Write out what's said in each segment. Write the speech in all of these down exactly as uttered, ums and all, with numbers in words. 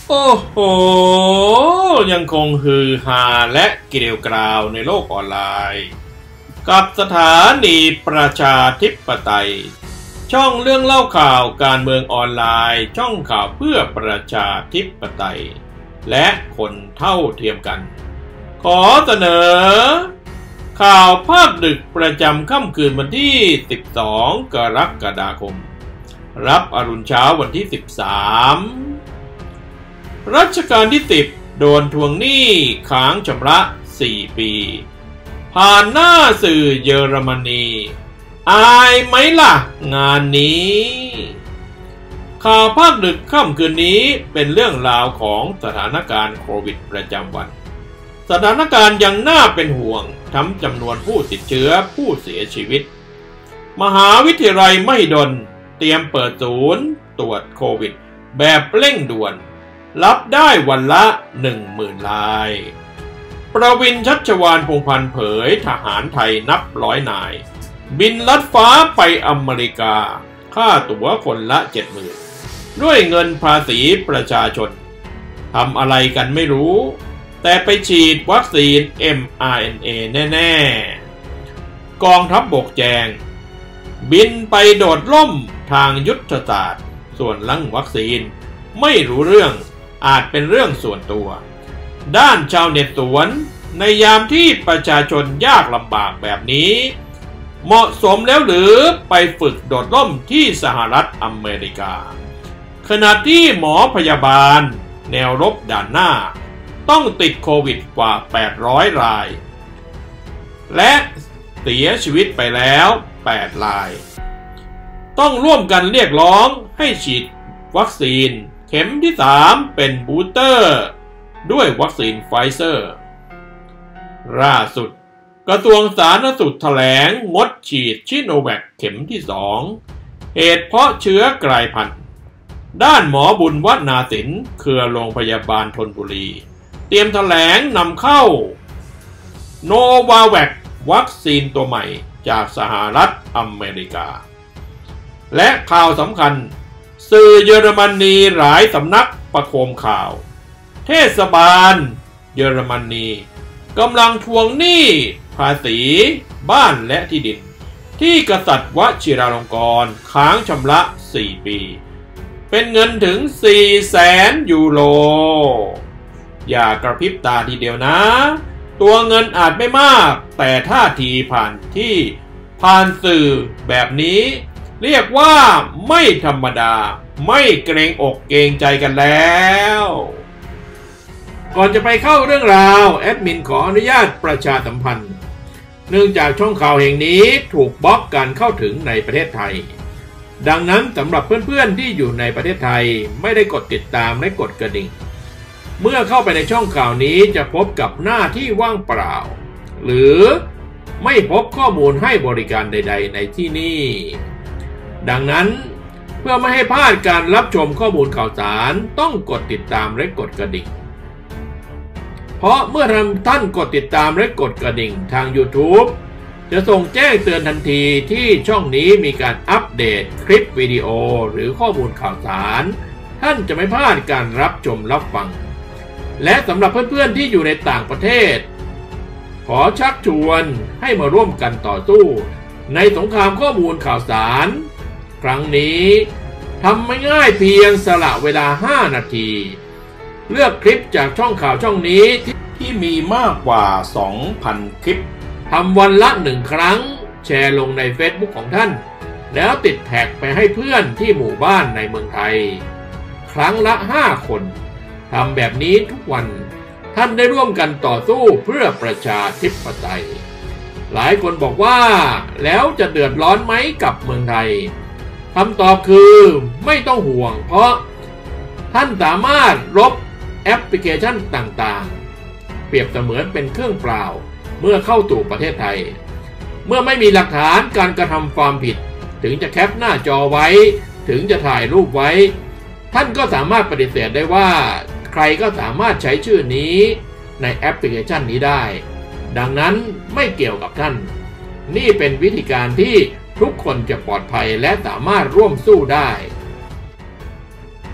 โอ้โหยังคงฮือฮาและเกลียวกราวในโลกออนไลน์กับสถานีประชาธิปไตยช่องเรื่องเล่าข่าวการเมืองออนไลน์ช่องข่าวเพื่อประชาธิปไตยและคนเท่าเทียมกันขอเสนอข่าวภาคดึกประจำค่ำคืนวันที่สิบสองกรกฎาคมรับอรุณเช้าวันที่สิบสามรัชกาลที่สิบโดนทวงหนี้ค้างชำระสี่ปีผ่านหน้าสื่อเยอรมนีอายไหมล่ะงานนี้ข่าวภาคดึกค่ำคืนนี้เป็นเรื่องราวของสถานการณ์โควิดประจำวันสถานการณ์ยังน่าเป็นห่วงทั้งจำนวนผู้ติดเชื้อผู้เสียชีวิตมหาวิทยาลัยมหิดลเตรียมเปิดศูนย์ตรวจโควิดแบบเร่งด่วนรับได้วันละ หนึ่งหมื่น รายประวินชัชวาลพงษ์พันธ์เผยทหารไทยนับร้อยนายบินลัดฟ้าไปอเมริกาค่าตั๋วคนละ เจ็ดหมื่น ด้วยเงินภาษีประชาชนทำอะไรกันไม่รู้แต่ไปฉีดวัคซีน เอ็ม อาร์ เอ็น เอ แน่ๆกองทัพบกแจงบินไปโดดร่มทางยุทธศาสตร์ส่วนลังวัคซีนไม่รู้เรื่องอาจเป็นเรื่องส่วนตัวด้านชาวเน็ตสวนในยามที่ประชาชนยากลำบากแบบนี้เหมาะสมแล้วหรือไปฝึกโดดร่มที่สหรัฐอเมริกาขณะที่หมอพยาบาลแนวรบด่านหน้าต้องติดโควิดกว่าแปดร้อยรายและเสียชีวิตไปแล้วแปดรายต้องร่วมกันเรียกร้องให้ฉีดวัคซีนเข็มที่สามเป็นบูสเตอร์ด้วยวัคซีนไฟเซอร์ล่าสุดกระทรวงสาธารณสุขแถลงงดฉีดชิโนแวคเข็มที่สองเหตุเพราะเชื้อกลายพันธุ์ด้านหมอบุญวัฒนาศิลป์เครือโรงพยาบาลธนบุรีเตรียมแถลงนำเข้าโนวาแวควัคซีนตัวใหม่จากสหรัฐอเมริกาและข่าวสำคัญสื่อเยอรมนีหลายสำนักประโคมข่าวเทศบาลเยอรมนีกำลังทวงหนี้ภาษีบ้านและที่ดินที่กษัตริย์วชิราลงกรณ์ค้างชำระสี่ปีเป็นเงินถึง สี่แสน ยูโรอย่ากระพริบตาทีเดียวนะตัวเงินอาจไม่มากแต่ท่าทีผ่านที่ผ่านสื่อแบบนี้เรียกว่าไม่ธรรมดาไม่เกรงอกเกรงใจกันแล้วก่อนจะไปเข้าเรื่องราวแอดมินขออนุญาตประชาสัมพันธ์เนื่องจากช่องข่าวแห่งนี้ถูกบล็อกการเข้าถึงในประเทศไทยดังนั้นสำหรับเพื่อนๆที่อยู่ในประเทศไทยไม่ได้กดติดตามและกดกระดิ่งเมื่อเข้าไปในช่องข่าวนี้จะพบกับหน้าที่ว่างเปล่าหรือไม่พบข้อมูลให้บริการใดๆในที่นี่ดังนั้นเพื่อไม่ให้พลาดการรับชมข้อมูลข่าวสารต้องกดติดตามและกดกระดิ่งเพราะเมื่อท่านกดติดตามและกดกระดิ่งทาง YouTube จะส่งแจ้งเตือนทันทีที่ช่องนี้มีการอัปเดตคลิปวิดีโอหรือข้อมูลข่าวสารท่านจะไม่พลาดการรับชมรับฟังและสำหรับเพื่อนๆที่อยู่ในต่างประเทศขอชักชวนให้มาร่วมกันต่อสู้ในสงครามข้อมูลข่าวสารครั้งนี้ทำไม่ง่ายเพียงสละเวลาห้านาทีเลือกคลิปจากช่องข่าวช่องนี้ที่มีมากกว่า สองพัน คลิปทำวันละหนึ่งครั้งแชร์ลงใน Facebook ของท่านแล้วติดแท็กไปให้เพื่อนที่หมู่บ้านในเมืองไทยครั้งละห้าคนทำแบบนี้ทุกวันท่านได้ร่วมกันต่อสู้เพื่อประชาธิปไตยหลายคนบอกว่าแล้วจะเดือดร้อนไหมกับเมืองไทยคำตอบคือไม่ต้องห่วงเพราะท่านสามารถลบแอปพลิเคชันต่างๆเปรียบเสมือนเป็นเครื่องเปล่าเมื่อเข้าสู่ประเทศไทยเมื่อไม่มีหลักฐานการกระทำความผิดถึงจะแคปหน้าจอไว้ถึงจะถ่ายรูปไว้ท่านก็สามารถปฏิเสธได้ว่าใครก็สามารถใช้ชื่อนี้ในแอปพลิเคชันนี้ได้ดังนั้นไม่เกี่ยวกับท่านนี่เป็นวิธีการที่ทุกคนจะปลอดภัยและสามารถร่วมสู้ได้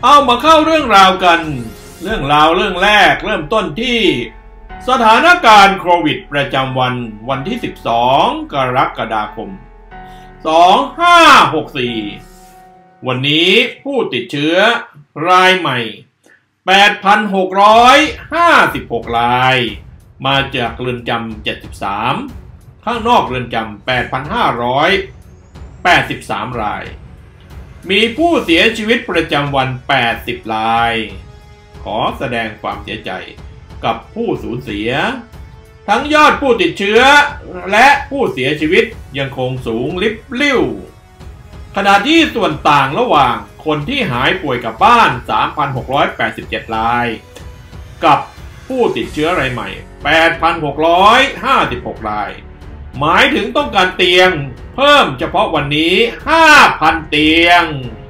เอามาเข้าเรื่องราวกันเรื่องราวเรื่องแรกเริ่มต้นที่สถานการณ์โควิดประจำวันวันที่สิบสองกรกฎาคมสองพันห้าร้อยหกสิบสี่วันนี้ผู้ติดเชื้อรายใหม่ แปดพันหกร้อยห้าสิบหก รายมาจากเรือนจำเจ็ดสิบสามข้างนอกเรือนจำ แปดพันห้าร้อยแปดสิบสาม รายมีผู้เสียชีวิตประจำวันแปดสิบรายขอแสดงความเสียใจกับผู้สูญเสียทั้งยอดผู้ติดเชื้อและผู้เสียชีวิตยังคงสูงลิบลิ่วขณะที่ส่วนต่างระหว่างคนที่หายป่วยกลับบ้าน สามพันหกร้อยแปดสิบเจ็ด รายกับผู้ติดเชื้อรายใหม่ แปดพันหกร้อยห้าสิบหก รายหมายถึงต้องการเตียงเพิ่มเฉพาะวันนี้ ห้าพัน เตียง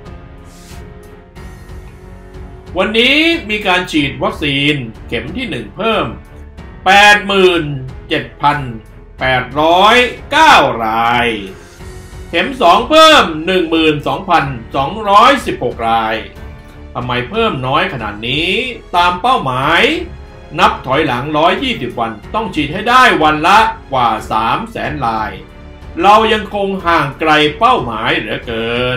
วันนี้มีการฉีดวัคซีนเข็มที่หนึ่งเพิ่ม แปดหมื่นเจ็ดพันแปดร้อยเก้า รายเข็มสองเพิ่ม หนึ่งหมื่นสองพันสองร้อยสิบหก รายทำไมเพิ่มน้อยขนาดนี้ตามเป้าหมายนับถอยหลังหนึ่งร้อยยี่สิบวันต้องฉีดให้ได้วันละกว่า สามแสน รายเรายังคงห่างไกลเป้าหมายเหลือเกิน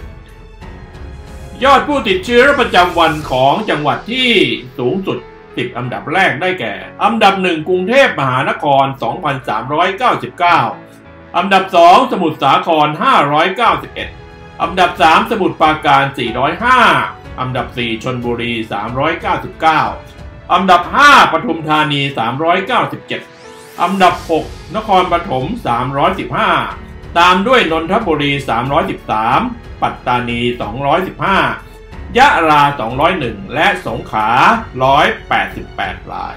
ยอดผู้ติดเชื้อประจำวันของจังหวัดที่สูงสุดสิบอันดับแรกได้แก่อันดับหนึ่งกรุงเทพมหานคร สองพันสามร้อยเก้าสิบเก้า อันดับสองสมุทรสาครห้าร้อยเก้าสิบเอ็ดอันดับสามสมุทรปราการสี่ร้อยห้าอันดับสี่ชลบุรีสามร้อยเก้าสิบเก้าอันดับห้าปทุมธานีสามร้อยเก้าสิบเจ็ดอันดับหกนครปฐมสามร้อยสิบห้าตามด้วยนนทบุรีสามร้อยสิบสามปัตตานีสองร้อยสิบห้ายะลาสองร้อยเอ็ดและสงขลาหนึ่งร้อยแปดสิบแปดราย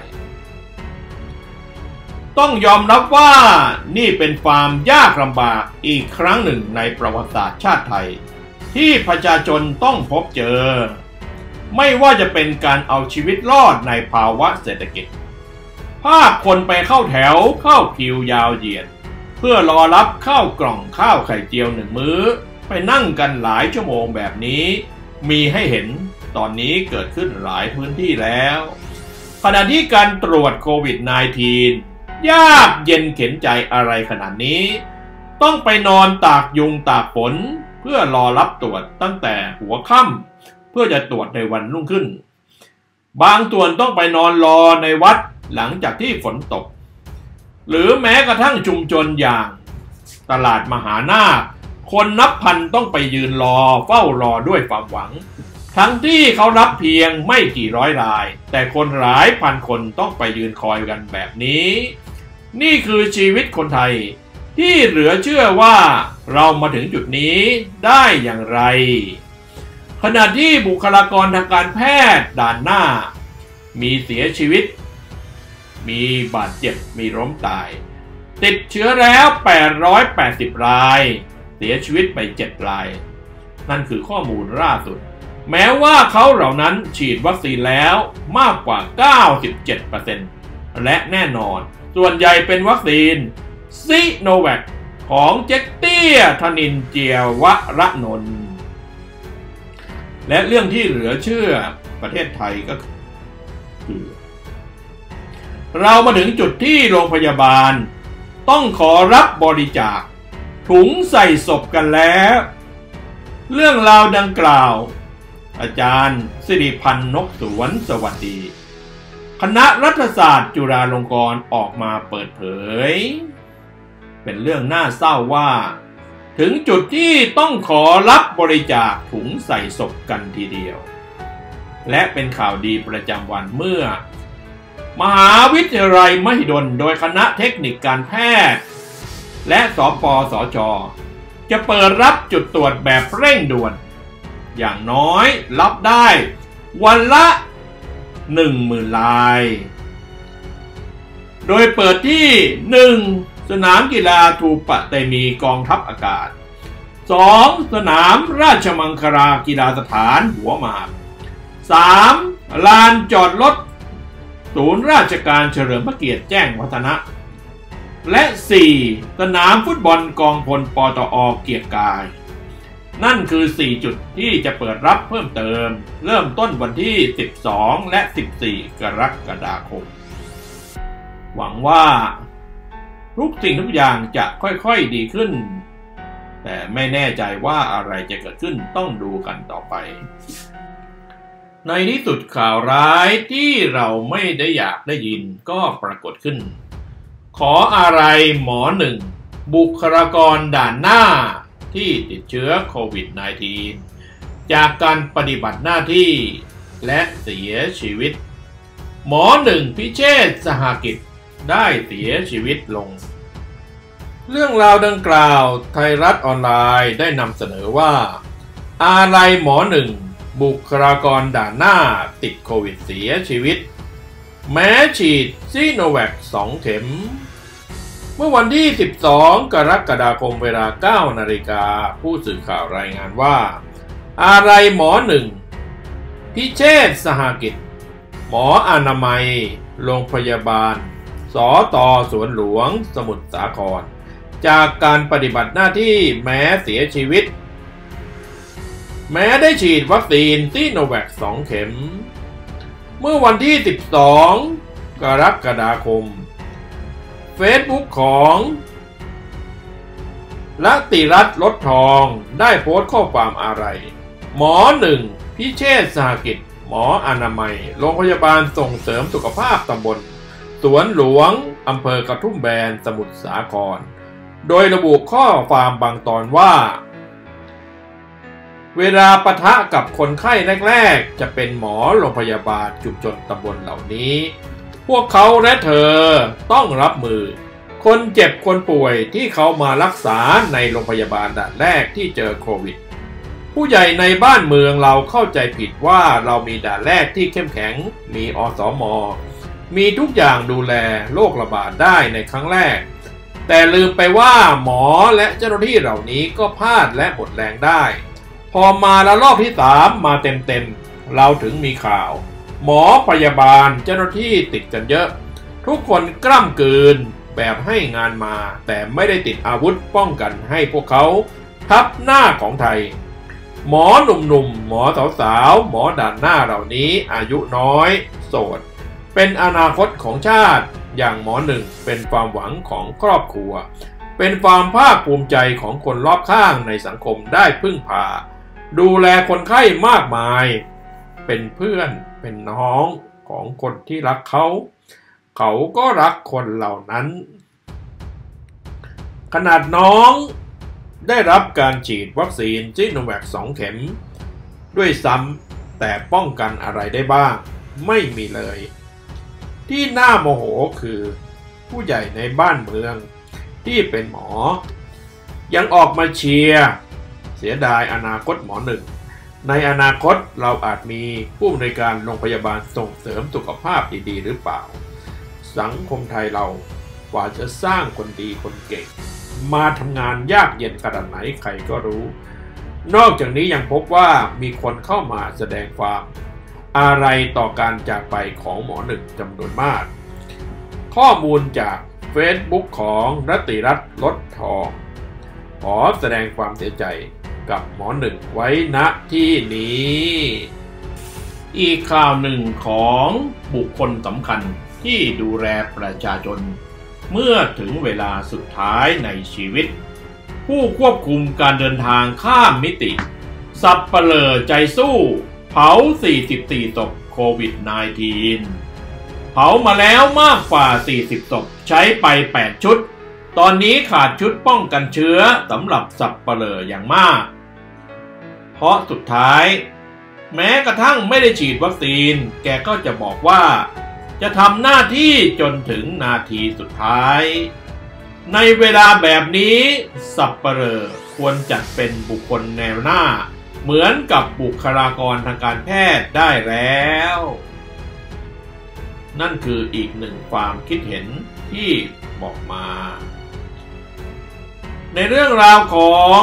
ต้องยอมรับว่านี่เป็นความยากลำบากอีกครั้งหนึ่งในประวัติศาสตร์ชาติไทยที่ประชาชนต้องพบเจอไม่ว่าจะเป็นการเอาชีวิตรอดในภาวะเศรษฐกิจภาพคนไปเข้าแถวเข้าคิวยาวเหยียดเพื่อรอรับข้าวกล่องข้าวไข่เจียวหนึ่งมื้อไปนั่งกันหลายชั่วโมงแบบนี้มีให้เห็นตอนนี้เกิดขึ้นหลายพื้นที่แล้วขณะที่การตรวจโควิด สิบเก้า ยากเย็นเข็นใจอะไรขนาดนี้ต้องไปนอนตากยุงตากฝนเพื่อรอรับตรวจตั้งแต่หัวค่ำเพื่อจะตรวจในวันรุ่งขึ้นบางส่วนต้องไปนอนรอในวัดหลังจากที่ฝนตกหรือแม้กระทั่งชุมชนอย่างตลาดมหานาคคนนับพันต้องไปยืนรอเฝ้ารอด้วยความหวังทั้งที่เขารับเพียงไม่กี่ร้อยรายแต่คนหลายพันคนต้องไปยืนคอยกันแบบนี้นี่คือชีวิตคนไทยที่เหลือเชื่อว่าเรามาถึงจุดนี้ได้อย่างไรขณะที่บุคลากรทางการแพทย์ด่านหน้ามีเสียชีวิตมีบาดเจ็บมีล้มตายติดเชื้อแล้วแปดร้อยแปดสิบรายเสียชีวิตไปเจ็ดรายนั่นคือข้อมูลล่าสุดแม้ว่าเขาเหล่านั้นฉีดวัคซีนแล้วมากกว่า เก้าสิบเจ็ดเปอร์เซ็นต์ และแน่นอนส่วนใหญ่เป็นวัคซีนซิโนแวคของเจ๊กเตี้ยธนินทร์เจียวระนนท์และเรื่องที่เหลือเชื่อประเทศไทยก็คือเรามาถึงจุดที่โรงพยาบาลต้องขอรับบริจาคถุงใส่ศพกันแล้วเรื่องราวดังกล่าวอาจารย์สิริพันธ์นกสวนสวัสดีคณะรัฐศาสตร์จุฬาลงกรณ์ออกมาเปิดเผยเป็นเรื่องน่าเศร้าว่าถึงจุดที่ต้องขอรับบริจาคถุงใส่ศพกันทีเดียวและเป็นข่าวดีประจำวันเมื่อมหาวิทยาลัยมหิดลโดยคณะเทคนิคการแพทย์และสปสช.จะเปิดรับจุดตรวจแบบเร่งด่วนอย่างน้อยรับได้วันละหนึ่งหมื่นรายโดยเปิดที่หนึ่งสนามกีฬาทูปะเตมีกองทัพอากาศสองสนามราชมังคลากีฬาสถานหัวหมากสามลานจอดรถศูนย์ราชการเฉลิมพระเกียรติแจ้งวัฒนะและสี่สนามฟุตบอลกองพลปตอ.เกียรติกายนั่นคือสี่จุดที่จะเปิดรับเพิ่มเติมเริ่มต้นวันที่สิบสองและสิบสี่กรกฎาคมหวังว่าทุกสิ่งทุกอย่างจะค่อยๆดีขึ้นแต่ไม่แน่ใจว่าอะไรจะเกิดขึ้นต้องดูกันต่อไปในที่สุดข่าวร้ายที่เราไม่ได้อยากได้ยินก็ปรากฏขึ้นขออะไรหมอหนึ่งบุคลากรด่านหน้าที่ติดเชื้อโควิด สิบเก้า จากการปฏิบัติหน้าที่และเสียชีวิตหมอหนึ่งพิเชษฐ์สหกิจได้เสียชีวิตลงเรื่องราวดังกล่าวไทยรัฐออนไลน์ได้นำเสนอว่าอาลัยหมอหนึ่งบุคลากรด่านหน้าติดโควิดเสียชีวิตแม้ฉีดซีโนแวคสองเข็มเมื่อวันที่สิบสองกรกฎาคมเวลาเก้านาฬิกาผู้สื่อข่าวรายงานว่าอาลัยหมอหนึ่งพิเชษฐ์สหกิจหมออนามัยโรงพยาบาลสต.สวนหลวงสมุทรสาครจากการปฏิบัติหน้าที่แม้เสียชีวิตแม้ได้ฉีดวัคซีนซีโนแวคสองเข็มเมื่อวันที่สิบสองกรกฎาคมเฟซบุ๊กของละติรัตน์ลดทองได้โพสต์ข้อความอะไรหมอหนึ่งพิเชษฐ์สหกิจหมออนามัยโรงพยาบาลส่งเสริมสุขภาพตำบลสวนหลวงอำเภอกระทุ่มแบนสมุทรสาครโดยระบุข้อความบางตอนว่าเวลาปะทะกับคนไข้แรกๆจะเป็นหมอโรงพยาบาลชุมชนตำบลเหล่านี้พวกเขาและเธอต้องรับมือคนเจ็บคนป่วยที่เขามารักษาในโรงพยาบาลด่านแรกที่เจอโควิดผู้ใหญ่ในบ้านเมืองเราเข้าใจผิดว่าเรามีด่านแรกที่เข้มแข็งมีอสม.มีทุกอย่างดูแลโรคระบาดได้ในครั้งแรกแต่ลืมไปว่าหมอและเจ้าหน้าที่เหล่านี้ก็พลาดและหมดแรงได้พอมาละลอกที่สามมาเต็มๆเราถึงมีข่าวหมอพยาบาลเจ้าหน้าที่ติดกันเยอะทุกคนกล้ำกลืนแบบให้งานมาแต่ไม่ได้ติดอาวุธป้องกันให้พวกเขาทับหน้าของไทยหมอหนุ่มๆหมอสาวๆหมอด่านหน้าเหล่านี้อายุน้อยโสดเป็นอนาคตของชาติอย่างหมอหนึ่งเป็นความหวังของครอบครัวเป็นความภาคภูมิใจของคนรอบข้างในสังคมได้พึ่งพาดูแลคนไข้มากมายเป็นเพื่อนเป็นน้องของคนที่รักเขาเขาก็รักคนเหล่านั้นขนาดน้องได้รับการฉีดวัคซีนซิโนแวคสองเข็มด้วยซ้ำแต่ป้องกันอะไรได้บ้างไม่มีเลยที่น่าโมโหคือผู้ใหญ่ในบ้านเมืองที่เป็นหมอยังออกมาเชียร์เสียดายอนาคตหมอหนึ่งในอนาคตเราอาจมีผู้อำนวยการโรงพยาบาลส่งเสริมสุขภาพดีๆหรือเปล่าสังคมไทยเรากว่าจะสร้างคนดีคนเก่งมาทำงานยากเย็นขนาดไหนใครก็รู้นอกจากนี้ยังพบว่ามีคนเข้ามาแสดงความอะไรต่อการจากไปของหมอหนึ่งจำนวนมากข้อมูลจากเฟซบุ๊กของรัติรัตน์ลดทองขอแสดงความเสียใจกับหมอหนึ่งไว้ณที่นี้อีกข่าวหนึ่งของบุคคลสำคัญที่ดูแลประชาชนเมื่อถึงเวลาสุดท้ายในชีวิตผู้ควบคุมการเดินทางข้ามมิติสับเปลอใจสู้เผาสี่สิบสี่ศพโควิด สิบเก้า เผามาแล้วมากกว่าสี่สิบศพใช้ไปแปดชุดตอนนี้ขาดชุดป้องกันเชื้อสำหรับสับเปลออย่างมากเพราะสุดท้ายแม้กระทั่งไม่ได้ฉีดวัคซีนแกก็จะบอกว่าจะทำหน้าที่จนถึงนาทีสุดท้ายในเวลาแบบนี้สับเปลอควรจัดเป็นบุคคลแนวหน้าเหมือนกับบุคลากรทางการแพทย์ได้แล้วนั่นคืออีกหนึ่งความคิดเห็นที่บอกมาในเรื่องราวของ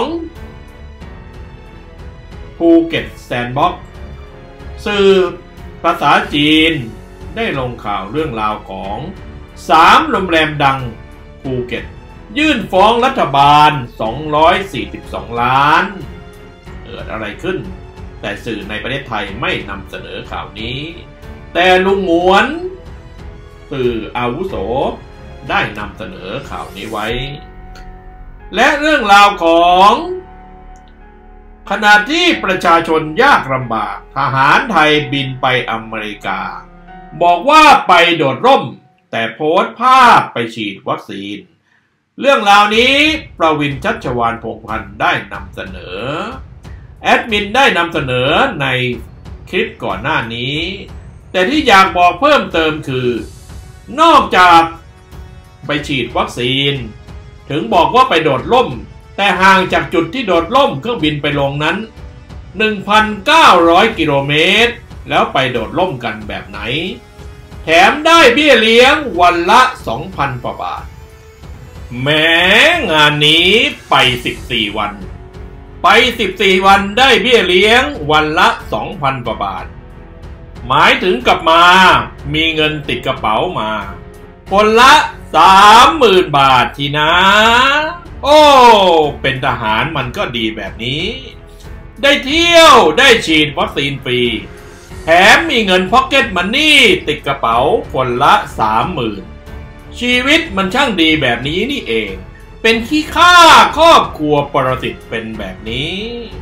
ภูเก็ตแซนด์บ็อกซ์สื่อภาษาจีนได้ลงข่าวเรื่องราวของสามโรงแรมดังภูเก็ตยื่นฟ้องรัฐบาลสองร้อยสี่สิบสองล้านกิดอะไรขึ้นแต่สื่อในประเทศไทยไม่นำเสนอข่าวนี้แต่ลุงหงวนสื่ออาวุโสได้นำเสนอข่าวนี้ไว้และเรื่องราวของขณะที่ประชาชนยากลำบากทหารไทยบินไปอเมริกาบอกว่าไปโดดร่มแต่โพสต์ภาพไปฉีดวัคซีนเรื่องราวนี้ประวินชัชวาลพงษ์พันธ์ได้นำเสนอแอดมินได้นำเสนอในคลิปก่อนหน้านี้แต่ที่อยากบอกเพิ่มเติมคือนอกจากไปฉีดวัคซีนถึงบอกว่าไปโดดร่มแต่ห่างจากจุดที่โดดร่มเครื่องบินไปลงนั้น หนึ่งพันเก้าร้อย กิโลเมตรแล้วไปโดดร่มกันแบบไหนแถมได้เบี้ยเลี้ยงวันละ สองพัน กว่าบาทแม้งานนี้ไปสิบสี่วันไปสิบสี่วันได้เบี้ยเลี้ยงวันละ สองพัน กว่าบาทหมายถึงกลับมามีเงินติดกระเป๋ามาคนละ สามหมื่น บาททีนะโอ้เป็นทหารมันก็ดีแบบนี้ได้เที่ยวได้ฉีดวัคซีนฟรีแถมมีเงินพ็อกเก็ตมันนี่ติดกระเป๋าคนละ สามหมื่น ชีวิตมันช่างดีแบบนี้นี่เองเป็นขี้ข้าครอบครัวปรสิตเป็นแบบนี้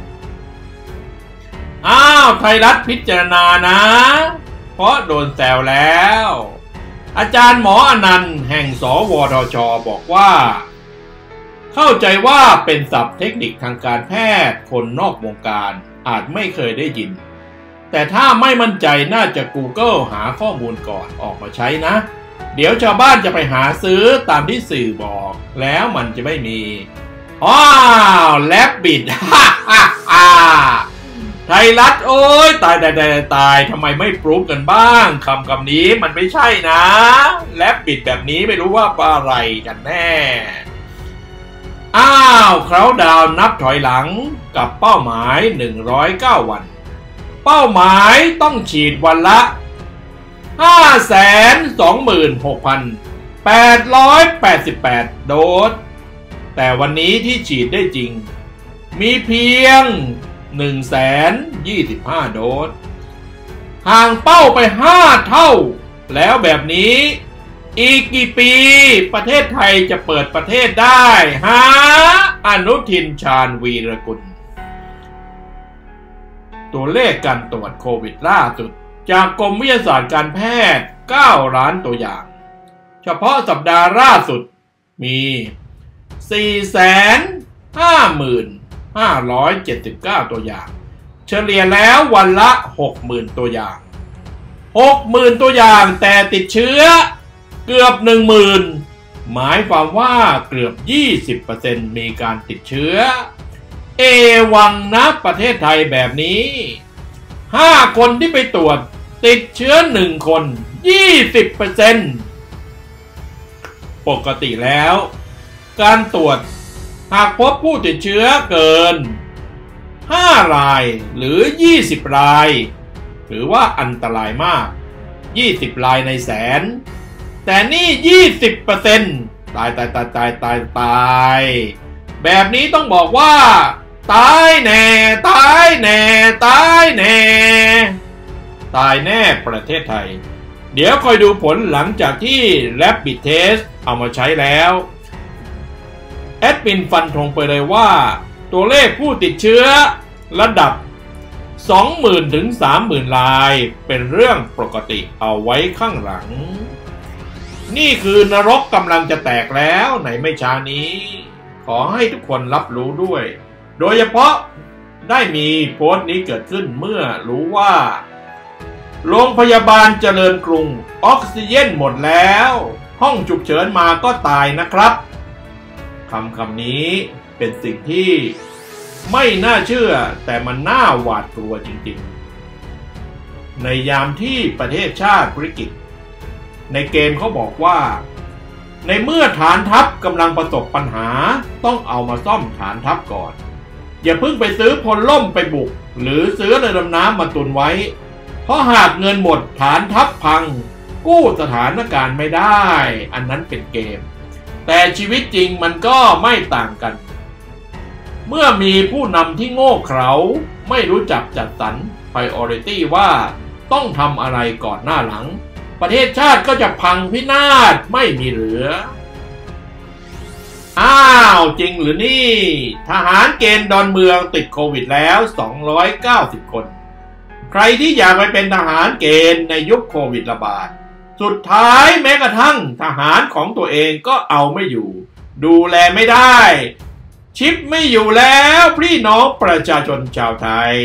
อ้าวไทยรัฐพิจารณานะเพราะโดนแซวแล้วอาจารย์หมออนันต์แห่งสวทช.บอกว่าเข้าใจว่าเป็นศัพท์เทคนิคทางการแพทย์คนนอกวงการอาจไม่เคยได้ยินแต่ถ้าไม่มั่นใจน่าจะ Google หาข้อมูลก่อนออกมาใช้นะเดี๋ยวชาวบ้านจะไปหาซื้อตามที่สื่อบอกแล้วมันจะไม่มีอ้าวแลบบิดฮ่าฮ่าฮ่าไทยรัฐโอ้ยตายตายตายตายทำไมไม่ปรูฟกันบ้างคำคำนี้มันไม่ใช่นะแลบบิดแบบนี้ไม่รู้ว่าอะไรกันแน่อ้าวเขาดาวนับถอยหลังกับเป้าหมายหนึ่งร้อยเก้าวันเป้าหมายต้องฉีดวันละ ห้าแสนสองหมื่นหกพันแปดร้อยแปดสิบแปด โดสแต่วันนี้ที่ฉีดได้จริงมีเพียง หนึ่งแสนยี่สิบห้า โดสห่างเป้าไปห้าเท่าแล้วแบบนี้อีกกี่ปีประเทศไทยจะเปิดประเทศได้ฮะอนุทินชาญวีรกุลตัวเลขการตรวจโควิดล่าสุดจากกรมวิทยาศาสตร์การแพทย์เก้าล้านตัวอย่างเฉพาะสัปดาห์ล่าสุดมี สี่แสนห้าหมื่นห้าร้อยเจ็ดสิบเก้า ตัวอย่างเฉลี่ยแล้ววันละ หกหมื่น ตัวอย่าง หกหมื่น ตัวอย่างแต่ติดเชื้อเกือบ หนึ่งหมื่น หมายความว่าเกือบ ยี่สิบเปอร์เซ็นต์ มีการติดเชื้อเอวังนะประเทศไทยแบบนี้ห้าคนที่ไปตรวจติดเชื้อหนึ่งคน ยี่สิบเปอร์เซ็นต์ ปกติแล้วการตรวจหากพบผู้ติดเชื้อเกินห้ารายหรือยี่สิบรายถือว่าอันตรายมากยี่สิบรายในแสนแต่นี่ ยี่สิบเปอร์เซ็นต์ ตายตายตายตายตายตายแบบนี้ต้องบอกว่าตายแน่ตายแน่ตายแน่ตายแน่ประเทศไทยเดี๋ยวคอยดูผลหลังจากที่ Rapid Test เอามาใช้แล้วแอดมินฟันธงไปเลยว่าตัวเลขผู้ติดเชื้อระดับ สองหมื่น ถึง สามหมื่น รายเป็นเรื่องปกติเอาไว้ข้างหลังนี่คือนรกกำลังจะแตกแล้วในไม่ช้านี้ขอให้ทุกคนรับรู้ด้วยโดยเฉพาะได้มีโพสต์นี้เกิดขึ้นเมื่อรู้ว่าโรงพยาบาลเจริญกรุงออกซิเจนหมดแล้วห้องฉุกเฉินมาก็ตายนะครับคำคำนี้เป็นสิ่งที่ไม่น่าเชื่อแต่มันน่าหวาดกลัวจริงๆในยามที่ประเทศชาติวิกฤตในเกมเขาบอกว่าในเมื่อฐานทัพกำลังประสบปัญหาต้องเอามาซ่อมฐานทัพก่อนอย่าเพิ่งไปซื้อพลล่มไปบุกหรือซื้อเรือดำน้ำมาตุนไว้เพราะหากเงินหมดฐานทัพพังกู้สถานการณ์ไม่ได้อันนั้นเป็นเกมแต่ชีวิตจริงมันก็ไม่ต่างกันเมื่อมีผู้นำที่โง่เขลาไม่รู้จักจัดสรร priority ว่าต้องทำอะไรก่อนหน้าหลังประเทศชาติก็จะพังพินาศไม่มีเหลืออ้าวจริงหรือนี่ทหารเกณฑ์ดอนเมืองติดโควิดแล้วสองร้อยเก้าสิบคนใครที่อยากไปเป็นทหารเกณฑ์ในยุคโควิดระบาดสุดท้ายแม้กระทั่งทหารของตัวเองก็เอาไม่อยู่ดูแลไม่ได้ชิปไม่อยู่แล้วพี่น้องประชาชนชาวไทย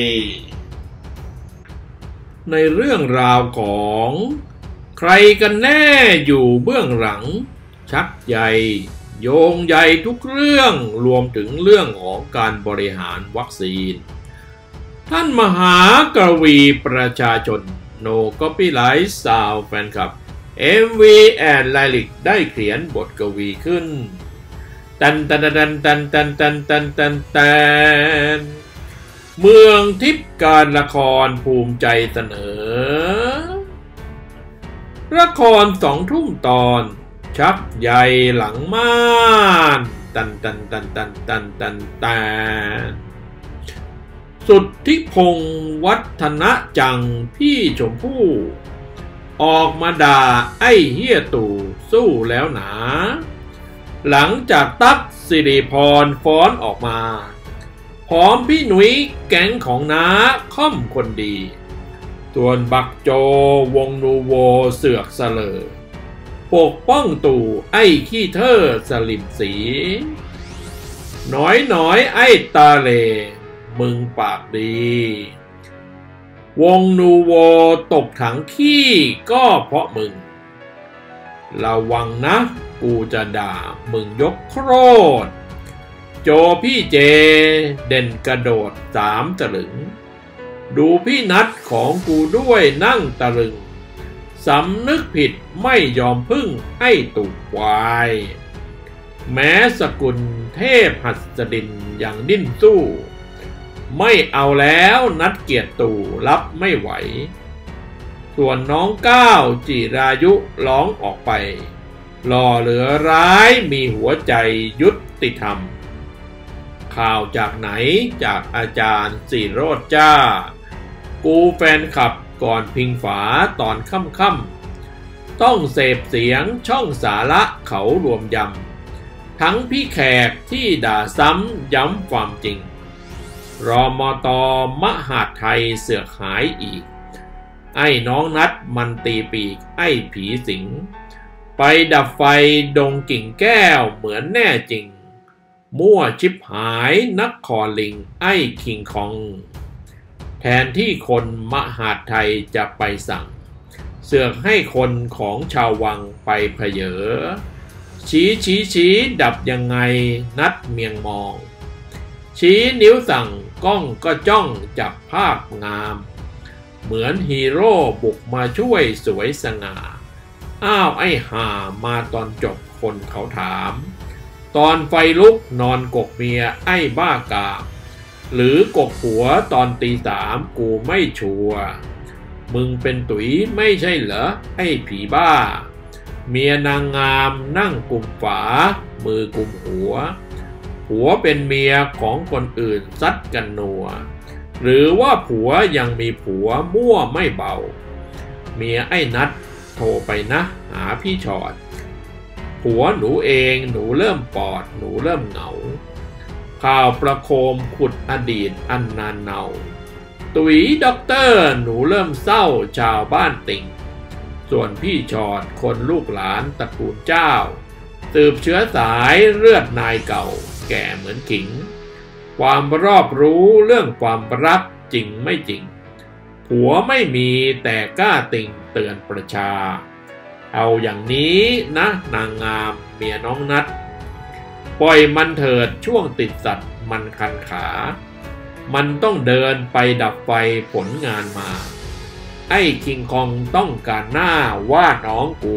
ในเรื่องราวของใครกันแน่อยู่เบื้องหลังชักใยโยงใยทุกเรื่องรวมถึงเรื่องของการบริหารวัคซีนท่านมหากวีประชาชน No Copyright Sound แฟนคลับ เอ็ม วี and Lyric ได้เขียนบทกวีขึ้นตันตันตันตันตันตันตันตันตันเมืองทิพย์การละครภูมิใจเสนอละครสองทุ่มตอนชักใยหลังม่านตันตันตันตันตันตันตันสุทธิพงษ์วัฒนจังพี่ชมพู่ออกมาด่าไอ้เฮียตู่สู้แล้วหนาหลังจากตั๊กสิริพรฟ้อนออกมาพร้อมพี่หนุ่ยแก๊งของน้าค่อมคนดีส่วนบักโจวงนูโวเสือกเสลอปกป้องตู่ไอ้ขี้เธอสลิมสีหน้อยหน้อยไอ้ตาเลมึงปากดีวงนูโวตกถังขี้ก็เพราะมึงระวังนะกูจะด่ามึงยกโครดโจพี่เจเด่นกระโดดสามตะลึงดูพี่นัดของกูด้วยนั่งตะลึงสำนึกผิดไม่ยอมพึ่งไอ้ตุกควายแม้สกุลเทพหัสดินอย่างดิ้นสู้ไม่เอาแล้วนัดเกียรติตู่รับไม่ไหวส่วนน้องก้าวจิรายุร้องออกไปหล่อเหลือร้ายมีหัวใจยุติธรรมข่าวจากไหนจากอาจารย์ศิโรจน์จ้ากูแฟนคลับก่อนพิงฝาตอนค่ำๆต้องเสพเสียงช่องสาระเขารวมยำทั้งพี่แขกที่ด่าซ้ำย้ำความจริงรมต.มหาดไทยเสือกหายอีกไอ้น้องนัดมันตีปีกไอ้ผีสิงไปดับไฟดงกิ่งแก้วเหมือนแน่จริงมั่วชิบหายนักคอลิงไอ้คิงคองแทนที่คนมหาดไทยจะไปสั่งเสือกให้คนของชาววังไปเพเยอชี้ชี้ชี้ดับยังไงนัดเมียงมองชี้นิ้วสั่งกล้องก็จ้องจับภาพงามเหมือนฮีโร่บุกมาช่วยสวยสง่าอ้าวไอ้ห่ามาตอนจบคนเขาถามตอนไฟลุกนอนกกเมียไอ้บ้ากาหรือกกหัวตอนตีสามกูไม่ชัวร์มึงเป็นตุ๋ยไม่ใช่เหรอไอ้ผีบ้าเมียนางงามนั่งกุมฝามือกุมหัวผัวเป็นเมียของคนอื่นซัดกันนัวหรือว่าผัวยังมีผัวมั่วไม่เบาเมียไอ้นัดโทรไปนะหาพี่ชอดผัวหนูเองหนูเริ่มปอดหนูเริ่มเหงาข่าวประโคมขุดอดีตอันนานเนาตุ๋ยด็อกเตอร์หนูเริ่มเศร้าชาวบ้านติ่งส่วนพี่ชอดคนลูกหลานตระกูลเจ้าสืบเชื้อสายเลือดนายเก่าแก่เหมือนขิงความรอบรู้เรื่องความรักจริงไม่จริงผัวไม่มีแต่กล้าติ่งเตือนประชาเอาอย่างนี้นะนางงามเมียน้องนัดปล่อยมันเถิดช่วงติดสัตว์มันคันขามันต้องเดินไปดับไฟผลงานมาไอ้คิงคองต้องการหน้าว่าน้องกู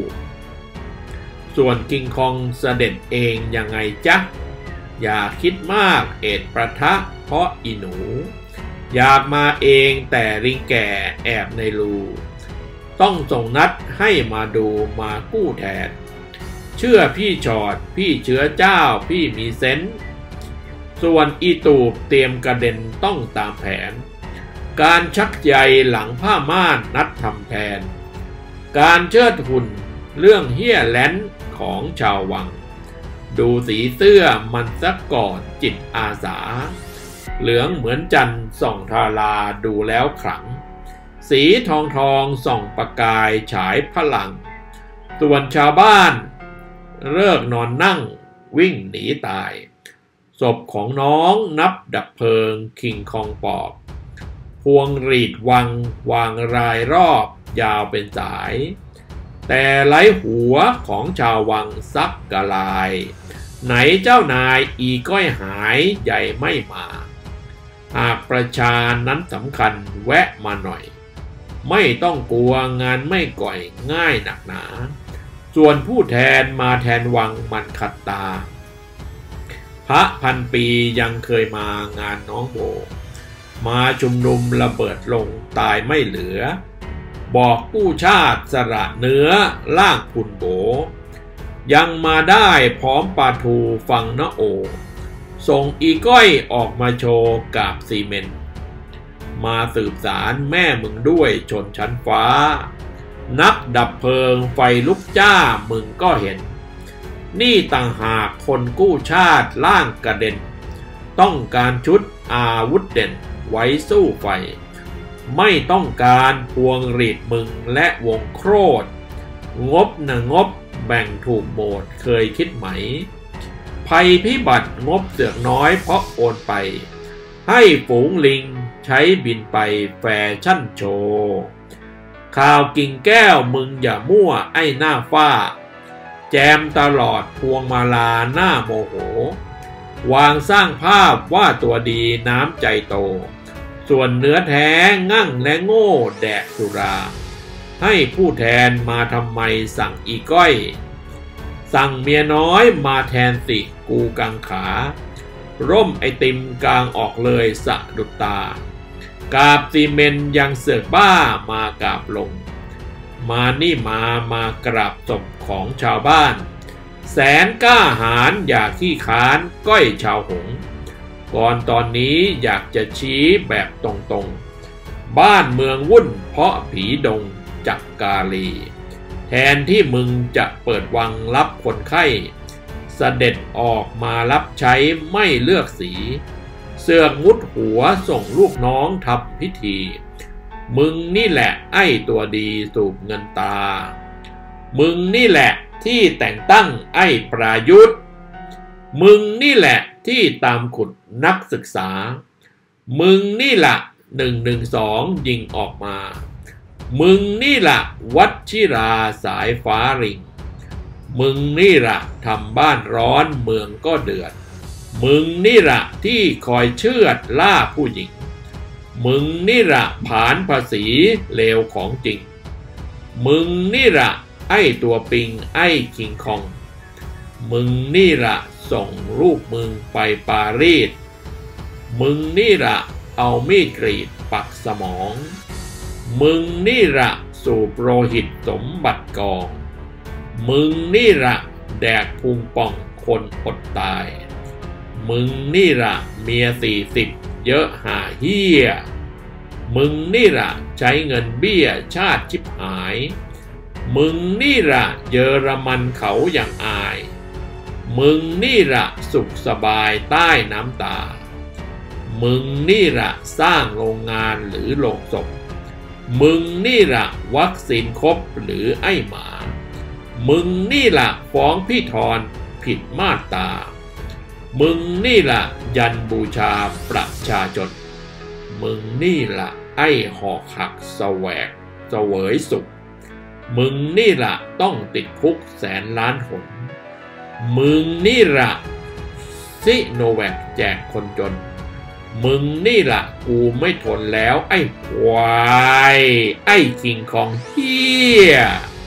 ส่วนคิงคองเสด็จเองยังไงจ๊ะอย่าคิดมากเอ็ดประทะเพราะอีหนูอยากมาเองแต่ริงแก่แอบในรูต้องส่งนัดให้มาดูมากู้แทนเชื่อพี่ชอดพี่เชื้อเจ้าพี่มีเซนส์ส่วนอีตูบเตรียมกระเด็นต้องตามแผนการชักใยหลังผ้าม่านนัดทำแทนการเชิดหุ่นเรื่องเหี้ยแล้นของชาววังดูสีเสื้อมันสักก่อนจิตอาสาเหลืองเหมือนจันทร์ส่องทาราดูแล้วขลังสีทองทองส่องประกายฉายพลังส่วนชาวบ้านเลิกนอนนั่งวิ่งหนีตายศพของน้องนับดับเพลิงคิงคองปอบพวงรีดวังวางรายรอบยาวเป็นสายแต่ไร้หัวของชาววังซักกะลายไหนเจ้านายอีก้อยหายใหญ่ไม่มาหากประชานั้นสำคัญแวะมาหน่อยไม่ต้องกลัวงานไม่ก่อยง่ายหนักหนาส่วนผู้แทนมาแทนวังมันขัดตาพระพันปียังเคยมางานน้องโบมาชุมนุมระเบิดลงตายไม่เหลือบอกกู้ชาติสละเนื้อล่างคุณโบยังมาได้พร้อมปาทูฟังนะโอส่งอีก้อยออกมาโชว์กาบซีเมนต์มาสืบสารแม่มึงด้วยชนชั้นฟ้านักดับเพลิงไฟลุกจ้ามึงก็เห็นนี่ต่างหากคนกู้ชาติล่างกระเด็นต้องการชุดอาวุธเด่นไว้สู้ไฟไม่ต้องการพวงรีดมึงและวงโครดงบนะงบแบ่งถูกโหมดเคยคิดไหมภัยพิบัติงบเสือกน้อยเพราะโอนไปให้ฝูงลิงใช้บินไปแฟชั่นโชว์ข่าวกิ่งแก้วมึงอย่ามั่วไอ้หน้าฝ้าแจมตลอดพวงมาลาหน้าโมโหวางสร้างภาพว่าตัวดีน้ำใจโตส่วนเนื้อแท้งั่งและโง่แดกสุราให้ผู้แทนมาทำไมสั่งอีก้อยสั่งเมียน้อยมาแทนสิกูกังขาร่มไอติมกลางออกเลยสะดุดตากาบซีเมนยังเสือกบ้ามากราบลงมานี่มามากราบศพของชาวบ้านแสนกล้าหาญอย่าขี้ค้านก้อยชาวหงก่อนตอนนี้อยากจะชี้แบบตรงๆบ้านเมืองวุ่นเพราะผีดงจักกาลีแทนที่มึงจะเปิดวังรับคนไข้เสด็จออกมารับใช้ไม่เลือกสีเสือกมุดหัวส่งลูกน้องทำพิธีมึงนี่แหละไอ้ตัวดีสูบเงินตามึงนี่แหละที่แต่งตั้งไอ้ประยุทธ์มึงนี่แหละที่ตามขุดนักศึกษามึงนี่แหละหนึ่งหนึ่งสองยิงออกมามึงนี่แหละวัชิราสายฟ้าริงมึงนี่แหละทำบ้านร้อนเมืองก็เดือดมึงนี่แหละที่คอยเชือดล่าผู้หญิงมึงนี่แหละผานภาษีเลวของจริงมึงนี่แหละไอ้ตัวปิงไอ้คิงคองมึงนี่แหละส่งลูกมึงไปปารีสมึงนี่แหละเอามีดกรีดปักสมองมึงนี่แหละสูบโลหิตสมบัติกองมึงนี่แหละแดกพุงป่องคนอดตายมึงนี่แหละเมียสี่สิบเยอะหาเหี้ยมึงนี่แหละใช้เงินเบี้ยชาติชิบหายมึงนี่แหละเยอรมันเขาอย่างอายมึงนี่แหละสุขสบายใต้น้ำตามึงนี่แหละสร้างโรงงานหรือโรงศพมึงนี่แหละวัคซีนครบหรือไอ้หมามึงนี่แหละฟ้องพี่ธรผิดมาตรามึงนี่แหละยันบูชาประชาชนมึงนี่แหละไอ้หอกหักแสวกเสวยสุขมึงนี่แหละต้องติดคุกแสนล้านหนมึงนี่แหละซิโนแวคแจกคนจนมึงนี่แหละกูไม่ทนแล้วไอ้ควายไอ้คิงคองเฮีย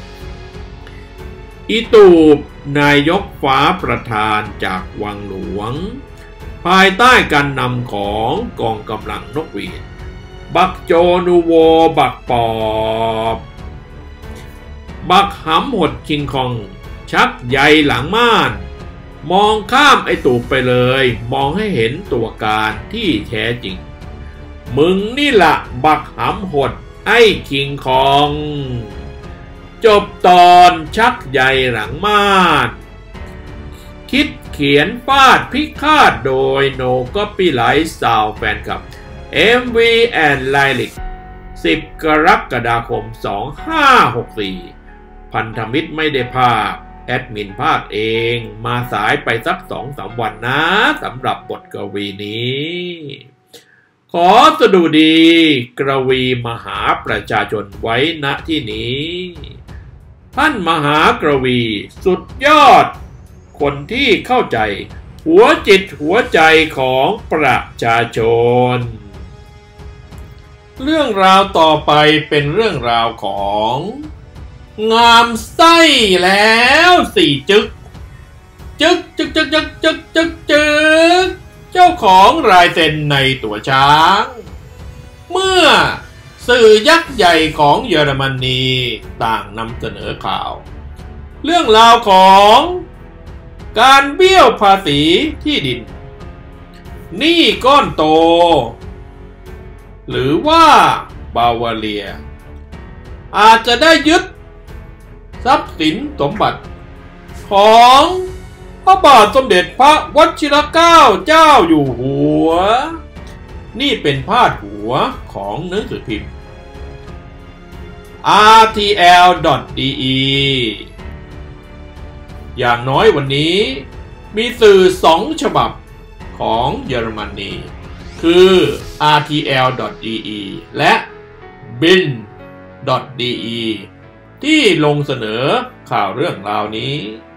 อีตูบนายกฟ้าประธานจากวังหลวงภายใต้การนำของกองกำลังนกหวีดบักโจนูโวบักปอบบักหำหดคิงคองชักใยหลังม่านมองข้ามไอ้ตูบไปเลยมองให้เห็นตัวการที่แท้จริงมึงนี่ละบักหำหดไอ้คิงคองจบตอนชักใยหลังม่านคิดเขียนฟาดพิฆาตโดย No Copyright Sound แฟนคลับ เอ็ม วี and Lyric สิบกรกฎาคมสองพันห้าร้อยหกสิบสี่พันธมิตรไม่ได้ภาคแอดมินภาคเองมาสายไปสัก สองสาม วันนะสำหรับบทกวีนี้ขอสดุดีกวีมหาประชาชนไว้ณที่นี้ท่านมหากวีสุดยอดคนที่เข้าใจหัวจิตหัวใจของประชาชนเรื่องราวต่อไปเป็นเรื่องราวของงามไส้แล้วสี่จึกจึกจึกจึกจึกจึกจึกจึกเจ้าของลายเซ็นในตัวช้างเมื่อสื่อยักษ์ใหญ่ของเยอรมนีต่างนำเสนอข่าวเรื่องราวของการเบี้ยวภาษีที่ดินหนี้ก้อนโตหรือว่าบาวาเรียอาจจะได้ยึดทรัพย์สินสมบัติของพระบาทสมเด็จพระวชิรเกล้าเจ้าอยู่หัวนี่เป็นพาดหัวของหนังสือพิมพ์ อาร์ ที แอล ดอท ดี อี อย่างน้อยวันนี้มีสื่อสองฉบับของเยอรมนีคือ อาร์ ที แอล ดอท ดี อี และ บิล ดอท ดี อี ที่ลงเสนอข่าวเรื่องราวนี้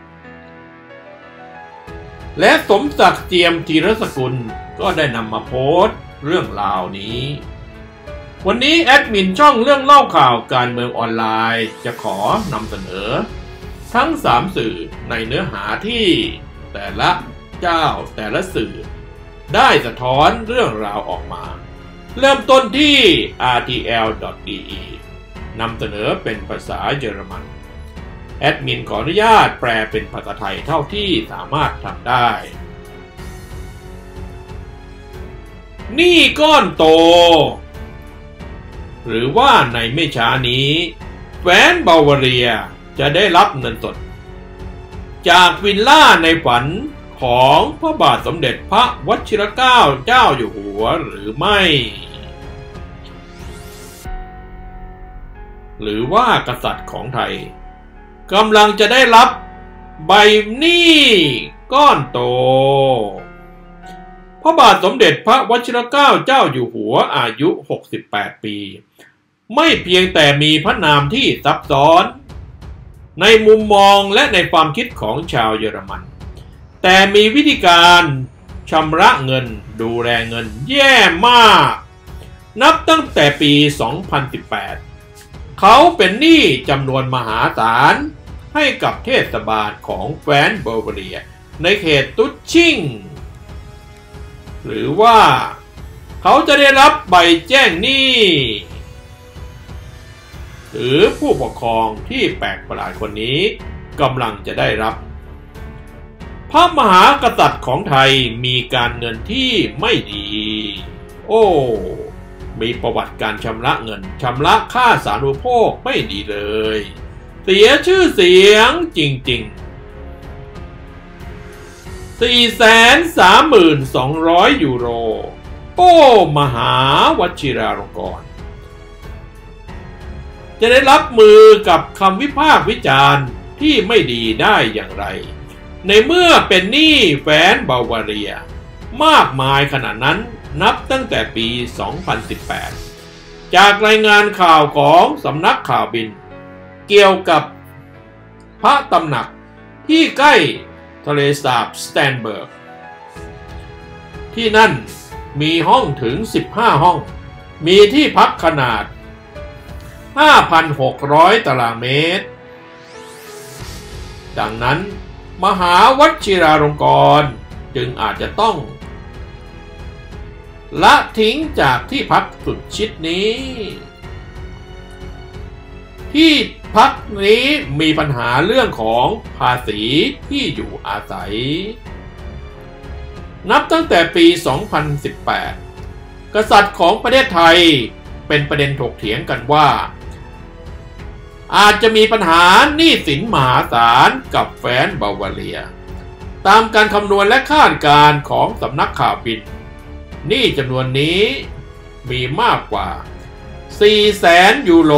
และสมศักดิ์เจียมธีรสกุลก็ได้นำมาโพสต์เรื่องราวนี้วันนี้แอดมินช่องเรื่องเล่าข่าวการเมืองออนไลน์จะขอนำเสนอทั้งสามสื่อในเนื้อหาที่แต่ละเจ้าแต่ละสื่อได้สะท้อนเรื่องราวออกมาเริ่มต้นที่ อาร์ ที แอล ดอท ดี อี นำเสนอเป็นภาษาเยอรมันแอดมินขออนุญาตแปลเป็นภาษาไทยเท่าที่สามารถทำได้หนี้ก้อนโตหรือว่าในไม่ช้านี้แคว้นบาวาเรียจะได้รับเงินสดจากวิลล่าในฝันของพระบาทสมเด็จพระวชิรเกล้าเจ้าอยู่หัวหรือไม่หรือว่ากษัตริย์ของไทยกำลังจะได้รับใบหนี้ก้อนโตพระบาทสมเด็จพระวชิรเกล้าเจ้าอยู่หัวอายุหกสิบแปดปีไม่เพียงแต่มีพระนามที่ซับซ้อนในมุมมองและในความคิดของชาวเยอรมันแต่มีวิธีการชำระเงินดูแลเงินแย่มากนับตั้งแต่ปี สองพันสิบแปด เขาเป็นหนี้จำนวนมหาศาลให้กับเทศบาลของแคว้นบาวาเรียในเขตตุชชิงหรือว่าเขาจะได้รับใบแจ้งหนี้หรือผู้ปกครองที่แปลกประหลาดคนนี้กำลังจะได้รับพระมหากษัตริย์ของไทยมีการเงินที่ไม่ดีโอ้มีประวัติการชำระเงินชำระค่าสาธารณูปโภคไม่ดีเลยเสียชื่อเสียงจริงๆ สี่แสนสามหมื่นสองร้อย ยูโรโอ้มหาวชิราลงกรณ์จะได้รับมือกับคำวิพากษ์วิจารณ์ที่ไม่ดีได้อย่างไรในเมื่อเป็นหนี้แคว้นบาวาเรียมากมายขนาดนั้นนับตั้งแต่ปี สองพันสิบแปด จากรายงานข่าวของสำนักข่าวบินเกี่ยวกับพระตำหนักที่ใกล้ทะเลสาบสแตนเบิร์กที่นั่นมีห้องถึงสิบห้าห้องมีที่พักขนาด ห้าพันหกร้อย ตารางเมตรดังนั้นมหาวชิราลงกรณ์จึงอาจจะต้องละทิ้งจากที่พักสุดชิดนี้ที่พักนี้มีปัญหาเรื่องของภาษีที่อยู่อาศัยนับตั้งแต่ปี สองพันสิบแปด กษัตริย์ของประเทศไทยเป็นประเด็นถกเถียงกันว่าอาจจะมีปัญหาหนี้สินมหาศาลกับแคว้นบาวาเรียตามการคำนวณและคาดการณ์ของสำนักข่าวบินหนี้จำนวนนี้มีมากกว่า สี่แสน ยูโร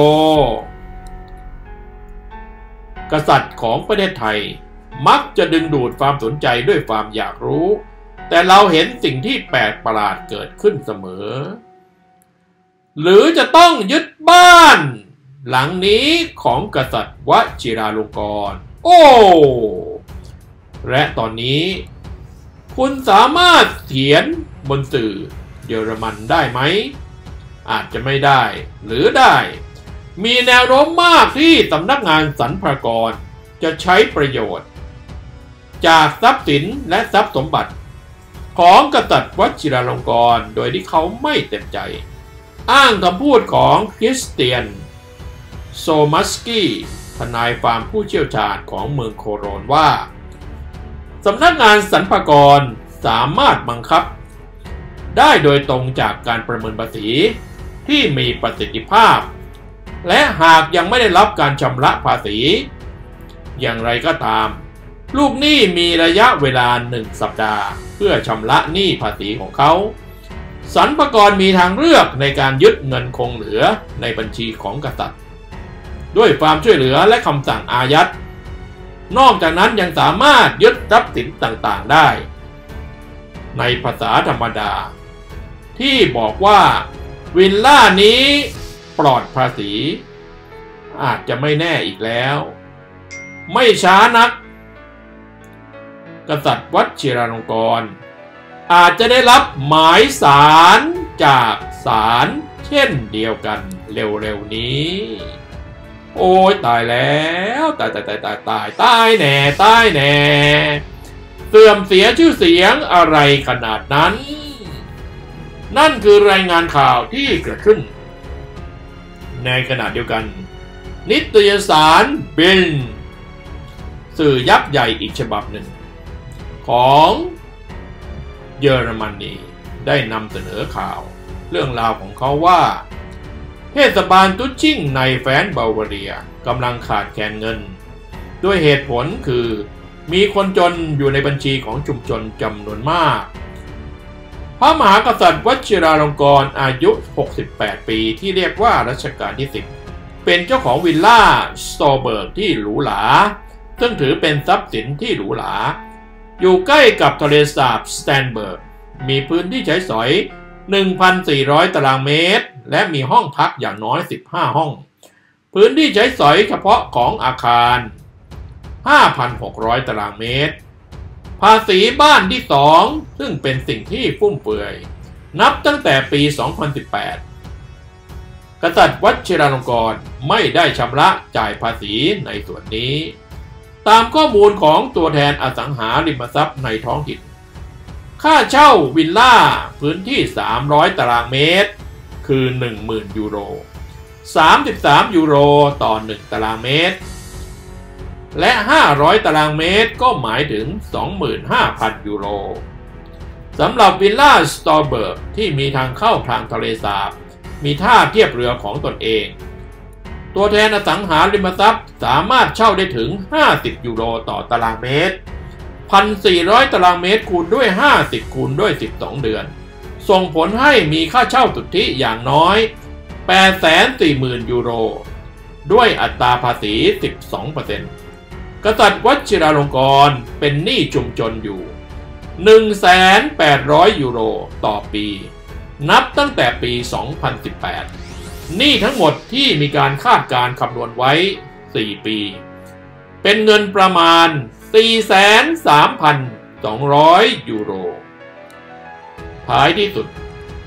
กษัตริย์ของประเทศไทยมักจะดึงดูดความสนใจด้วยความอยากรู้แต่เราเห็นสิ่งที่แปลกประหลาดเกิดขึ้นเสมอหรือจะต้องยึดบ้านหลังนี้ของกษัตริย์วชิราลงกรณ์โอ้และตอนนี้คุณสามารถเขียนบนสื่อเยอรมันได้ไหมอาจจะไม่ได้หรือได้มีแนวโน้มมากที่สำนักงานสรรพากรจะใช้ประโยชน์จากทรัพย์สินและทรัพย์สมบัติของกษัตริย์วชิราลงกรณ์โดยที่เขาไม่เต็มใจอ้างคำพูดของคริสเตียนโซมัสกี้ทนายความผู้เชี่ยวชาญของเมืองโคโลนว่าสำนักงานสรรพากรสามารถบังคับได้โดยตรงจากการประเมินภาษีที่มีประสิทธิภาพและหากยังไม่ได้รับการชำระภาษีอย่างไรก็ตามลูกหนี้มีระยะเวลาหนึ่งสัปดาห์เพื่อชำระหนี้ภาษีของเขาสรรพากรมีทางเลือกในการยึดเงินคงเหลือในบัญชีของกษัตริย์ด้วยความช่วยเหลือและคำสั่งอายัดนอกจากนั้นยังสามารถยึดทรัพย์สินต่างๆได้ในภาษาธรรมดาที่บอกว่าวิลล่านี้ปลอดภาษีอาจจะไม่แน่อีกแล้วไม่ช้านักกษัตริย์วชิราลงกรณ์อาจจะได้รับหมายสารจากศาลเช่นเดียวกันเร็วๆนี้โอ้ยตายแล้วตายตายตายตายตายตายแน่ตายแน่เสื่อมเสียชื่อเสียงอะไรขนาดนั้นนั่นคือรายงานข่าวที่เกิดขึ้นในขณะเดียวกันนิตยสารบิลสื่อยักษ์ใหญ่อีกฉบับหนึ่งของเยอรมนีได้นำเสนอข่าวเรื่องราวของเขาว่าเทศบาลตุชชิ่งในแคว้นบาวาเรียกำลังขาดแคลนเงินด้วยเหตุผลคือมีคนจนอยู่ในบัญชีของชุมชนจำนวนมากพระมหากษัตริย์วชิราลงกรณ์อายุหกสิบแปดปีที่เรียกว่ารัชกาลที่สิบเป็นเจ้าของวิลล่าสโตเบิร์กที่หรูหราซึ่งถือเป็นทรัพย์สินที่หรูหราอยู่ใกล้กับทะเลสาบสแตนเบิร์กมีพื้นที่ใช้สอย หนึ่งพันสี่ร้อย ตารางเมตรและมีห้องพักอย่างน้อยสิบห้าห้องพื้นที่ใช้สอยเฉพาะของอาคาร ห้าพันหกร้อย ตารางเมตรภาษีบ้านที่สองซึ่งเป็นสิ่งที่ฟุ่มเฟือยนับตั้งแต่ปี สองพันสิบแปด กษัตริย์วชิราลงกรณ์ไม่ได้ชำระจ่ายภาษีในส่วนนี้ตามข้อมูลของตัวแทนอสังหาริมทรัพย์ในท้องถิ่นค่าเช่าวิลล่าพื้นที่สามร้อยตารางเมตรคือ หนึ่งหมื่น ยูโรสามสิบสาม ยูโรต่อหนึ่งตารางเมตรและห้าร้อยตารางเมตรก็หมายถึง สองหมื่นห้าพัน ยูโรสำหรับวิลล่าสตอเบิร์กที่มีทางเข้าทางทะเลสาบมีท่าเทียบเรือของตนเองตัวแทนอสังหาริมทรัพย์สามารถเช่าได้ถึงห้าสิบยูโรต่อตารางเมตร หนึ่งพันสี่ร้อย ตารางเมตรคูณด้วยห้าสิบคูณด้วยสิบสองเดือนส่งผลให้มีค่าเช่าสุทธิอย่างน้อย แปดแสนสี่หมื่น ยูโรด้วยอัตราภาษี สิบสองเปอร์เซ็นต์ กษัตริย์วชิราลงกรณ์เป็นหนี้ชุมชนอยู่ หนึ่งแสนแปดร้อย ยูโรต่อปีนับตั้งแต่ปี สองพันสิบแปดหนี้ทั้งหมดที่มีการคาดการณ์คำนวณไว้สี่ปีเป็นเงินประมาณ สี่แสนสามพันสองร้อย ยูโรท้ายที่สุด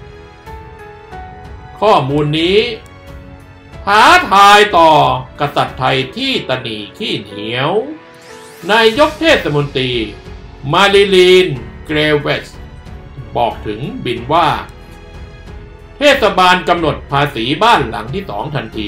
ข้อมูลนี้ท้าทายต่อกษัตริย์ไทยที่ตนีขี้เหนียวนายกเทศมนตรีมาริลีนเกรเวสบอกถึงบินว่าเทศบาลกำหนดภาษีบ้านหลังที่สองทันที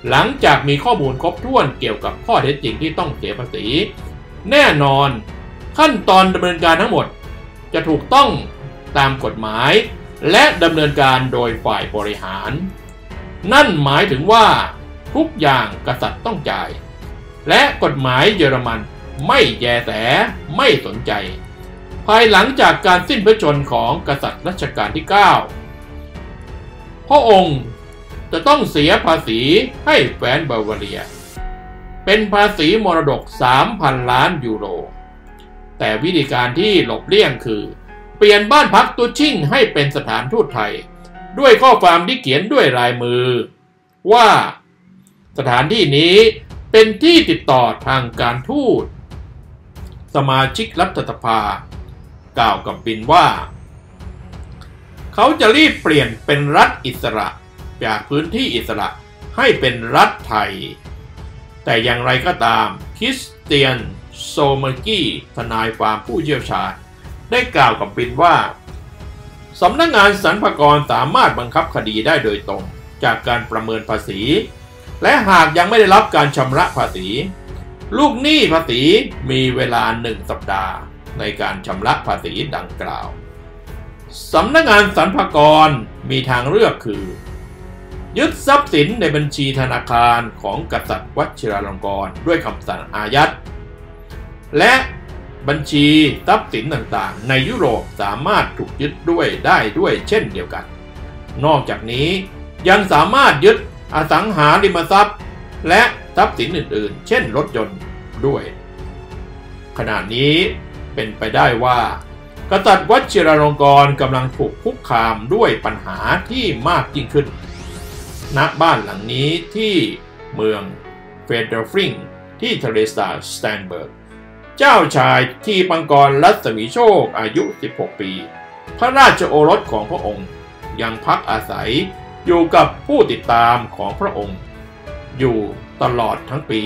หลังจากมีข้อมูลครบถ้วนเกี่ยวกับข้อเท็จจริงที่ต้องเสียภาษีแน่นอนขั้นตอนดำเนินการทั้งหมดจะถูกต้องตามกฎหมายและดำเนินการโดยฝ่ายบริหารนั่นหมายถึงว่าทุกอย่างกษัตริย์ต้องจ่ายและกฎหมายเยอรมันไม่แยแสไม่สนใจภายหลังจากการสิ้นพระชนม์ของกษัตริย์รัชกาลที่เก้าพระองค์จะต้องเสียภาษีให้แคว้นบาวาเรียเป็นภาษีมรดก สามพัน ล้านยูโรแต่วิธีการที่หลบเลี่ยงคือเปลี่ยนบ้านพักตุชิ่งให้เป็นสถานทูตไทยด้วยข้อความที่เขียนด้วยลายมือว่าสถานที่นี้เป็นที่ติดต่อทางการทูตสมาชิกรัฐสภากล่าวกับบินว่าเขาจะรีบเปลี่ยนเป็นรัฐอิสระจากพื้นที่อิสระให้เป็นรัฐไทยแต่อย่างไรก็ตามคริสเตียนโซเมอร์กี้ทนายความผู้เชี่ยวชาญได้กล่าวกับบินว่าสำนักงานสรรพากรสามารถบังคับคดีได้โดยตรงจากการประเมินภาษีและหากยังไม่ได้รับการชำระภาษีลูกหนี้ภาษีมีเวลาหนึ่งสัปดาห์ในการชำระภาษีดังกล่าวสำนักงานสรรพากรมีทางเลือกคือยึดทรัพย์สินในบัญชีธนาคารของกษัตริย์วชิราลงกรณ์ด้วยคำสั่งอายัดและบัญชีทรัพย์สินต่างๆในยุโรปสามารถถูกยึดด้วยได้ด้วยเช่นเดียวกันนอกจากนี้ยังสามารถยึดอสังหาริมทรัพย์และทรัพย์สินอื่นๆเช่นรถยนต์ด้วยขณะนี้เป็นไปได้ว่ากษัตริย์วชิราลงกรณ์กำลังถูกคุกคามด้วยปัญหาที่มากยิ่งขึ้นณบ้านหลังนี้ที่เมืองเฟเดอร์ฟริงที่ทะเลสาบสแตนเบิร์กเจ้าชายทีปังกรรัศมีโชคอายุสิบหกปีพระราชโอรสของพระองค์ยังพักอาศัยอยู่กับผู้ติดตามของพระองค์อยู่ตลอดทั้งปี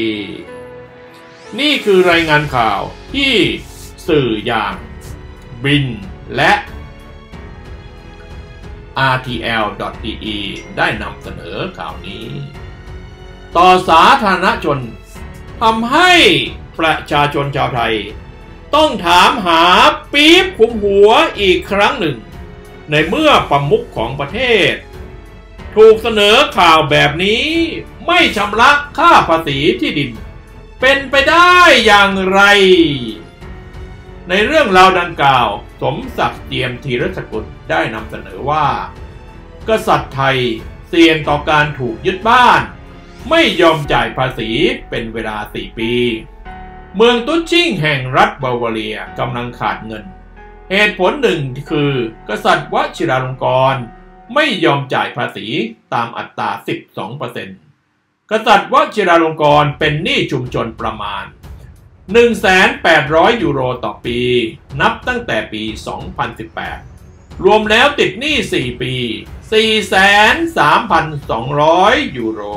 นี่คือรายงานข่าวที่สื่ออย่างบินและ อาร์ ที แอล ดอท ดี อี ได้นำเสนอข่าวนี้ต่อสาธารณชนทำให้ประชาชนชาวไทยต้องถามหาปี๊บคุมหัวอีกครั้งหนึ่งในเมื่อประมุขของประเทศถูกเสนอข่าวแบบนี้ไม่ชำระค่าภาษีที่ดินเป็นไปได้อย่างไรในเรื่องราวดังกล่าวสมศักดิ์เจียมธีรสกุลได้นำเสนอว่ากษัตริย์ไทยเสี่ยงต่อการถูกยึดบ้านไม่ยอมจ่ายภาษีเป็นเวลาสี่ปีเมืองตุชิ่งแห่งรัฐบาวาเรียกำลังขาดเงินเหตุผลหนึ่งคือกษัตริย์วชิราลงกรณ์ไม่ยอมจ่ายภาษีตามอัตรา สิบสองเปอร์เซ็นต์ กษัตริย์วชิราลงกรณ์เป็นหนี้ชุมชนประมาณ หนึ่งแสนแปดร้อย ยูโรต่อปีนับตั้งแต่ปี สองพันสิบแปด รวมแล้วติดหนี้ สี่ ปี สี่แสนสามพันสองร้อย ยูโร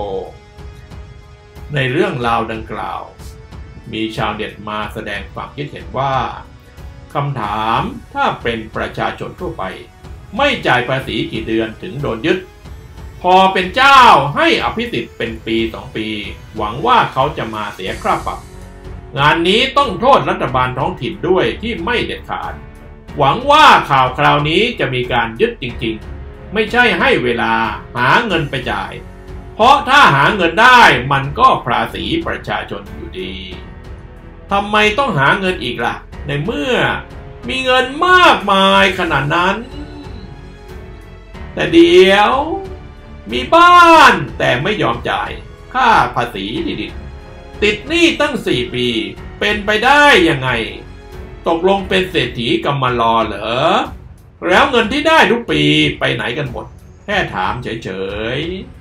ในเรื่องราวดังกล่าวมีชาวเน็ตมาแสดงความคิดเห็นว่าคำถามถ้าเป็นประชาชนทั่วไปไม่จ่ายภาษีกี่เดือนถึงโดนยึดพอเป็นเจ้าให้อภิสิทธิ์เป็นปีสองปีหวังว่าเขาจะมาเสียค่าปรับงานนี้ต้องโทษรัฐบาลท้องถิ่นด้วยที่ไม่เด็ดขาดหวังว่าข่าวคราวนี้จะมีการยึดจริงๆไม่ใช่ให้เวลาหาเงินไปจ่ายเพราะถ้าหาเงินได้มันก็ภาษีประชาชนอยู่ดีทำไมต้องหาเงินอีกล่ะในเมื่อมีเงินมากมายขนาดนั้นแต่เดี๋ยวมีบ้านแต่ไม่ยอมจ่ายค่าภาษีที่ดินติดหนี้ตั้งสี่ปีเป็นไปได้ยังไงตกลงเป็นเศรษฐีกำมารอเหรอแล้วเงินที่ได้ทุกปีไปไหนกันหมดแค่ถามเฉย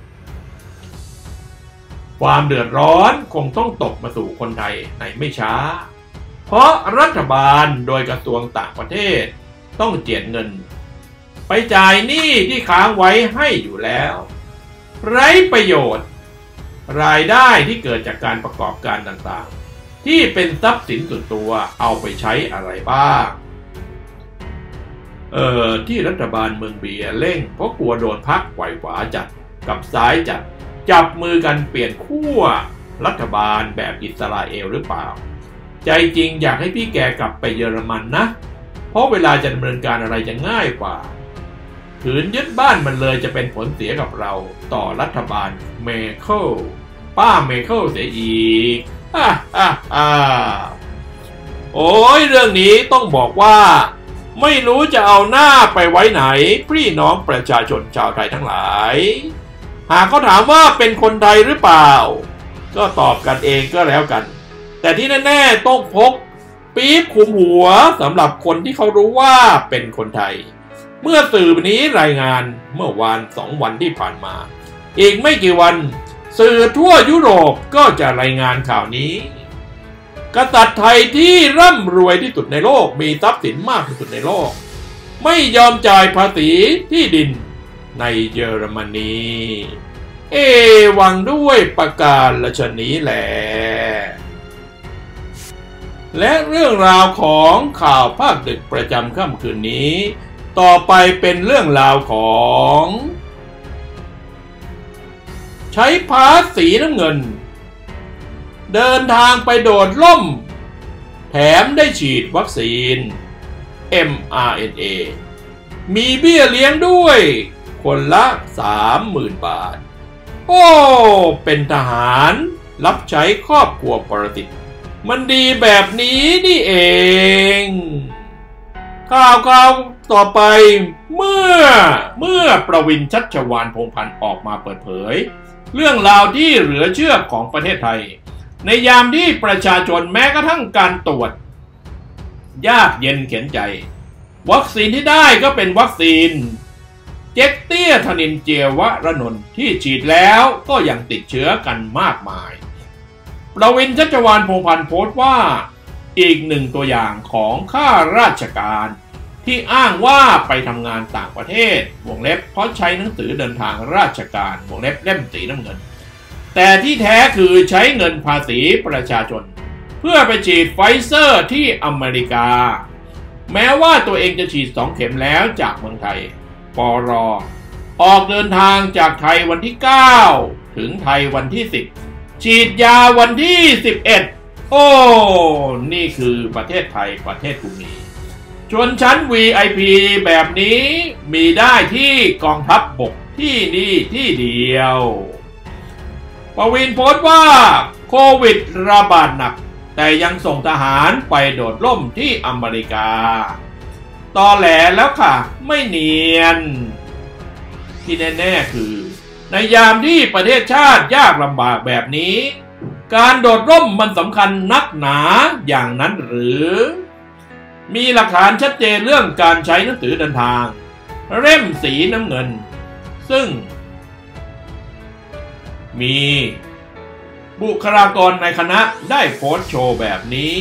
ๆความเดือดร้อนคงต้องตกมาสู่คนไทยในไม่ช้าเพราะรัฐบาลโดยกระทรวงต่างประเทศต้องเจียดเงินไปจ่ายหนี้ที่ค้างไว้ให้อยู่แล้วไร้ประโยชน์รายได้ที่เกิดจากการประกอบการต่างๆที่เป็นทรัพย์สินส่วนตัวเอาไปใช้อะไรบ้างเอ่อที่รัฐบาลเมืองเบียเร่งเพราะกลัวโดนพักไหวขวาจัดกับซ้ายจัดจับมือกันเปลี่ยนขั้วรัฐบาลแบบอิสราเอลหรือเปล่าใจจริงอยากให้พี่แกกลับไปเยอรมันนะเพราะเวลาจะดำเนินการอะไรจะง่ายกว่าขืนยึดบ้านมันเลยจะเป็นผลเสียกับเราต่อรัฐบาลเมเคิลป้าเมเคิลเสียอีกฮ่าฮ่าฮ่าโอ้ยเรื่องนี้ต้องบอกว่าไม่รู้จะเอาหน้าไปไว้ไหนพี่น้องประชาชนชาวไทยทั้งหลายหากเขาถามว่าเป็นคนไทยหรือเปล่าก็ตอบกันเองก็แล้วกันแต่ที่แน่ๆต้องพกปี๊บคลุมหัวสำหรับคนที่เขารู้ว่าเป็นคนไทยเมื่อสื่อนี้รายงานเมื่อวานสองวันที่ผ่านมาอีกไม่กี่วันสื่อทั่วยุโรปก็จะรายงานข่าวนี้กษัตริย์ไทยที่ร่ำรวยที่สุดในโลกมีทรัพย์สินมากที่สุดในโลกไม่ยอมจ่ายภาษีที่ดินในเยอรมนีเอวังด้วยประการฉะนี้แหละและเรื่องราวของข่าวภาคดึกประจำค่ำคืนนี้ต่อไปเป็นเรื่องราวของใช้พาสสีน้ำเงินเดินทางไปโดดร่มแถมได้ฉีดวัคซีน เอ็ม อาร์ เอ็น เอ มีเบี้ยเลี้ยงด้วยคนละ สามหมื่น บาทโอ้เป็นทหารรับใช้ครอบครัวปรสิตมันดีแบบนี้นี่เองข่าวข่าวต่อไปเมื่อเมื่อประวินชัชวาลพงษ์พันธ์ออกมาเปิดเผยเรื่องราวที่เหลือเชื่อของประเทศไทยในยามที่ประชาชนแม้กระทั่งการตรวจยากเย็นเข็นใจวัคซีนที่ได้ก็เป็นวัคซีนเจ็กเตี้ยธนินเจียวระนนท์ที่ฉีดแล้วก็ยังติดเชื้อกันมากมายประวินชัชวาลพงษ์พันธ์โพสต์ว่าอีกหนึ่งตัวอย่างของข้าราชการที่อ้างว่าไปทำงานต่างประเทศวงเล็บเพราะใช้หนังสือเดินทางราชการวงเล็บเล่มสีน้ำเงินแต่ที่แท้คือใช้เงินภาษีประชาชนเพื่อไปฉีดไฟเซอร์ที่อเมริกาแม้ว่าตัวเองจะฉีดสองเข็มแล้วจากเมืองไทยปรออกเดินทางจากไทยวันที่เก้าถึงไทยวันที่สิบฉีดยาวันที่สิบเอ็ดโอ้นี่คือประเทศไทยประเทศกูมีชนชั้น วี ไอ พี แบบนี้มีได้ที่กองทัพบกที่นี่ที่เดียวประวินโพสต์ว่าโควิดระบาดหนักแต่ยังส่งทหารไปโดดร่มที่อเมริกาตอแหลแล้วค่ะไม่เนียนที่แน่ๆคือในยามที่ประเทศชาติยากลำบากแบบนี้การโดดร่มมันสำคัญนักหนาอย่างนั้นหรือมีหลักฐานชัดเจนเรื่องการใช้หนังสือเดินทางเล่มสีน้ำเงินซึ่งมีบุคลากรในคณะได้โพสต์โชว์แบบนี้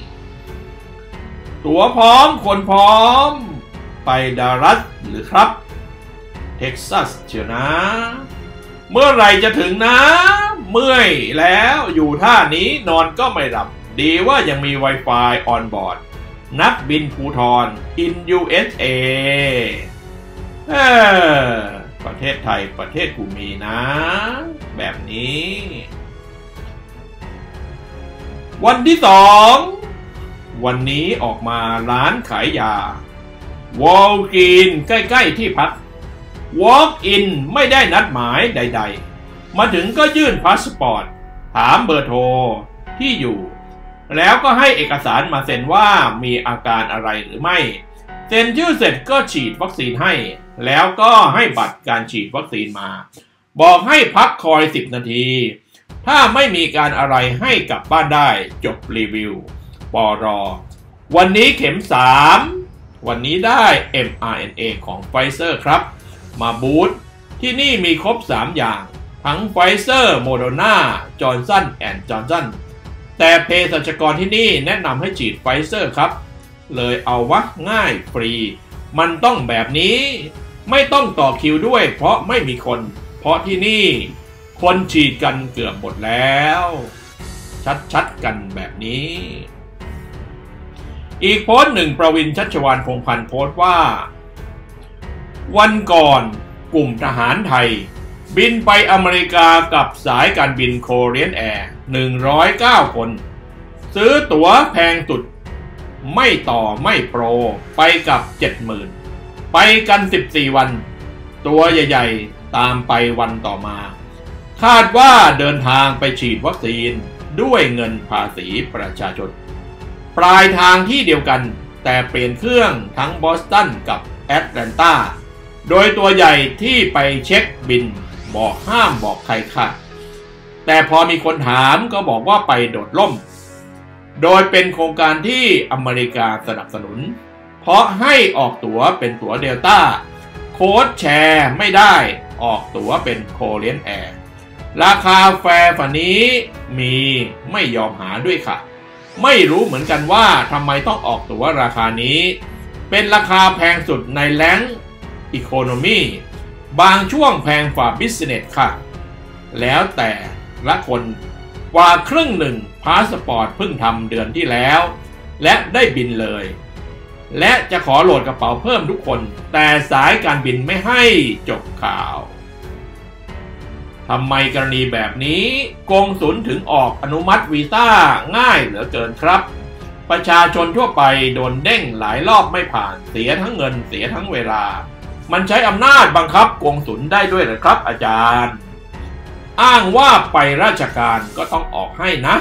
ตั๋วพร้อมคนพร้อมไปดัลลัสหรือครับเท็กซัสเชียวนะเมื่อไหร่จะถึงนะเมื่อยแล้วอยู่ท่านี้นอนก็ไม่หลับดีว่ายังมี Wi-Fi on board นักบินภูธร in ยู เอส เอ เออประเทศไทยประเทศกูมีนะแบบนี้วันที่สองวันนี้ออกมาร้านขายยาวอลกินใกล้ๆที่พัก Walk in ไม่ได้นัดหมายใดๆมาถึงก็ยื่นพาสปอร์ตถามเบอร์โทรที่อยู่แล้วก็ให้เอกสารมาเซ็นว่ามีอาการอะไรหรือไม่เซ็นชื่อเสร็จก็ฉีดวัคซีนให้แล้วก็ให้บัตรการฉีดวัคซีนมาบอกให้พักคอยสิบนาทีถ้าไม่มีการอะไรให้กลับบ้านได้จบรีวิวปรวันนี้เข็มสามวันนี้ได้ เอ็ม อาร์ เอ็น เอ ของไฟเซอร์ครับมาบูธที่นี่มีครบสามอย่างทั้งไฟเซอร์โมเดอร์นาจอห์นสันแอนด์จอห์นสันแต่เภสัชกรที่นี่แนะนำให้ฉีดไฟเซอร์ครับเลยเอาวะง่ายฟรีมันต้องแบบนี้ไม่ต้องต่อคิวด้วยเพราะไม่มีคนเพราะที่นี่คนฉีดกันเกือบหมดแล้วชัดๆกันแบบนี้อีกโพสต์หนึ่งประวินชัชวาลพงษ์พันธ์โพสต์ว่าวันก่อนกลุ่มทหารไทยบินไปอเมริกากับสายการบินโคเรียนแอร์หนึ่งร้อยเก้าคนซื้อตั๋วแพงสุดไม่ต่อไม่โปรไปกับ เจ็ดหมื่น ไปกันสิบสี่วันตัวใหญ่ๆตามไปวันต่อมาคาดว่าเดินทางไปฉีดวัคซีนด้วยเงินภาษีประชาชนปลายทางที่เดียวกันแต่เปลี่ยนเครื่องทั้งบอสตันกับแอตแลนตาโดยตัวใหญ่ที่ไปเช็คบินบอกห้ามบอกใครค่ะแต่พอมีคนถามก็บอกว่าไปโดดร่มโดยเป็นโครงการที่อเมริกาสนับสนุนเพราะให้ออกตั๋วเป็นตั๋วเดลต้าโค้ดแชร์ไม่ได้ออกตั๋วเป็นโคเรียนแอร์ราคาแฟร์ฝันนี้มีไม่ยอมหาด้วยค่ะไม่รู้เหมือนกันว่าทำไมต้องออกตั๋วราคานี้เป็นราคาแพงสุดในแรงอีโคโนมีบางช่วงแพงกว่าบิสเนสค่ะแล้วแต่ละคนกว่าครึ่งหนึ่งพาสปอร์ตเพิ่งทำเดือนที่แล้วและได้บินเลยและจะขอโหลดกระเป๋าเพิ่มทุกคนแต่สายการบินไม่ให้จบข่าวทำไมกรณีแบบนี้กงสุลถึงออกอนุมัติวีซ่าง่ายเหลือเกินครับประชาชนทั่วไปโดนเด้งหลายรอบไม่ผ่านเสียทั้งเงินเสียทั้งเวลามันใช้อำนาจบังคับกงสุลได้ด้วยหรือครับอาจารย์อ้างว่าไปราชการก็ต้องออกให้นะ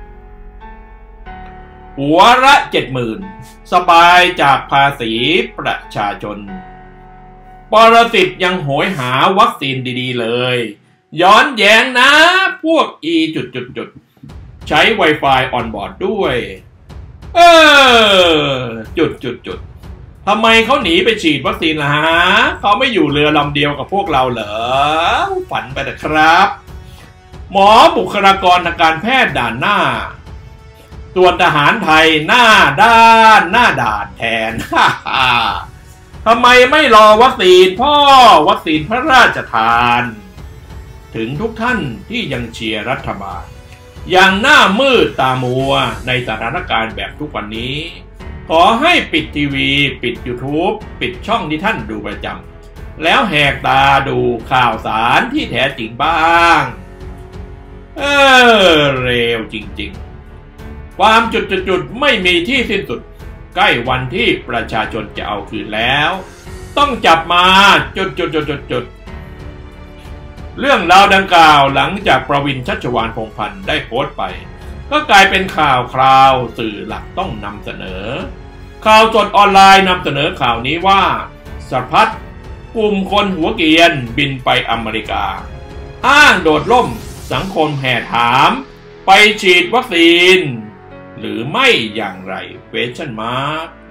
หัวละเจ็ดหมื่นสบายจากภาษีประชาชนปรสิตยังโหยหาวัคซีนดีๆเลยย้อนแย้งนะพวก อี จุดจุดจุดใช้ Wi-Fi ออนบอร์ดด้วยเออจุดจุดจุดทำไมเขาหนีไปฉีดวัคซีนล่ะฮะเขาไม่อยู่เรือลำเดียวกับพวกเราเหรอฝันไปนะครับหมอบุคลากรทางการแพทย์ด่านหน้าส่วนทหารไทยหน้าด้านหน้าด่านแทนฮ่าฮ่าทำไมไม่รอวัคซีนพ่อวัคซีนพระราชทานถึงทุกท่านที่ยังเชียร์รัฐบาลอย่างหน้ามืดตามัวในสถานการณ์แบบทุกวันนี้ขอให้ปิดทีวีปิด YouTube ปิดช่องที่ท่านดูประจำแล้วแหกตาดูข่าวสารที่แท้จริงบ้างเออเร็วจริงๆความจุดๆๆไม่มีที่สิ้นสุดใกล้วันที่ประชาชนจะเอาคืนแล้วต้องจับมาจุดๆๆๆเรื่องราวดังกล่าวหลังจากประวินชัชวาลพงษ์พันธ์ได้โพสต์ไปก็กลายเป็นข่าวคราวสื่อหลักต้องนำเสนอข่าวสดออนไลน์นำเสนอข่าวนี้ว่าสรพัฒน์กลุ่มคนหัวเกรียนบินไปอเมริกาอ้างโดดร่มสังคมแห่ถามไปฉีดวัคซีนหรือไม่อย่างไรเวชั่นมาร์ก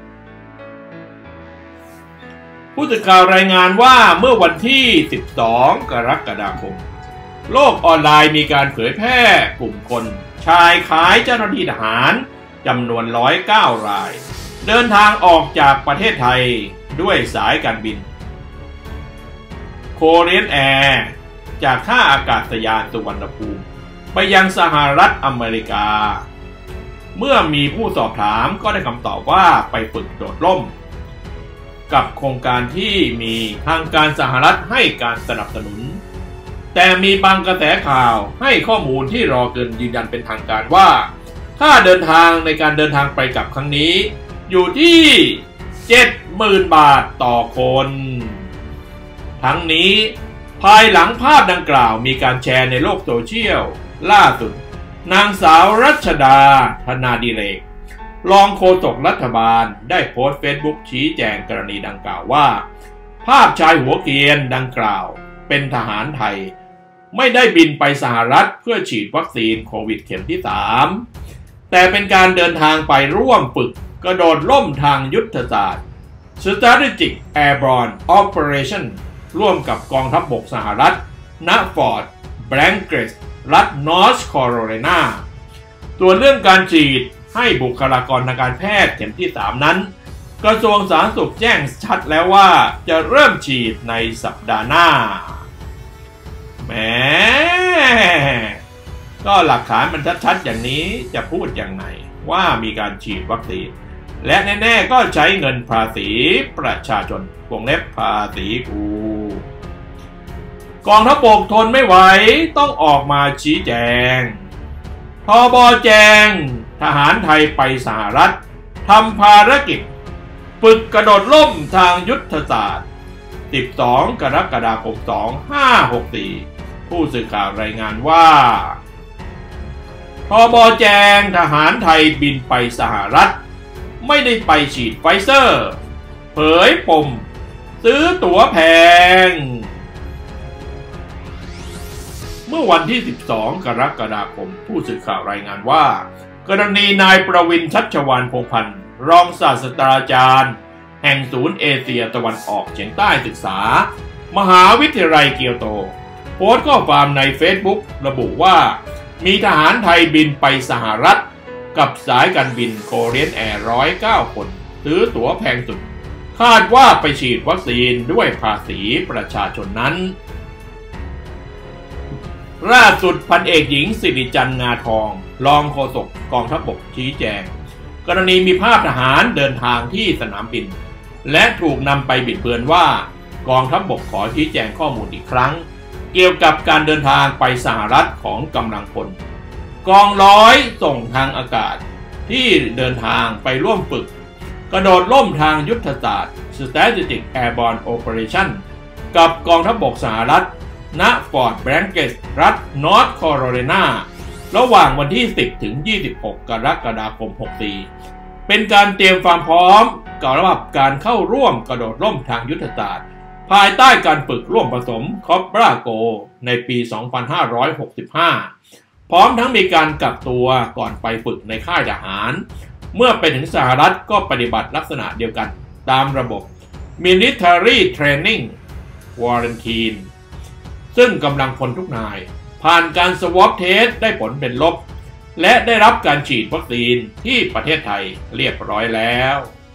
ผู้สื่อข่าวรายงานว่าเมื่อวันที่สิบสองกรกฎาคมโลกออนไลน์มีการเผยแพร่กลุ่มคนชายขายเจ้าหน้าที่ทหารจำนวนหนึ่งร้อยเก้ารายเดินทางออกจากประเทศไทยด้วยสายการบินโคเรียนแอร์จากท่าอากาศยานสุวรรณภูมิไปยังสหรัฐอเมริกาเมื่อมีผู้สอบถามก็ได้คำตอบว่าไปฝึกโดดร่มกับโครงการที่มีทางการสหรัฐให้การสนับสนุนแต่มีบางกระแสข่าวให้ข้อมูลที่รอเกินยืนยันเป็นทางการว่าค่าเดินทางในการเดินทางไปกลับครั้งนี้อยู่ที่ เจ็ดหมื่น บาทต่อคนทั้งนี้ภายหลังภาพดังกล่าวมีการแชร์ในโลกโซเชียลล่าสุดนางสาวรัชดาธนาดิเรกรองโฆษกรัฐบาลได้โพสต์เฟซบุ๊กชี้แจงกรณีดังกล่าวว่าภาพชายหัวเกรียนดังกล่าวเป็นทหารไทยไม่ได้บินไปสหรัฐเพื่อฉีดวัคซีนโควิดเข็มที่สามแต่เป็นการเดินทางไปร่วมฝึกกระโดดร่มทางยุทธศาสตร์ Strategic Airborne Operation ร่วมกับกองทัพบกสหรัฐณฟอร์ตแบงเกรสรัฐนอร์ทแคโรไลนาส่วนเรื่องการฉีดให้บุคลากรทางการแพทย์เข็มที่สามนั้นกระทรวงสาธารณสุขแจ้งชัดแล้วว่าจะเริ่มฉีดในสัปดาห์หน้าแหมก็หลักฐานมันชัดๆอย่างนี้จะพูดอย่างไรว่ามีการฉีดวัคซีนและแน่ๆก็ใช้เงินภาษีประชาชนวงเล็บภาษีกูกองทัพบกทนไม่ไหวต้องออกมาชี้แจงทบแจงทหารไทยไปสหรัฐทำภารกิจฝึกกระโดดร่มทางยุทธศาสตร์สิบสองกรกฎาคมสองพันห้าร้อยหกสิบสี่ผู้สื่อข่าวรายงานว่าทบแจงทหารไทยบินไปสหรัฐไม่ได้ไปฉีดไฟเซอร์เผยปมซื้อตั๋วแพงเมื่อวันที่สิบสองกรกฎาคมผู้สื่อข่าวรายงานว่ากรณีนายประวินชัชวาลพงษ์พันธ์รองศาสตราจารย์แห่งศูนย์เอเชียตะวันออกเฉียงใต้ศึกษามหาวิทยาลัยเกียวโตโพสต์ข้อความใน Facebook ระบุว่ามีทหารไทยบินไปสหรัฐกับสายการบินโคเรียนแอร์หนึ่งร้อยเก้าคนซื้อตั๋วแพงสุดคาดว่าไปฉีดวัคซีนด้วยภาษีประชาชนนั้นล่าสุดพันเอกหญิงสิริจันทร์งาทองรองโฆษกกองทัพบกชี้แจงกรณีมีภาพทหารเดินทางที่สนามบินและถูกนำไปบิดเบือนว่ากองทัพบกขอชี้แจงข้อมูลอีกครั้งเกี่ยวกับการเดินทางไปสหรัฐของกำลังพลกองร้อยส่งทางอากาศที่เดินทางไปร่วมฝึกกระโดดร่มทางยุทธศาสตร์ Strategic Airborne Operation กับกองทัพบกสหรัฐณฟอร์ตแบรงเกสรัฐนอร์ทแคโรไลนาระหว่างวันที่สิบถึงยี่สิบหกกรกฎาคมหกสี่เป็นการเตรียมความพร้อมสำหรับการเข้าร่วมกระโดดร่มทางยุทธศาสตร์ภายใต้การฝึกร่วมผสมคอปราโกในปี สองพันห้าร้อยหกสิบห้า พร้อมทั้งมีการกักตัวก่อนไปฝึกในค่ายทหารเมื่อไปถึงสหรัฐก็ปฏิบัติลักษณะเดียวกันตามระบบ Military Training Quarantine ซึ่งกำลังพลทุกนายผ่านการสวอปเทสได้ผลเป็นลบและได้รับการฉีดวัคซีนที่ประเทศไทยเรียบร้อยแล้ว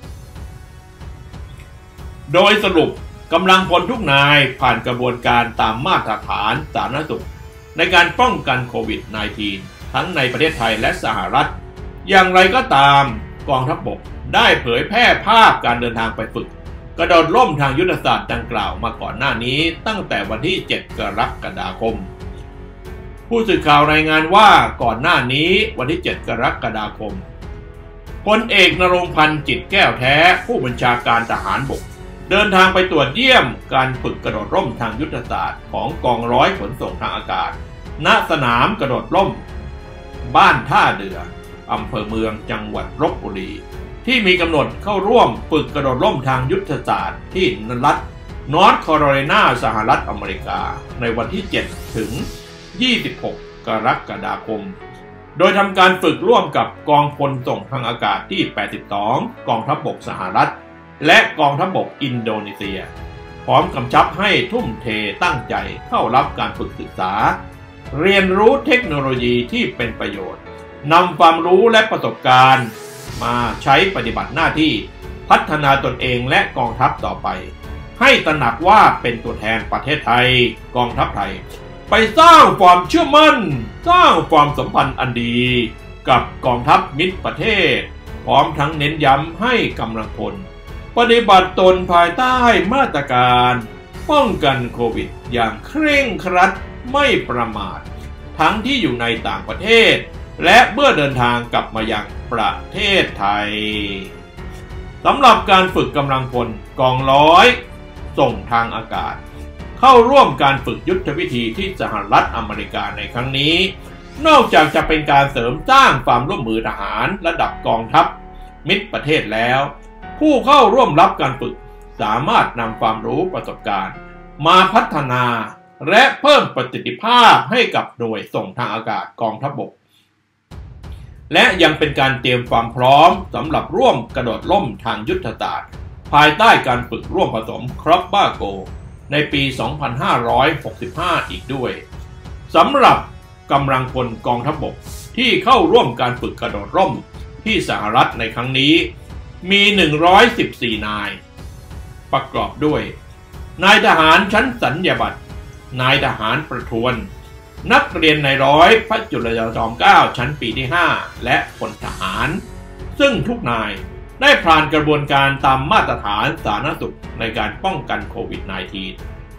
โดยสรุปกำลังพลทุกนายผ่านกระบวนการตามมาตรฐานสาธารณสุขในการป้องกันโควิด สิบเก้า ทั้งในประเทศไทยและสหรัฐอย่างไรก็ตามกองทัพบกได้เผยแพร่ภาพการเดินทางไปฝึกกระโดดร่มทางยุทธศาสตร์ดังกล่าวมาก่อนหน้านี้ตั้งแต่วันที่เจ็ดกรกฎาคมผู้สื่อข่าวรายงานว่าก่อนหน้านี้วันที่เจ็ดกรกฎาคมพลเอกณรงค์พันธ์จิตแก้วแท้ผู้บัญชาการทหารบกเดินทางไปตรวจเยี่ยมการฝึกกระโดดร่มทางยุทธศาสตร์ของกองร้อยขนส่งทางอากาศณสนามกระโดดร่มบ้านท่าเรืออำเภอเมืองจังหวัดลพบุรีที่มีกำหนดเข้าร่วมฝึกกระโดดร่มทางยุทธศาสตร์ที่รัฐนอร์ทแคโรไลนาสหรัฐอเมริกาในวันที่เจ็ดถึงยี่สิบหกกรกฎาคมโดยทำการฝึกร่วมกับกองพลส่งทางอากาศที่แปดสิบสองกองทัพบกสหรัฐและกองทัพบกอินโดนีเซียพร้อมกำชับให้ทุ่มเทตั้งใจเข้ารับการฝึกศึกษาเรียนรู้เทคโนโลยีที่เป็นประโยชน์นำความรู้และประสบการณ์มาใช้ปฏิบัติหน้าที่พัฒนาตนเองและกองทัพต่อไปให้ตระหนักว่าเป็นตัวแทนประเทศไทยกองทัพไทยไปสร้างความเชื่อมั่นสร้างความสัมพันธ์อันดีกับกองทัพมิตรประเทศพร้อมทั้งเน้นย้ำให้กำลังพลปฏิบัติตนภายใต้มาตรการป้องกันโควิดอย่างเคร่งครัดไม่ประมาททั้งที่อยู่ในต่างประเทศและเมื่อเดินทางกลับมายังประเทศไทยสำหรับการฝึกกำลังพลกองร้อยส่งทางอากาศเข้าร่วมการฝึกยุทธวิธีที่สหรัฐอเมริกาในครั้งนี้นอกจากจะเป็นการเสริมสร้างความร่วมมือทหารระดับกองทัพมิตรประเทศแล้วผู้เข้าร่วมรับการฝึกสามารถนำความรู้ประสบการณ์มาพัฒนาและเพิ่มประสิทธิภาพให้กับหน่วยส่งทางอากาศกองทัพบกและยังเป็นการเตรียมความพร้อมสำหรับร่วมกระโดดร่มทางยุทธศาสตร์ภายใต้การฝึกร่วมผสมครอปบ้าโกในปี สองพันห้าร้อยหกสิบห้า อีกด้วยสำหรับกำลังพลกองทัพบกที่เข้าร่วมการฝึกกระโดดร่มที่สหรัฐในครั้งนี้มีหนึ่งร้อยสิบสี่นายประกอบด้วยนายทหารชั้นสัญญาบัตรนายทหารประทวนนักเรียนนายร้อยพระจุลจอมเกล้าชั้นปีที่ห้าและพลทหารซึ่งทุกนายได้ผ่านกระบวนการตามมาตรฐานสาธารณสุขในการป้องกันโควิด สิบเก้า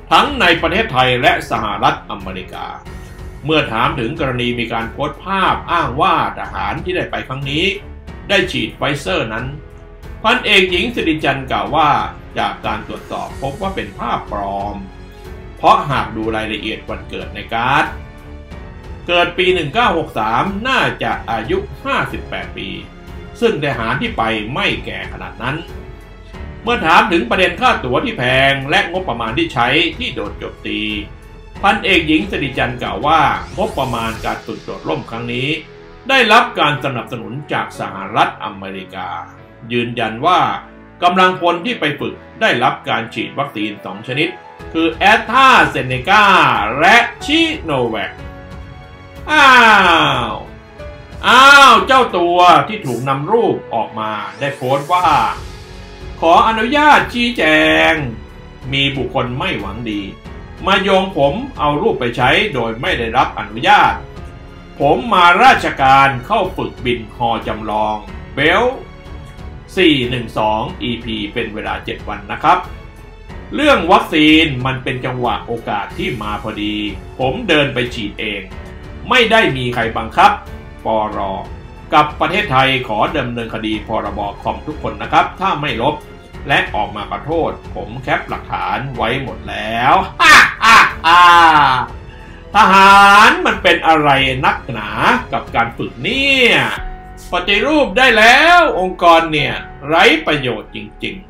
ทั้งในประเทศไทยและสหรัฐอเมริกาเมื่อถามถึงกรณีมีการโพสต์ภาพอ้างว่าทหารที่ได้ไปครั้งนี้ได้ฉีดไฟเซอร์นั้นพันเอกหญิงสิริจันทร์กล่าวว่าจากการตรวจสอบพบว่าเป็นภาพปลอมเพราะหากดูรายละเอียดวันเกิดในการ์ดเกิดปีหนึ่งเก้าหกสามน่าจะอายุห้าสิบแปดปีซึ่งทหารที่ไปไม่แก่ขนาดนั้นเมื่อถามถึงประเด็นค่าตั๋วที่แพงและงบประมาณที่ใช้ที่โดนโจมตีพันเอกหญิงสิริจันทร์กล่าวว่างบประมาณการฝึกโดดร่มครั้งนี้ได้รับการสนับสนุนจากสหรัฐอเมริกายืนยันว่ากำลังพลที่ไปฝึกได้รับการฉีดวัคซีนสองชนิดคือแอสตราเซเนกาและชิโนแวคอ้าวอ้าวเจ้าตัวที่ถูกนำรูปออกมาได้โพสต์ว่าขออนุญาตชี้แจงมีบุคคลไม่หวังดีมาโยงผมเอารูปไปใช้โดยไม่ได้รับอนุญาตผมมาราชการเข้าฝึกบินฮอจำลองเบลสี่หนึ่งสอง อี พี เป็นเวลาเจ็ดวันนะครับเรื่องวัคซีนมันเป็นจังหวะโอกาสที่มาพอดีผมเดินไปฉีดเองไม่ได้มีใครบังคับปรกับประเทศไทยขอดำเนินคดีพรบคอมทุกคนนะครับถ้าไม่ลบและออกมาขอโทษผมแคปหลักฐานไว้หมดแล้วฮ่าฮ่าฮ่าทหารมันเป็นอะไรนักหนากับการฝึกเนี่ยปฏิรูปได้แล้วองค์กรเนี่ยไร้ประโยชน์จริง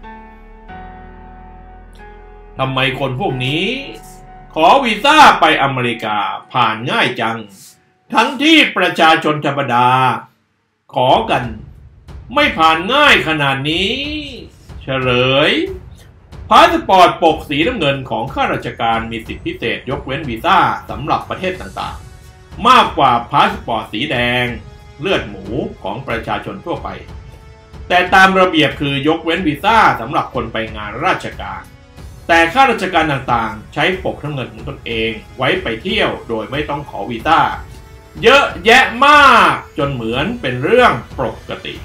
ๆทำไมคนพวกนี้ขอวีซ่าไปอเมริกาผ่านง่ายจังทั้งที่ประชาชนธรรมดาขอกันไม่ผ่านง่ายขนาดนี้เฉลยพาสปอร์ตปกสีน้ำเงินของข้าราชการมีสิทธิพิเศษยกเว้นวีซ่าสำหรับประเทศต่างๆมากกว่าพาสปอร์ตสีแดงเลือดหมูของประชาชนทั่วไปแต่ตามระเบียบคือยกเว้นวีซ่าสำหรับคนไปงานราชการแต่ข้าราชการต่างๆใช้ปกน้ำเงินของตนเองไว้ไปเที่ยวโดยไม่ต้องขอวีซ่าเยอะแยะมากจนเหมือนเป็นเรื่องปกติ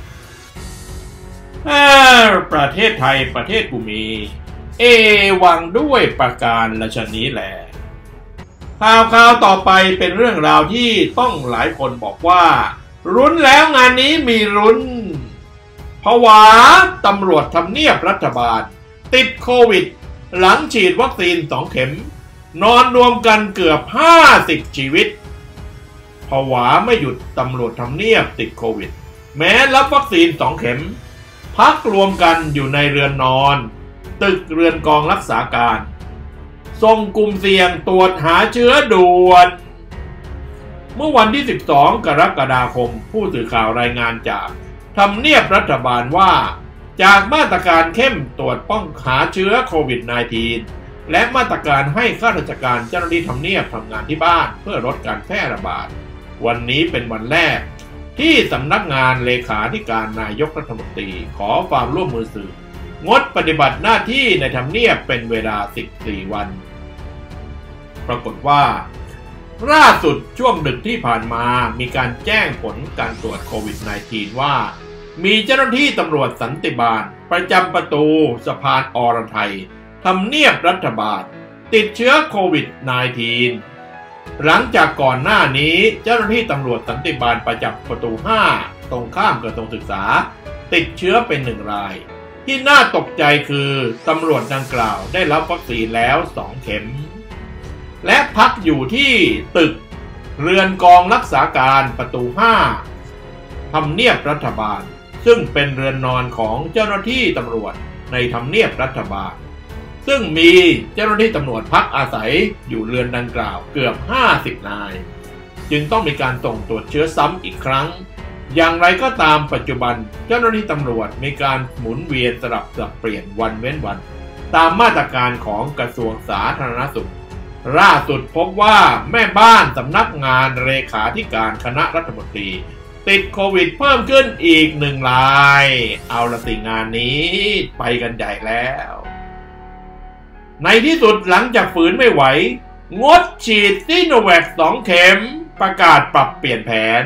ประเทศไทยประเทศกูมีเอวังด้วยประการละชนี้แหละข่าวข่าวต่อไปเป็นเรื่องราวที่ต้องหลายคนบอกว่ารุ้นแล้วงานนี้มีรุ้นผวาตำรวจทำเนียบรัฐบาลติดโควิดหลังฉีดวัคซีนสองเข็มนอนรวมกันเกือบห้าสิบชีวิตผวาไม่หยุดตำรวจทำเนียบติดโควิดแม้รับวัคซีนสองเข็มพักรวมกันอยู่ในเรือนนอนตึกเรือนกองรักษาการส่งกลุ่มเสี่ยงตรวจหาเชื้อด่วนเมื่อวันที่สิบสองกรกฎาคมผู้สื่อข่าวรายงานจากทำเนียบรัฐบาลว่าจากมาตรการเข้มตรวจป้องหาเชื้อโควิด สิบเก้า และมาตรการให้ข้าราชการเจ้าหน้าที่ทำเนียบทำงานที่บ้านเพื่อลดการแพร่ระบาดวันนี้เป็นวันแรกที่สำนักงานเลขาธิการนายกรัฐมนตรีขอความร่วมมือสื่องดปฏิบัติหน้าที่ในทำเนียบเป็นเวลาสิบสี่วันปรากฏว่าล่าสุดช่วงดึกที่ผ่านมามีการแจ้งผลการตรวจโควิด สิบเก้า ว่ามีเจ้าหน้าที่ตำรวจสันติบาลประจำประตูสะพานอรไทยทำเนียบรัฐบาลติดเชื้อโควิด สิบเก้า หลังจากก่อนหน้านี้เจ้าหน้าที่ตำรวจสันติบาลประจำประตูห้าตรงข้ามกระทรวงศึกษาติดเชื้อเป็นหนึ่งรายที่น่าตกใจคือตำรวจดังกล่าวได้รับวัคซีนแล้วสองเข็มและพักอยู่ที่ตึกเรือนกองรักษาการประตูห้าทำเนียบรัฐบาลซึ่งเป็นเรือนนอนของเจ้าหน้าที่ตำรวจในทำเนียบรัฐบาลซึ่งมีเจ้าหน้าที่ตำรวจพักอาศัยอยู่เรือนดังกล่าวเกือบห้าสิบนายจึงต้องมีการส่งตรวจเชื้อซ้ำอีกครั้งอย่างไรก็ตามปัจจุบันเจ้าหน้าที่ตำรวจมีการหมุนเวียนสลับสับเปลี่ยนวันเว้นวันตามมาตรการของกระทรวงสาธารณสุขล่าสุดพบว่าแม่บ้านสำนักงานเลขาธิการคณะรัฐมนตรีติดโควิดเพิ่มขึ้นอีกหนึ่งรายเอาละสิงานนี้ไปกันใหญ่แล้วในที่สุดหลังจากฝืนไม่ไหวงดฉีดซิโนแวคสองเข็มประกาศปรับเปลี่ยนแผน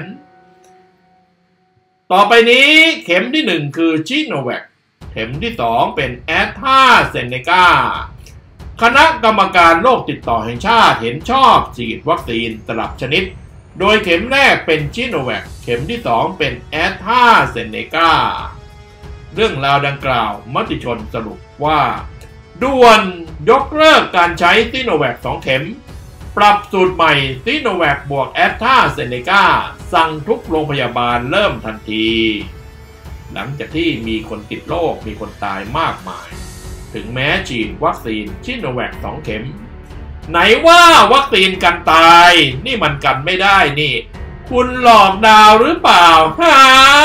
ต่อไปนี้เข็มที่หนึ่งคือชิโนแวคเข็มที่สองเป็นแอสตราเซเนกาคณะกรรมการโรคติดต่อแห่งชาติเห็นชอบฉีดวัคซีนสลับชนิดโดยเข็มแรกเป็นชิโนแวคเข็มที่สองเป็นแอสตราเซเนกาเรื่องราวดังกล่าวมติชนสรุปว่าด่วนยกเลิกการใช้ซิโนแวคสองเข็มปรับสูตรใหม่ซิโนแวคบวกแอสตราเซเนกาสั่งทุกโรงพยาบาลเริ่มทันทีหลังจากที่มีคนติดโรคมีคนตายมากมายถึงแม้ฉีดวัคซีนชิโนแวคสองเข็มไหนว่าวัคซีนกันตายนี่มันกันไม่ได้นี่คุณหลอกดาวหรือเปล่าฮะ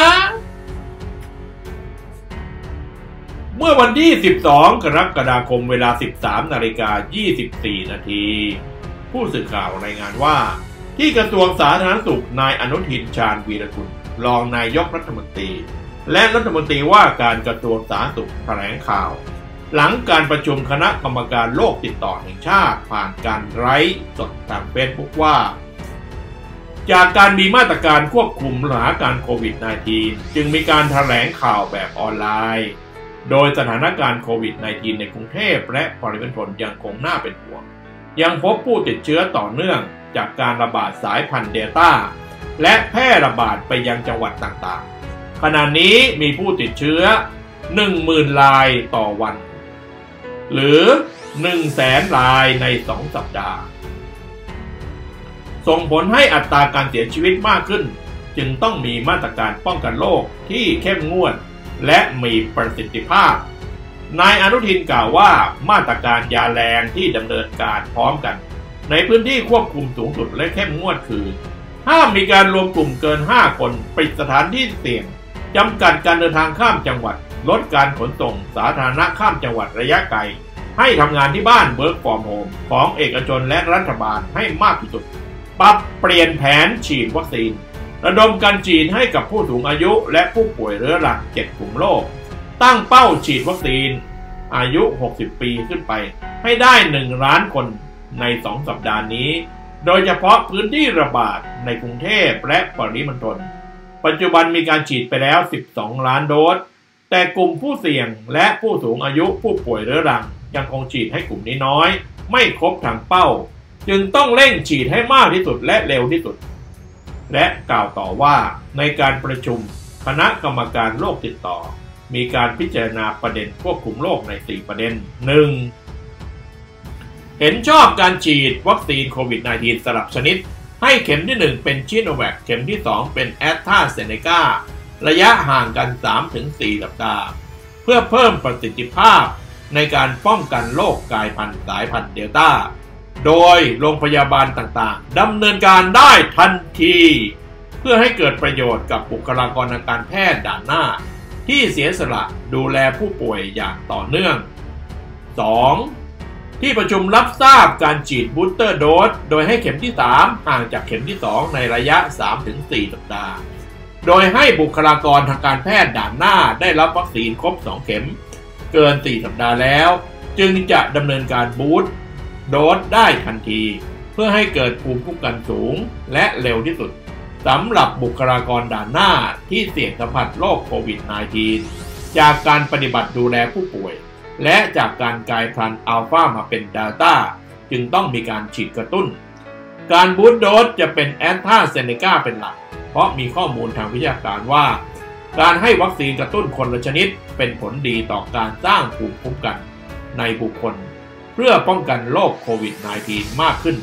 เมื่อวันที่สิบสองกรกฎาคมเวลา สิบสามนาฬิกายี่สิบสี่นาทีผู้สื่อข่าวรายงานว่าที่กระทรวงสาธารณสุขนายอนุทินชาญวีรกุลรองนายกรัฐมนตรีและรัฐมนตรีว่าการกระทรวงสาธารณสุขแถลงข่าวหลังการประชุมคณะกรรมการโรคติดต่อแห่งชาติผ่านการไลฟ์สดทางเฟซบุ๊กว่าจากการมีมาตรการควบคุมสถานการณ์โควิด สิบเก้า จึงมีการแถลงข่าวแบบออนไลน์โดยสถานการณ์โควิด สิบเก้า ในกรุงเทพและปริมณฑลยังคงน่าเป็นห่วงยังพบผู้ติดเชื้อต่อเนื่องจากการระบาดสายพันธุ์เดลต้าและแพร่ระบาดไปยังจังหวัดต่างๆขณะนี้มีผู้ติดเชื้อ หนึ่งหมื่น รายต่อวันหรือ หนึ่งแสน รายในสองสัปดาห์ส่งผลให้อัตราการเสียชีวิตมากขึ้นจึงต้องมีมาตรการป้องกันโรคที่เข้มงวดและมีประสิทธิภาพนายอนุทินกล่าวว่ามาตรการยาแรงที่ดำเนินการพร้อมกันในพื้นที่ควบคุมสูงสุดและเข้มงวดคือห้ามมีการรวมกลุ่มเกินห้าคนปิดสถานที่เสี่ยงจำกัดการเดินทางข้ามจังหวัดลดการขนส่งสาธารณะข้ามจังหวัดระยะไกลให้ทำงานที่บ้าน Work from Home ของเอกชนและรัฐบาลให้มากที่สุดปรับเปลี่ยนแผนฉีดวัคซีนระดมการฉีดให้กับผู้สูงอายุและผู้ป่วยเรื้อรังเจ็ดกลุ่มโรคตั้งเป้าฉีดวัคซีนอายุหกสิบปีขึ้นไปให้ได้หนึ่งล้านคนในสองสัปดาห์นี้โดยเฉพาะพื้นที่ระบาดในกรุงเทพและปริมณฑลปัจจุบันมีการฉีดไปแล้วสิบสองล้านโดสแต่กลุ่มผู้เสี่ยงและผู้สูงอายุผู้ป่วยเรื้อรังยังคงฉีดให้กลุ่มนี้น้อยไม่ครบทางเป้าจึงต้องเร่งฉีดให้มากที่สุดและเร็วที่สุดและกล่าวต่อว่าในการประชุมคณะกรรมการโรคติดต่อมีการพิจารณาประเด็นควบคุมโรคในสี่ประเด็น หนึ่ง เห็นชอบการฉีดวัคซีนโควิด สิบเก้า สลับชนิดให้เข็มที่หนึ่งเป็นชิโนแวคเข็มที่สองเป็นแอสตราเซเนการะยะห่างกัน สามถึงสี่ สัปดาห์เพื่อเพิ่มประสิทธิภาพในการป้องกันโรคกลายพันธุ์สายพันธุ์เดลต้าโดยโรงพยาบาลต่างๆดำเนินการได้ทันทีเพื่อให้เกิดประโยชน์กับบุคลากรทางการแพทย์ด่านหน้าที่เสียสละดูแลผู้ป่วยอย่างต่อเนื่อง สอง ที่ประชุมรับทราบการฉีดบูสเตอร์โดสโดยให้เข็มที่สามห่างจากเข็มที่สองในระยะ สามถึงสี่ สัปดาห์โดยให้บุคลากรทางการแพทย์ด่านหน้าได้รับวัคซีนครบสองเข็มเกินสี่สัปดาห์แล้วจึงจะดำเนินการบูสต์โดสได้ทันทีเพื่อให้เกิดภูมิคุ้มกันสูงและเร็วที่สุดสำหรับบุคลากรด่านหน้าที่เสี่ยงสัมผัสโรคโควิด สิบเก้า จากการปฏิบัติดูแลผู้ป่วยและจากการกลายพันธุ์อัลฟามาเป็นเดลต้าจึงต้องมีการฉีดกระตุ้นการบูสต์โดสจะเป็นแอสตราเซเนกาเป็นหลักเพราะมีข้อมูลทางวิทยาการว่าการให้วัคซีนกระตุ้นคนละชนิดเป็นผลดีต่อการสร้างภูมิคุ้มกันในบุคคลเพื่อป้องกันโรคโควิด สิบเก้า มากขึ้น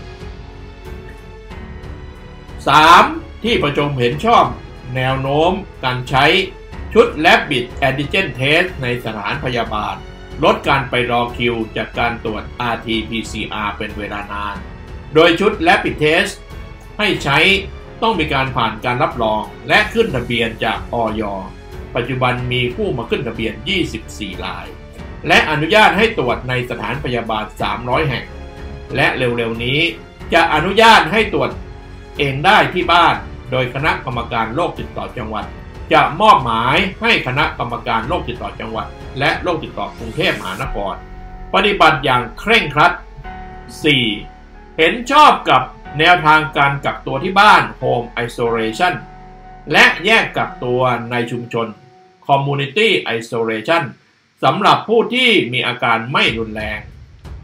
สาม ที่ประชุมเห็นชอบแนวโน้มการใช้ชุด Rapid Antigen Test ในสถานพยาบาลลดการไปรอคิวจากการตรวจ อาร์ ที พี ซี อาร์ เป็นเวลานานโดยชุด Rapid Test ให้ใช้ต้องมีการผ่านการรับรองและขึ้นทะเบียนจากอย.ปัจจุบันมีผู้มาขึ้นทะเบียนยี่สิบสี่รายและอนุญาตให้ตรวจในสถานพยาบาลสามร้อยแห่งและเร็วๆนี้จะอนุญาตให้ตรวจเองได้ที่บ้านโดยคณะกรรมการโรคติดต่อจังหวัดจะมอบหมายให้คณะกรรมการโรคติดต่อจังหวัดและโรคติดต่อกรุงเทพมหานครปฏิบัติอย่างเคร่งครัด สี่ เห็นชอบกับแนวทางการกักตัวที่บ้าน Home Isolation และแยกกักตัวในชุมชน Community Isolation สำหรับผู้ที่มีอาการไม่รุนแรง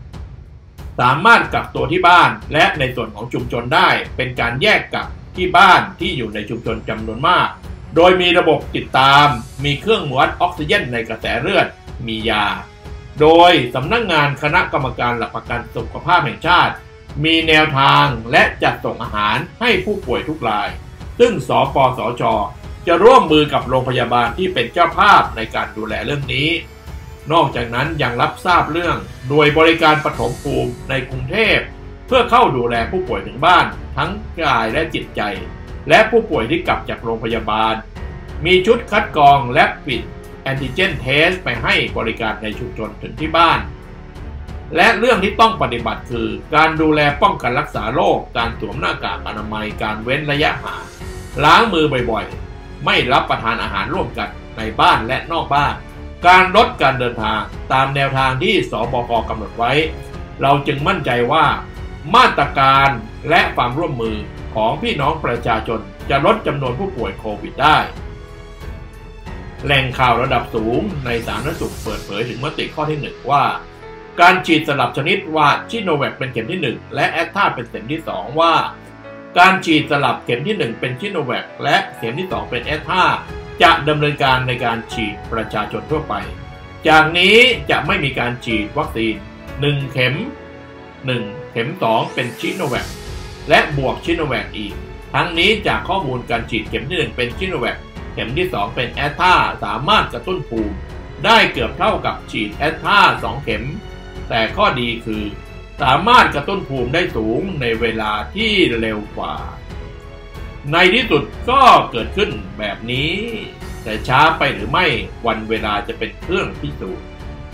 สามารถกักตัวที่บ้านและในส่วนของชุมชนได้เป็นการแยกกักที่บ้านที่อยู่ในชุมชนจำนวนมากโดยมีระบบติดตามมีเครื่องวัดออกซิเจนในกระแสเลือดมียาโดยสำนักงานคณะกรรมการหลักประกันสุขภาพแห่งชาติมีแนวทางและจัดส่งอาหารให้ผู้ป่วยทุกรายซึ่งสปสช.จะร่วมมือกับโรงพยาบาลที่เป็นเจ้าภาพในการดูแลเรื่องนี้นอกจากนั้นยังรับทราบเรื่องหน่วยบริการปฐมภูมิในกรุงเทพเพื่อเข้าดูแลผู้ป่วยถึงบ้านทั้งกายและจิตใจและผู้ป่วยที่กลับจากโรงพยาบาลมีชุดคัดกรองและปิดแอนติเจนเทสไปให้บริการในชุมชนถึงที่บ้านและเรื่องที่ต้องปฏิบัติคือการดูแลป้องกันรักษาโรคการสวมหน้ากากอนามัยการเว้นระยะห่างล้างมือบ่อยๆไม่รับประทานอาหารร่วมกันในบ้านและนอกบ้านการลดการเดินทางตามแนวทางที่สบคกำหนดไว้เราจึงมั่นใจว่ามาตรการและความร่วมมือของพี่น้องประชาชนจะลดจำนวนผู้ป่วยโควิดได้แหล่งข่าวระดับสูงในสาธารณสุขเปิดเผยถึงมติข้อที่หนึ่งว่าการฉีดสลับชนิดว่าชิโนแวคเป็นเข็มที่หนึ่งและแอสตราเป็นเข็มที่สองว่าการฉีดสลับเข็มที่หนึ่งเป็นชิโนแวคและเข็มที่สองเป็นแอสตราจะดำเนินการในการฉีดประชาชนทั่วไปจากนี้จะไม่มีการฉีดวัคซีนหนึ่งเข็มหนึ่งเข็มสองเป็นชิโนแวคและบวกชิโนแวคอีกทั้งนี้จากข้อมูลการฉีดเข็มที่หนึ่งเป็นชิโนแวคเข็มที่สองเป็นแอสตราสามารถกระตุ้นภูมิได้เกือบเท่ากับฉีดแอสตราสองเข็มแต่ข้อดีคือสามารถกระตุ้นภูมิได้สูงในเวลาที่เร็วกว่าในที่สุดก็เกิดขึ้นแบบนี้แต่ช้าไปหรือไม่วันเวลาจะเป็นเครื่องพิสูจน์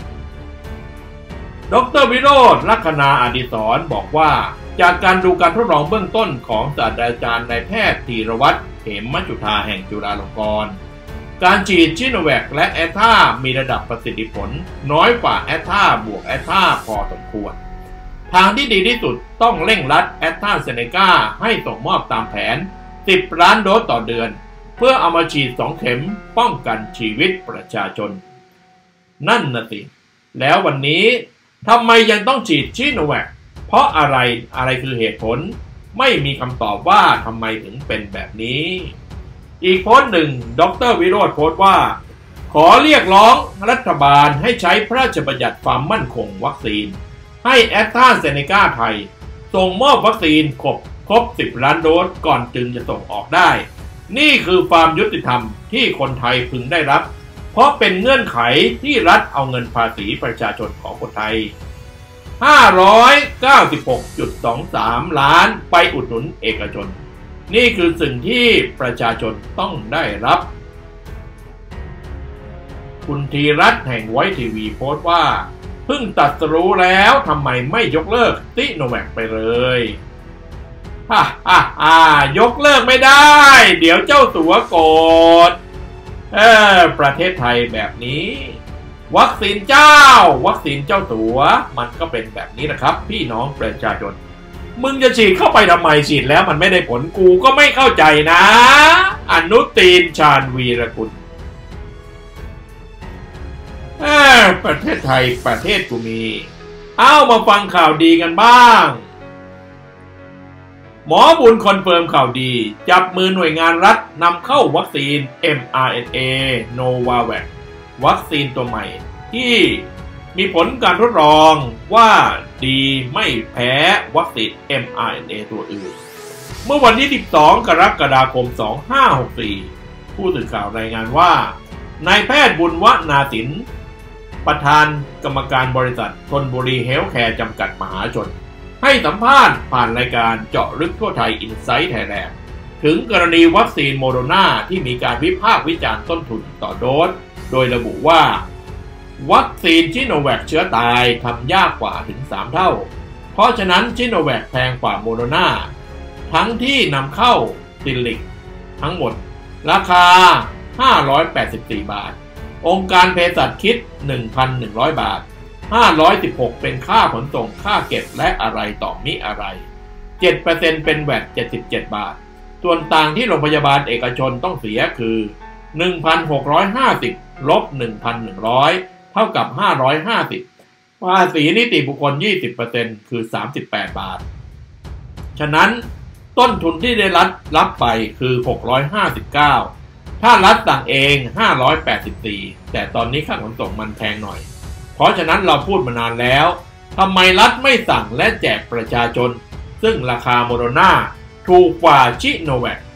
ดร.วิโรจน์ ลัคนาอดิศรบอกว่าจากการดูการทดลองเบื้องต้นของศาสตราจารย์นายแพทย์ธีรวัฒน์เหมจุฑาแห่งจุฬาลงกรณ์การฉีดชิโนแวคและแอสตรามีระดับประสิทธิผลน้อยกว่าแอสตราบวกแอสตราพอสมควรทางที่ดีที่สุดต้องเร่งรัดแอสตราเซเนกาให้ส่งมอบตามแผนสิบล้านโดสต่อเดือนเพื่อเอามาฉีดสองเข็มป้องกันชีวิตประชาชนนั่นน่ะสิแล้ววันนี้ทำไมยังต้องฉีดชิโนแวคเพราะอะไรอะไรคือเหตุผลไม่มีคำตอบว่าทำไมถึงเป็นแบบนี้อีกโพสต์หนึ่งดร.วิโรจน์โพสต์ว่าขอเรียกร้องรัฐบาลให้ใช้พระราชบัญญัติความมั่นคงวัคซีนให้แอสตราเซเนกาไทยส่งมอบวัคซีนครบครบสิบล้านโดสก่อนจึงจะส่งออกได้นี่คือความยุติธรรมที่คนไทยพึงได้รับเพราะเป็นเงื่อนไขที่รัฐเอาเงินภาษีประชาชนของคนไทย ห้าร้อยเก้าสิบหกจุดสองสาม ล้านไปอุดหนุนเอกชนนี่คือสิ่งที่ประชาชนต้องได้รับคุณธีรัตน์แห่งไวทีวีโพสต์ว่าเพิ่งตรัสรู้แล้วทำไมไม่ยกเลิกซิโนแวคไปเลยฮ่าฮ่าฮ่ายกเลิกไม่ได้เดี๋ยวเจ้าสัวโกรธเออประเทศไทยแบบนี้วัคซีนเจ้าวัคซีนเจ้าสัวมันก็เป็นแบบนี้นะครับพี่น้องประชาชนมึงจะฉีดเข้าไปทำไมฉีดแล้วมันไม่ได้ผลกูก็ไม่เข้าใจนะอนุตีนชาญวีรกุลเออประเทศไทยประเทศกูมีเอามาฟังข่าวดีกันบ้างหมอบุญคอนเฟิร์มข่าวดีจับมือหน่วยงานรัฐนำเข้าวัคซีน เอ็ม อาร์ เอ็น เอ Novavax วัคซีนตัวใหม่ที่มีผลการทดลองว่าดีไม่แพ้วัคซีน เอ็ม อาร์ เอ็น เอ ตัวอื่นเมื่อวันที่สิบสองกรกฎาคมสองพันห้าร้อยหกสิบสี่ผู้สื่อข่าวรายงานว่านายแพทย์บุญวนาสินประธานกรรมการบริษัทธนบุรีเฮลท์แคร์จำกัดมหาชนให้สัมภาษณ์ผ่านรายการเจาะลึกทั่วไทย Insight Thailand ถึงกรณีวัคซีนโมโดนาที่มีการวิพากษ์วิจารณ์ต้นทุนต่อโดสโดยระบุว่าวัคซีนชิโนแวคเชื้อตายทำยากกว่าถึงสามเท่าเพราะฉะนั้นชิโนแวคแพงกว่าโมโดนาทั้งที่นำเข้าซิลิกทั้งหมดราคาห้าร้อยแปดสิบสี่บาทองค์การเภสัชคิด หนึ่งพันหนึ่งร้อย บาทห้าร้อยสิบหกเป็นค่าขนส่งค่าเก็บและอะไรต่อมิอะไร เจ็ดเปอร์เซ็นต์ เป็นแวตเจ็ดสิบเจ็ดบาทส่วนต่างที่โรงพยาบาลเอกชนต้องเสียคือ หนึ่งพันหกร้อยห้าสิบ ลบ หนึ่งพันหนึ่งร้อย เท่ากับห้าร้อยห้าสิบภาษีนิติบุคคล ยี่สิบเปอร์เซ็นต์ คือสามสิบแปดบาทฉะนั้นต้นทุนที่ได้รัฐรับไปคือหกร้อยห้าสิบเก้าถ้ารัฐสั่งเองห้าร้อยแปดสิบสี่แต่ตอนนี้ค่าขนส่งมันแพงหน่อยเพราะฉะนั้นเราพูดมานานแล้วทำไมรัฐไม่สั่งและแจกประชาชนซึ่งราคาโมโดนาถูกกว่าชิโนแวคน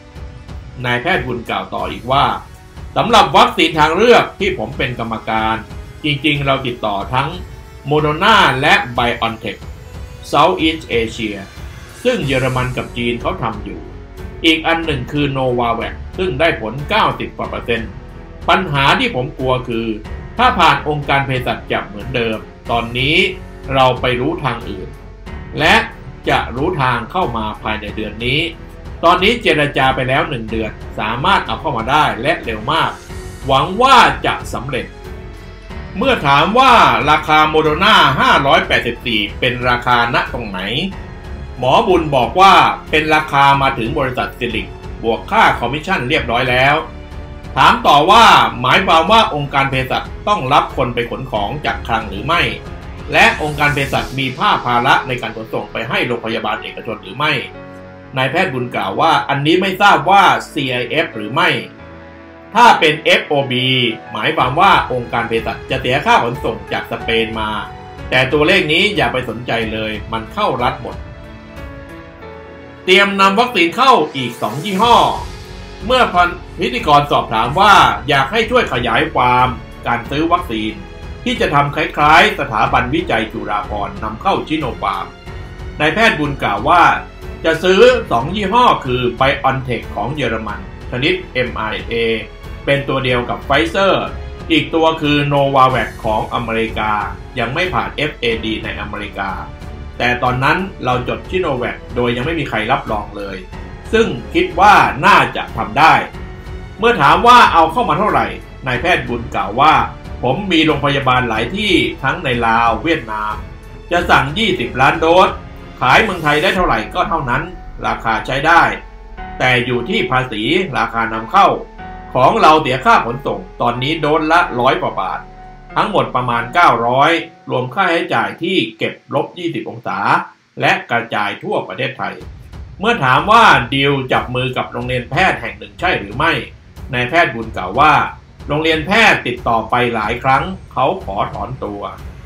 ายแพทย์บุญกล่าวต่ออีกว่าสำหรับวัคซีนทางเลือกที่ผมเป็นกรรมการจริงๆเราติดต่อทั้งโมโดนาและไบออนเทค Southeast Asia ซึ่งเยอรมันกับจีนเขาทำอยู่อีกอันหนึ่งคือ Novavax ซึ่งได้ผล เก้าสิบกว่าเปอร์เซ็นต์ปัญหาที่ผมกลัวคือถ้าผ่านองค์การเภสัชจับเหมือนเดิมตอนนี้เราไปรู้ทางอื่นและจะรู้ทางเข้ามาภายในเดือนนี้ตอนนี้เจรจาไปแล้วหนึ่งเดือนสามารถเอาเข้ามาได้และเร็วมากหวังว่าจะสำเร็จเมื่อถามว่าราคาโมโดนาห้าร้อยแปดสิบสี่เป็นราคาณตรงไหนหมอบุญบอกว่าเป็นราคามาถึงบริษัทซิลิกบวกค่าคอมมิชชั่นเรียบร้อยแล้วถามต่อว่าหมายความว่าองค์การเภสัชต้องรับคนไปขนของจากคลังหรือไม่และองค์การเภสัชมีภาระในการขนส่งไปให้โรงพยาบาลเอกชนหรือไม่นายแพทย์บุญกล่าวว่าอันนี้ไม่ทราบว่า ซี ไอ เอฟ หรือไม่ถ้าเป็น เอฟ โอ บี หมายความว่าองค์การเภสัชจะเสียค่าขนส่งจากสเปนมาแต่ตัวเลขนี้อย่าไปสนใจเลยมันเข้ารัฐหมดเตรียมนำวัคซีนเข้าอีกสองยี่ห้อเมื่อพิธีกรสอบถามว่าอยากให้ช่วยขยายความการซื้อวัคซีนที่จะทำคล้ายๆสถาบันวิจัยจุฬาภรณ์นำเข้าชิโนฟาร์มนายแพทย์บุญกล่าวว่าจะซื้อสองยี่ห้อคือไบออนเทคของเยอรมันชนิด เอ็ม อาร์ เอ็น เอ เป็นตัวเดียวกับไฟเซอร์อีกตัวคือ Novavax ของอเมริกายังไม่ผ่าน เอฟ เอ ดี ในอเมริกาแต่ตอนนั้นเราจดชิโนแวคโดยยังไม่มีใครรับรองเลยซึ่งคิดว่าน่าจะทำได้เมื่อถามว่าเอาเข้ามาเท่าไหร่นายแพทย์บุญกล่าวว่าผมมีโรงพยาบาลหลายที่ทั้งในลาวเวียดนามจะสั่งยี่สิบล้านโดสขายเมืองไทยได้เท่าไหร่ก็เท่านั้นราคาใช้ได้แต่อยู่ที่ภาษีราคานำเข้าของเราเสียค่าขนส่งตอนนี้โดสละร้อยกว่าบาททั้งหมดประมาณเก้าร้อยรวมค่าใช้จ่ายที่เก็บลบยี่สิบองศาและกระจายทั่วประเทศไทยเมื่อถามว่าดีลจับมือกับโรงเรียนแพทย์แห่งหนึ่งใช่หรือไม่นายแพทย์บุญกล่าวว่าโรงเรียนแพทย์ติดต่อไปหลายครั้งเขาขอถอนตัว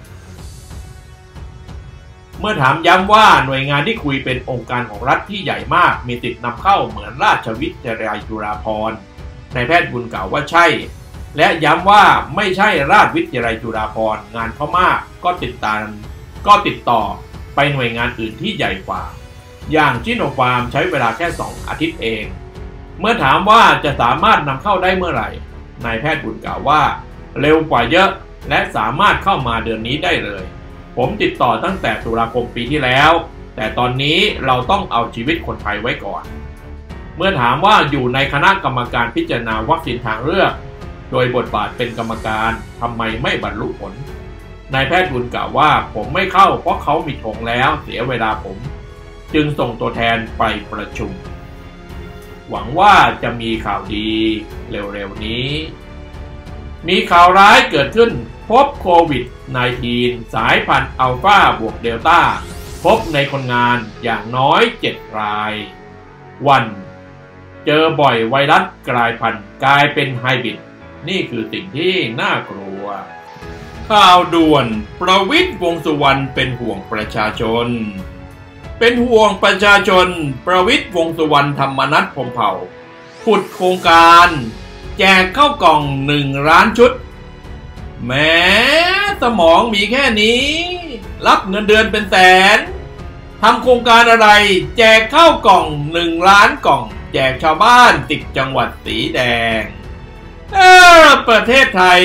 เมื่อถามย้ำว่าหน่วยงานที่คุยเป็นองค์การของรัฐที่ใหญ่มากมีสิทธินำเข้าเหมือนราชวิทยาลัยจุฬาภรณ์นายแพทย์บุญกล่าวว่าใช่และย้ำว่าไม่ใช่ราชวิทยาลัยจุฬาภรณ์งานเขามากก็ติดตามก็ติดต่อไปหน่วยงานอื่นที่ใหญ่กว่าอย่างชิโนฟาร์มใช้เวลาแค่สองอาทิตย์เองเมื่อถามว่าจะสามารถนำเข้าได้เมื่อไหร่นายแพทย์บุญกล่าวว่าเร็วกว่าเยอะและสามารถเข้ามาเดือนนี้ได้เลยผมติดต่อตั้งแต่ตุลาคมปีที่แล้วแต่ตอนนี้เราต้องเอาชีวิตคนไทยไว้ก่อนเมื่อถามว่าอยู่ในคณะกรรมการพิจารณาวัคซีนทางเลือกโดยบทบาทเป็นกรรมการทำไมไม่บรรลุผลนายแพทย์บุญกล่าวว่าผมไม่เข้าเพราะเขามีธงแล้วเสียเวลาผมจึงส่งตัวแทนไปประชุมหวังว่าจะมีข่าวดีเร็วๆนี้มีข่าวร้ายเกิดขึ้นพบโควิด สิบเก้า สายพันธุ์อัลฟาบวกเดลต้าพบในคนงานอย่างน้อยเจ็ดรายวันเจอบ่อยไวรัสกลายพันธุ์กลายเป็นไฮบริดนี่คือสิ่งที่น่ากลัวข่าวด่วนประวิตร วงษ์สุวรรณเป็นห่วงประชาชนเป็นห่วงประชาชนประวิตร วงษ์สุวรรณธรรมนัสพรหมเผ่าผุดโครงการแจกข้าวกล่องหนึ่งล้านชุดแม้สมองมีแค่นี้รับเงินเดือนเป็นแสนทำโครงการอะไรแจกข้าวกล่องหนึ่งล้านกล่องแจกชาวบ้านสิบจังหวัดสีแดงเออประเทศไทย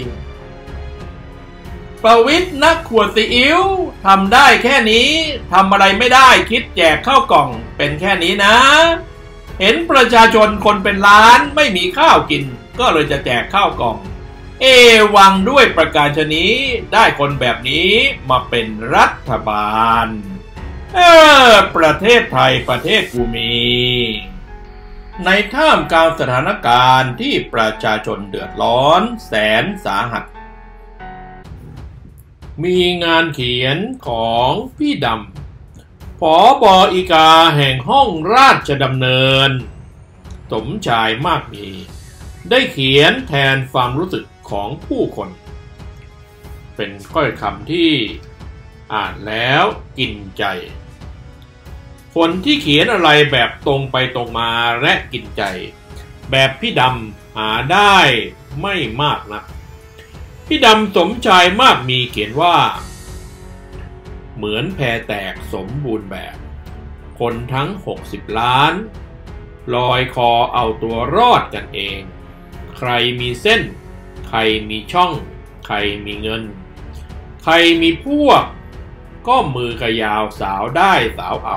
ประวิตรนักขวดซีอิ๊วทำได้แค่นี้ทำอะไรไม่ได้คิดแจกข้าวกล่องเป็นแค่นี้นะเห็นประชาชนคนเป็นล้านไม่มีข้าวกินก็เลยจะแจกข้าวกล่องเอวังด้วยประกาศนี้ได้คนแบบนี้มาเป็นรัฐบาลเออประเทศไทยประเทศกูมีในท่ามกลางสถานการณ์ที่ประชาชนเดือดร้อนแสนสาหัสมีงานเขียนของพี่ดำผบ.อีกาแห่งห้องราชดำเนินสมชายมากมีได้เขียนแทนความรู้สึกของผู้คนเป็นข้อคำที่อ่านแล้วกินใจคนที่เขียนอะไรแบบตรงไปตรงมาและกินใจแบบพี่ดำหาได้ไม่มากนักพี่ดำสมชายมากมีเขียนว่าเหมือนแพแตกสมบูรณ์แบบคนทั้งหกสิบล้านลอยคอเอาตัวรอดกันเองใครมีเส้นใครมีช่องใครมีเงินใครมีพวกก็มือกระยาวสาวได้สาวเอา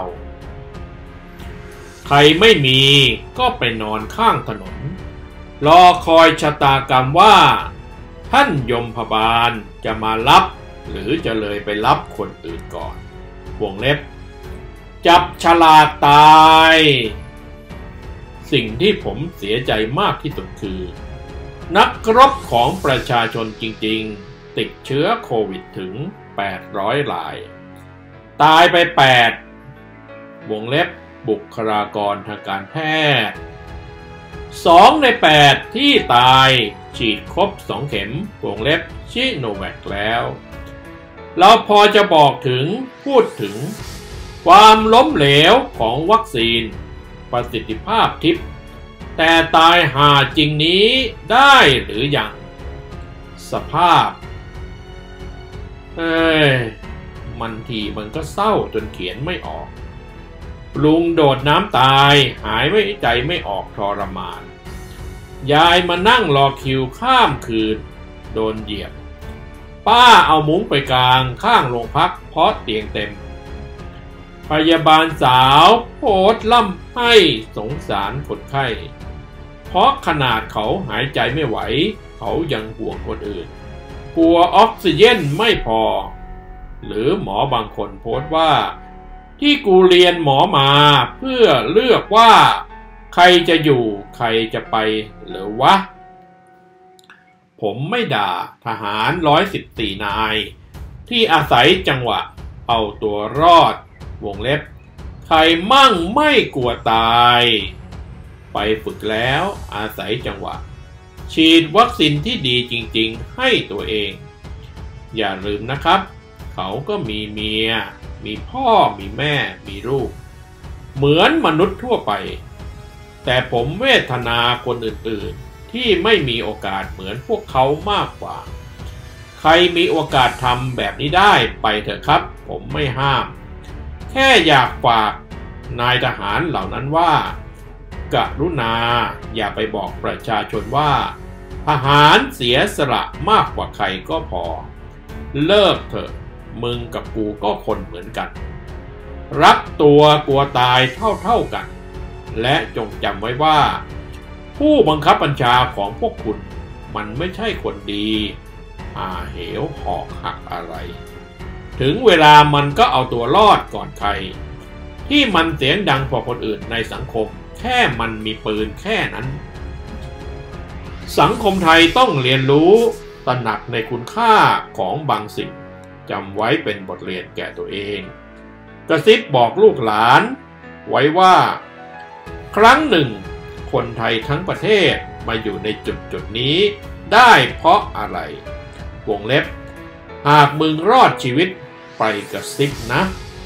ใครไม่มีก็ไปนอนข้างถนนรอคอยชะตากรรมว่าท่านยมพบาลจะมารับหรือจะเลยไปรับคนอื่นก่อนวงเล็บจับฉลากตายสิ่งที่ผมเสียใจมากที่สุดคือนักรบของประชาชนจริงๆติดเชื้อโควิดถึงแปดร้อยรายตายไปแปดวงเล็บบุคลากรทางการแพทย์สองในแปดที่ตายฉีดครบสองเข็มวงเล็บชิโนแวคแล้วเราพอจะบอกถึงพูดถึงความล้มเหลวของวัคซีนประสิทธิภาพทิพย์แต่ตายหาจริงนี้ได้หรือยังสภาพเอ้ยมันทีมันก็เศร้าจนเขียนไม่ออกลุงโดดน้ำตายหายไม่ใจไม่ออกทรมานยายมานั่งรอคิวข้ามคืนโดนเหยียบป้าเอามุ้งไปกลางข้างโรงพักเพราะเตียงเต็มพยาบาลสาวโพสต์ล่ำให้สงสารคนไข้เพราะขนาดเขาหายใจไม่ไหวเขายังห่วงคนอื่นกลัวออกซิเจนไม่พอหรือหมอบางคนโพสต์ว่าที่กูเรียนหมอมาเพื่อเลือกว่าใครจะอยู่ใครจะไปหรือวะผมไม่ด่าทหารร้อยสิบสี่นายที่อาศัยจังหวะเอาตัวรอดวงเล็บใครมั่งไม่กลัวตายไปฝึกแล้วอาศัยจังหวะฉีดวัคซีนที่ดีจริงๆให้ตัวเองอย่าลืมนะครับเขาก็มีเมียมีพ่อมีแม่มีลูกเหมือนมนุษย์ทั่วไปแต่ผมเวทนาคนอื่นๆที่ไม่มีโอกาสเหมือนพวกเขามากกว่าใครมีโอกาสทำแบบนี้ได้ไปเถอะครับผมไม่ห้ามแค่อยากฝากนายทหารเหล่านั้นว่ากรุณาอย่าไปบอกประชาชนว่าทหารเสียสละมากกว่าใครก็พอเลิกเถอะมึงกับกูก็คนเหมือนกันรักตัวกลัวตายเท่าๆกันและจงจำไว้ว่าผู้บังคับบัญชาของพวกคุณมันไม่ใช่คนดีอาเหวหอกหักอะไรถึงเวลามันก็เอาตัวรอดก่อนใครที่มันเสียงดังกว่าคนอื่นในสังคมแค่มันมีปืนแค่นั้นสังคมไทยต้องเรียนรู้ตระหนักในคุณค่าของบางสิ่งจำไว้เป็นบทเรียนแก่ตัวเองกระซิบบอกลูกหลานไว้ว่าครั้งหนึ่งคนไทยทั้งประเทศมาอยู่ในจุดจุดนี้ได้เพราะอะไรวงเล็บหากมึงรอดชีวิตไปกระซิบนะ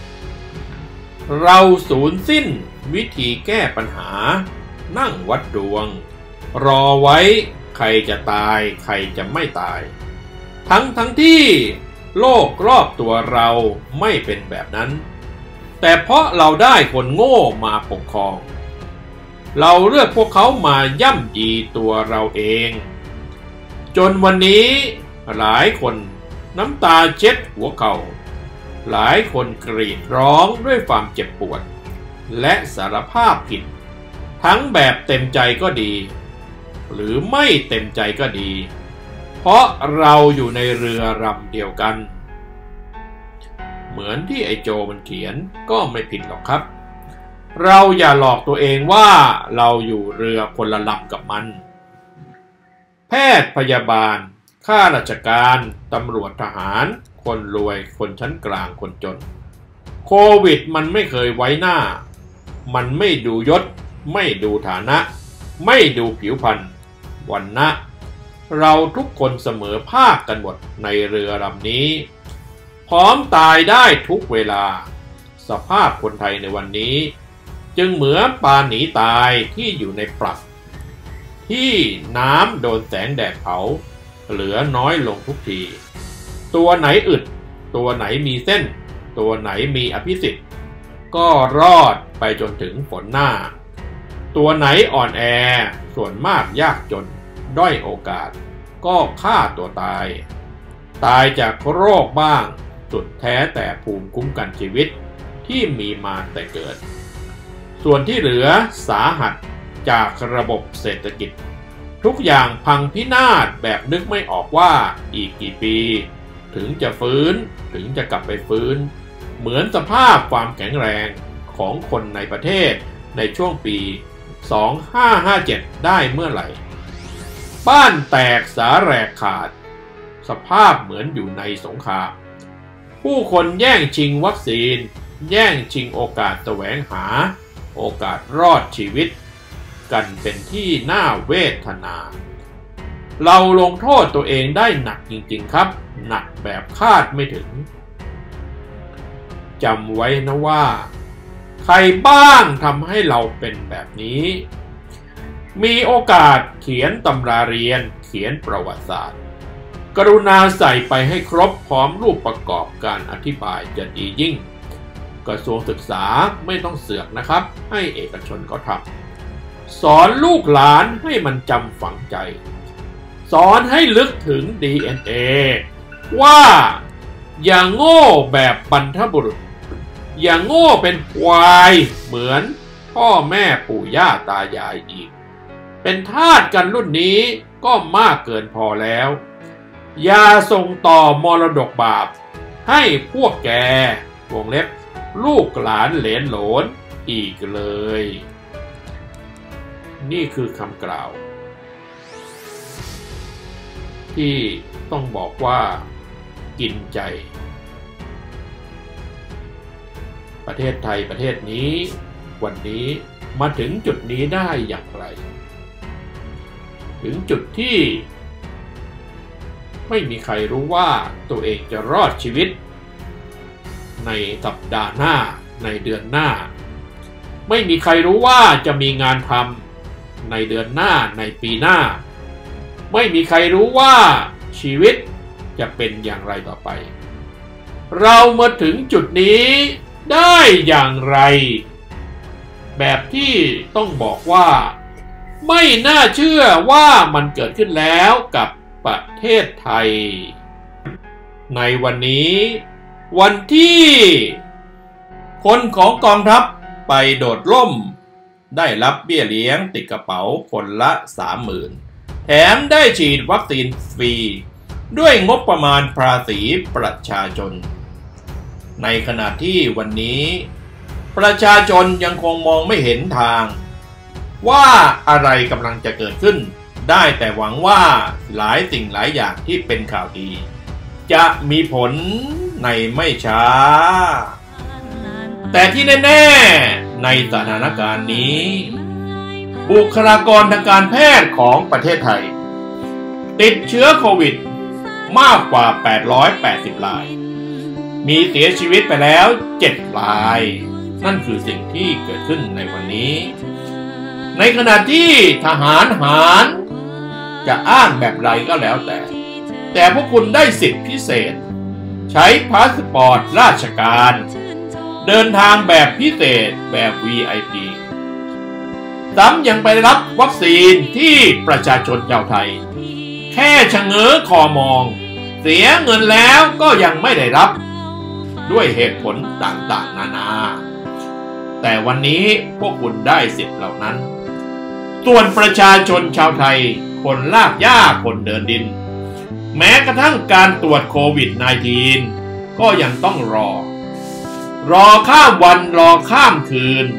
เราสูญสิ้นวิธีแก้ปัญหานั่งวัดดวงรอไว้ใครจะตายใครจะไม่ตายทั้งทั้งที่โลกรอบตัวเราไม่เป็นแบบนั้นแต่เพราะเราได้คนโง่มาปกครองเราเลือกพวกเขามาย่ำยีตัวเราเองจนวันนี้หลายคนน้ำตาเช็ดหัวเข่าหลายคนกรีดร้องด้วยความเจ็บปวดและสารภาพผิดทั้งแบบเต็มใจก็ดีหรือไม่เต็มใจก็ดีเพราะเราอยู่ในเรือลำเดียวกันเหมือนที่ไอ้โจมันเขียนก็ไม่ผิดหรอกครับเราอย่าหลอกตัวเองว่าเราอยู่เรือคนละลำกับมันแพทย์พยาบาลข้าราชการตำรวจทหารคนรวยคนชั้นกลางคนจนโควิดมันไม่เคยไว้หน้ามันไม่ดูยศไม่ดูฐานะไม่ดูผิวพรรณวรรณะเราทุกคนเสมอภาคกันหมดในเรือลำนี้พร้อมตายได้ทุกเวลาสภาพคนไทยในวันนี้จึงเหมือนปลาหนีตายที่อยู่ในปลักที่น้ำโดนแสงแดดเผาเหลือน้อยลงทุกทีตัวไหนอึดตัวไหนมีเส้นตัวไหนมีอภิสิทธิ์ก็รอดไปจนถึงฝนหน้าตัวไหนอ่อนแอส่วนมากยากจนด้อยโอกาสก็ฆ่าตัวตายตายจากโรคบ้างสุดแท้แต่ภูมิคุ้มกันชีวิตที่มีมาแต่เกิดส่วนที่เหลือสาหัสจากระบบเศรษฐกิจทุกอย่างพังพินาศแบบนึกไม่ออกว่าอีกกี่ปีถึงจะฟื้นถึงจะกลับไปฟื้นเหมือนสภาพความแข็งแรงของคนในประเทศในช่วงปีสองพันห้าร้อยห้าสิบเจ็ดได้เมื่อไหร่บ้านแตกสาแหรกขาดสภาพเหมือนอยู่ในสงครามผู้คนแย่งชิงวัคซีนแย่งชิงโอกาสแสวงหาโอกาสรอดชีวิตกันเป็นที่น่าเวทนาเราลงโทษตัวเองได้หนักจริงๆครับหนักแบบคาดไม่ถึงจำไว้นะว่าใครบ้างทำให้เราเป็นแบบนี้มีโอกาสเขียนตำราเรียนเขียนประวัติศาสตร์กรุณาใส่ไปให้ครบพร้อมรูปประกอบการอธิบายจะดียิ่งกระทรวงศึกษาไม่ต้องเสือกนะครับให้เอกชนเขาทำสอนลูกหลานให้มันจำฝังใจสอนให้ลึกถึง ดี เอ็น เอ ว่าอย่างโง่แบบบรรพบุรุษอย่างโง่เป็นควายเหมือนพ่อแม่ปู่ย่าตายายอีกเป็นทาสกันรุ่นนี้ก็มากเกินพอแล้วอย่าส่งต่อมรดกบาปให้พวกแกวงเล็บลูกหลานเหลนโหลนอีกเลยนี่คือคำกล่าวที่ต้องบอกว่ากินใจประเทศไทยประเทศนี้วันนี้มาถึงจุดนี้ได้อย่างไรถึงจุดที่ไม่มีใครรู้ว่าตัวเองจะรอดชีวิตในสัปดาห์หน้าในเดือนหน้าไม่มีใครรู้ว่าจะมีงานทำในเดือนหน้าในปีหน้าไม่มีใครรู้ว่าชีวิตจะเป็นอย่างไรต่อไปเรามาถึงจุดนี้ได้อย่างไรแบบที่ต้องบอกว่าไม่น่าเชื่อว่ามันเกิดขึ้นแล้วกับประเทศไทยในวันนี้วันที่คนของกองทัพไปโดดร่มได้รับเบี้ยเลี้ยงติดกระเป๋าคนละ สามหมื่น แถมได้ฉีดวัคซีนฟรีด้วยงบประมาณภาษีประชาชนในขณะที่วันนี้ประชาชนยังคงมองไม่เห็นทางว่าอะไรกำลังจะเกิดขึ้นได้แต่หวังว่าหลายสิ่งหลายอย่างที่เป็นข่าวดีจะมีผลในไม่ช้าแต่ที่แน่ๆในสถานการณ์นี้บุคลากรทางการแพทย์ของประเทศไทยติดเชื้อโควิดมากกว่าแปดร้อยแปดสิบรายมีเสียชีวิตไปแล้วเจ็ดรายนั่นคือสิ่งที่เกิดขึ้นในวันนี้ในขณะที่ทหารหารจะอ้างแบบไรก็แล้วแต่แต่พวกคุณได้สิทธิพิเศษใช้พาสปอร์ตราชการเดินทางแบบพิเศษแบบ วี ไอ พี ซ้ำยังไปรับวัคซีนที่ประชาชนชาวไทยแค่ชะเง้อคอมองเสียเงินแล้วก็ยังไม่ได้รับด้วยเหตุผลต่างๆนานาแต่วันนี้พวกคุณได้สิทธิ์เหล่านั้นส่วนประชาชนชาวไทยคนลากหญ้าคนเดินดินแม้กระทั่งการตรวจโควิด สิบเก้า ก็ยังต้องรอรอข้ามวันรอข้ามคืน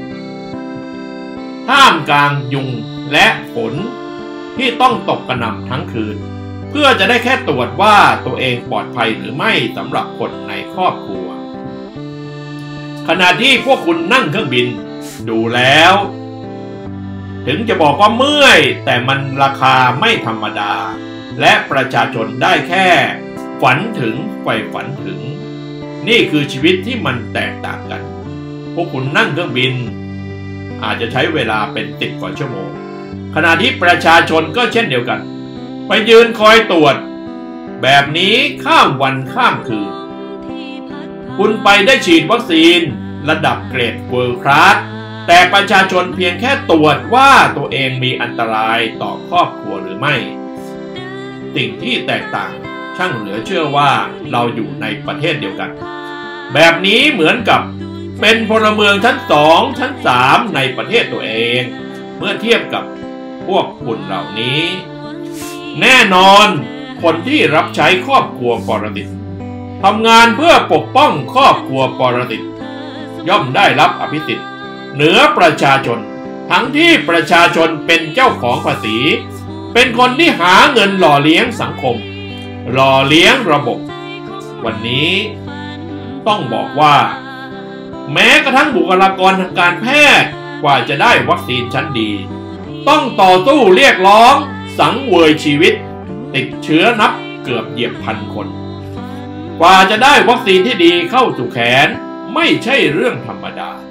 ท่ามกลางยุงและฝนที่ต้องตกกระหน่ำทั้งคืนเพื่อจะได้แค่ตรวจว่าตัวเองปลอดภัยหรือไม่สำหรับคนในครอบครัวขณะที่พวกคุณนั่งเครื่องบินดูแล้วถึงจะบอกว่าเมื่อยแต่มันราคาไม่ธรรมดาและประชาชนได้แค่ฝันถึงใฝ่ฝันถึงนี่คือชีวิตที่มันแตกต่างกันพวกคุณนั่งเครื่องบินอาจจะใช้เวลาเป็นสิบกว่าชั่วโมงขณะที่ประชาชนก็เช่นเดียวกันไปยืนคอยตรวจแบบนี้ข้ามวันข้ามคืนคุณไปได้ฉีดวัคซีนระดับเกรดเวิลด์คลาสแต่ประชาชนเพียงแค่ตรวจว่าตัวเองมีอันตรายต่อครอบครัวหรือไม่สิ่งที่แตกต่างช่างเหลือเชื่อว่าเราอยู่ในประเทศเดียวกันแบบนี้เหมือนกับเป็นพลเมืองชั้นสองชั้นสามในประเทศตัวเองเมื่อเทียบกับพวกคุณเหล่านี้แน่นอนคนที่รับใช้ครอบครัวปรสิตทำงานเพื่อปกป้องครอบครัวปรสิตย่อมได้รับอภิสิทธิ์เหนือประชาชนทั้งที่ประชาชนเป็นเจ้าของภาษีเป็นคนที่หาเงินหล่อเลี้ยงสังคมหล่อเลี้ยงระบบวันนี้ต้องบอกว่าแม้กระทั่งบุคลากรทางการแพทย์กว่าจะได้วัคซีนชั้นดีต้องต่อสู้เรียกร้องสังเวยชีวิตติดเชื้อนับเกือบเหยียบพันคนกว่าจะได้วัคซีนที่ดีเข้าสู่แขนไม่ใช่เรื่องธรรมดา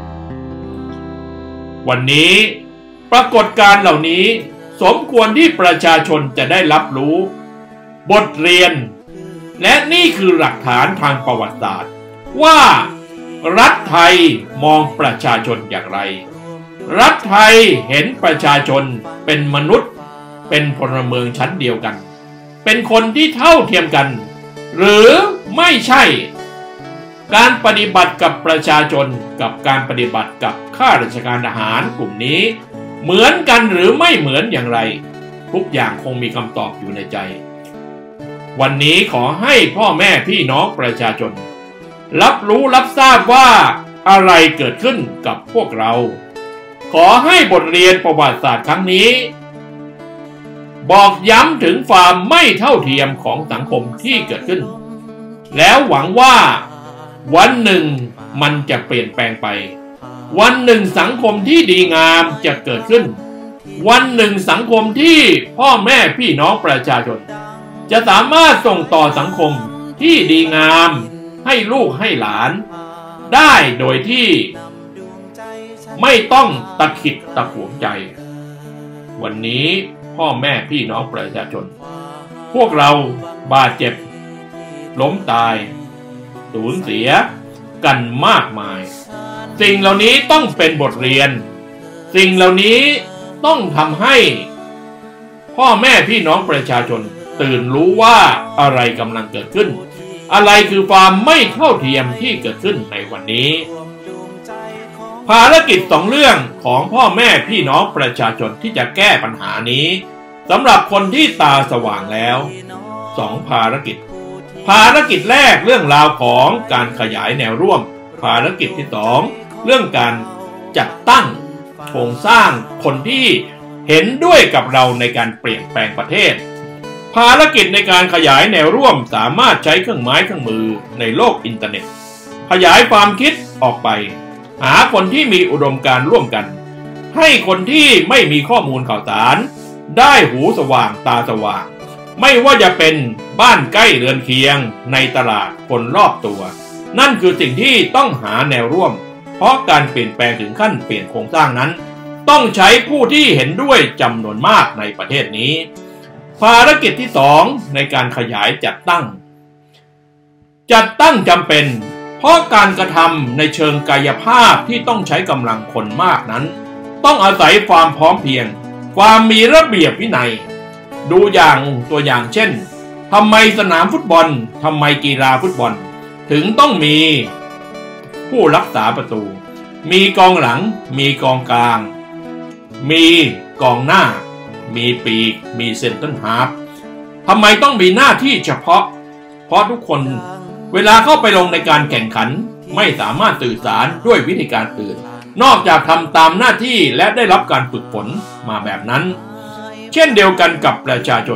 วันนี้ปรากฏการณ์เหล่านี้สมควรที่ประชาชนจะได้รับรู้บทเรียนและนี่คือหลักฐานทางประวัติศาสตร์ว่ารัฐไทยมองประชาชนอย่างไรรัฐไทยเห็นประชาชนเป็นมนุษย์เป็นพลเมืองชั้นเดียวกันเป็นคนที่เท่าเทียมกันหรือไม่ใช่การปฏิบัติกับประชาชนกับการปฏิบัติกับข้าราชการทหารกลุ่มนี้เหมือนกันหรือไม่เหมือนอย่างไรทุกอย่างคงมีคำตอบอยู่ในใจวันนี้ขอให้พ่อแม่พี่น้องประชาชนรับรู้รับทราบว่าอะไรเกิดขึ้นกับพวกเราขอให้บทเรียนประวัติศาสตร์ครั้งนี้บอกย้ำถึงความไม่เท่าเทียมของสังคมที่เกิดขึ้นแล้วหวังว่าวันหนึ่งมันจะเปลี่ยนแปลงไปวันหนึ่งสังคมที่ดีงามจะเกิดขึ้นวันหนึ่งสังคมที่พ่อแม่พี่น้องประชาชนจะสามารถส่งต่อสังคมที่ดีงามให้ลูกให้หลานได้โดยที่ไม่ต้องตะขิดตะขวงใจวันนี้พ่อแม่พี่น้องประชาชนพวกเราบาดเจ็บล้มตายสูญเสียกันมากมายสิ่งเหล่านี้ต้องเป็นบทเรียนสิ่งเหล่านี้ต้องทำให้พ่อแม่พี่น้องประชาชนตื่นรู้ว่าอะไรกำลังเกิดขึ้นอะไรคือความไม่เท่าเทียมที่เกิดขึ้นในวันนี้ภารกิจสองเรื่องของพ่อแม่พี่น้องประชาชนที่จะแก้ปัญหานี้สำหรับคนที่ตาสว่างแล้วสองภารกิจภารกิจแรกเรื่องราวของการขยายแนวร่วมภารกิจที่สองเรื่องการจัดตั้งโครงสร้างคนที่เห็นด้วยกับเราในการเปลี่ยนแปลงประเทศภารกิจในการขยายแนวร่วมสามารถใช้เครื่องไม้เครื่องมือในโลกอินเทอร์เน็ตขยายความคิดออกไปหาคนที่มีอุดมการณ์ร่วมกันให้คนที่ไม่มีข้อมูลข่าวสารได้หูสว่างตาสว่างไม่ว่าจะเป็นบ้านใกล้เรือนเคียงในตลาดคนรอบตัวนั่นคือสิ่งที่ต้องหาแนวร่วมเพราะการเปลี่ยนแปลงถึงขั้นเปลี่ยนโครงสร้างนั้นต้องใช้ผู้ที่เห็นด้วยจำนวนมากในประเทศนี้ภารกิจที่สองในการขยายจัดตั้งจัดตั้งจำเป็นเพราะการกระทำในเชิงกายภาพที่ต้องใช้กำลังคนมากนั้นต้องอาศัยความพร้อมเพรียงความมีระเบียบวินัยดูอย่างตัวอย่างเช่นทำไมสนามฟุตบอลทำไมกีฬาฟุตบอลถึงต้องมีผู้รักษาประตูมีกองหลังมีกองกลางมีกองหน้ามีปีกมีเซนเตอร์ฮาล์ฟทำไมต้องมีหน้าที่เฉพาะเพราะทุกคนเวลาเข้าไปลงในการแข่งขันไม่สามารถสื่อสารด้วยวิธีการอื่นนอกจากทำตามหน้าที่และได้รับการฝึกฝนมาแบบนั้นเช่นเดียวกันกับประชาชน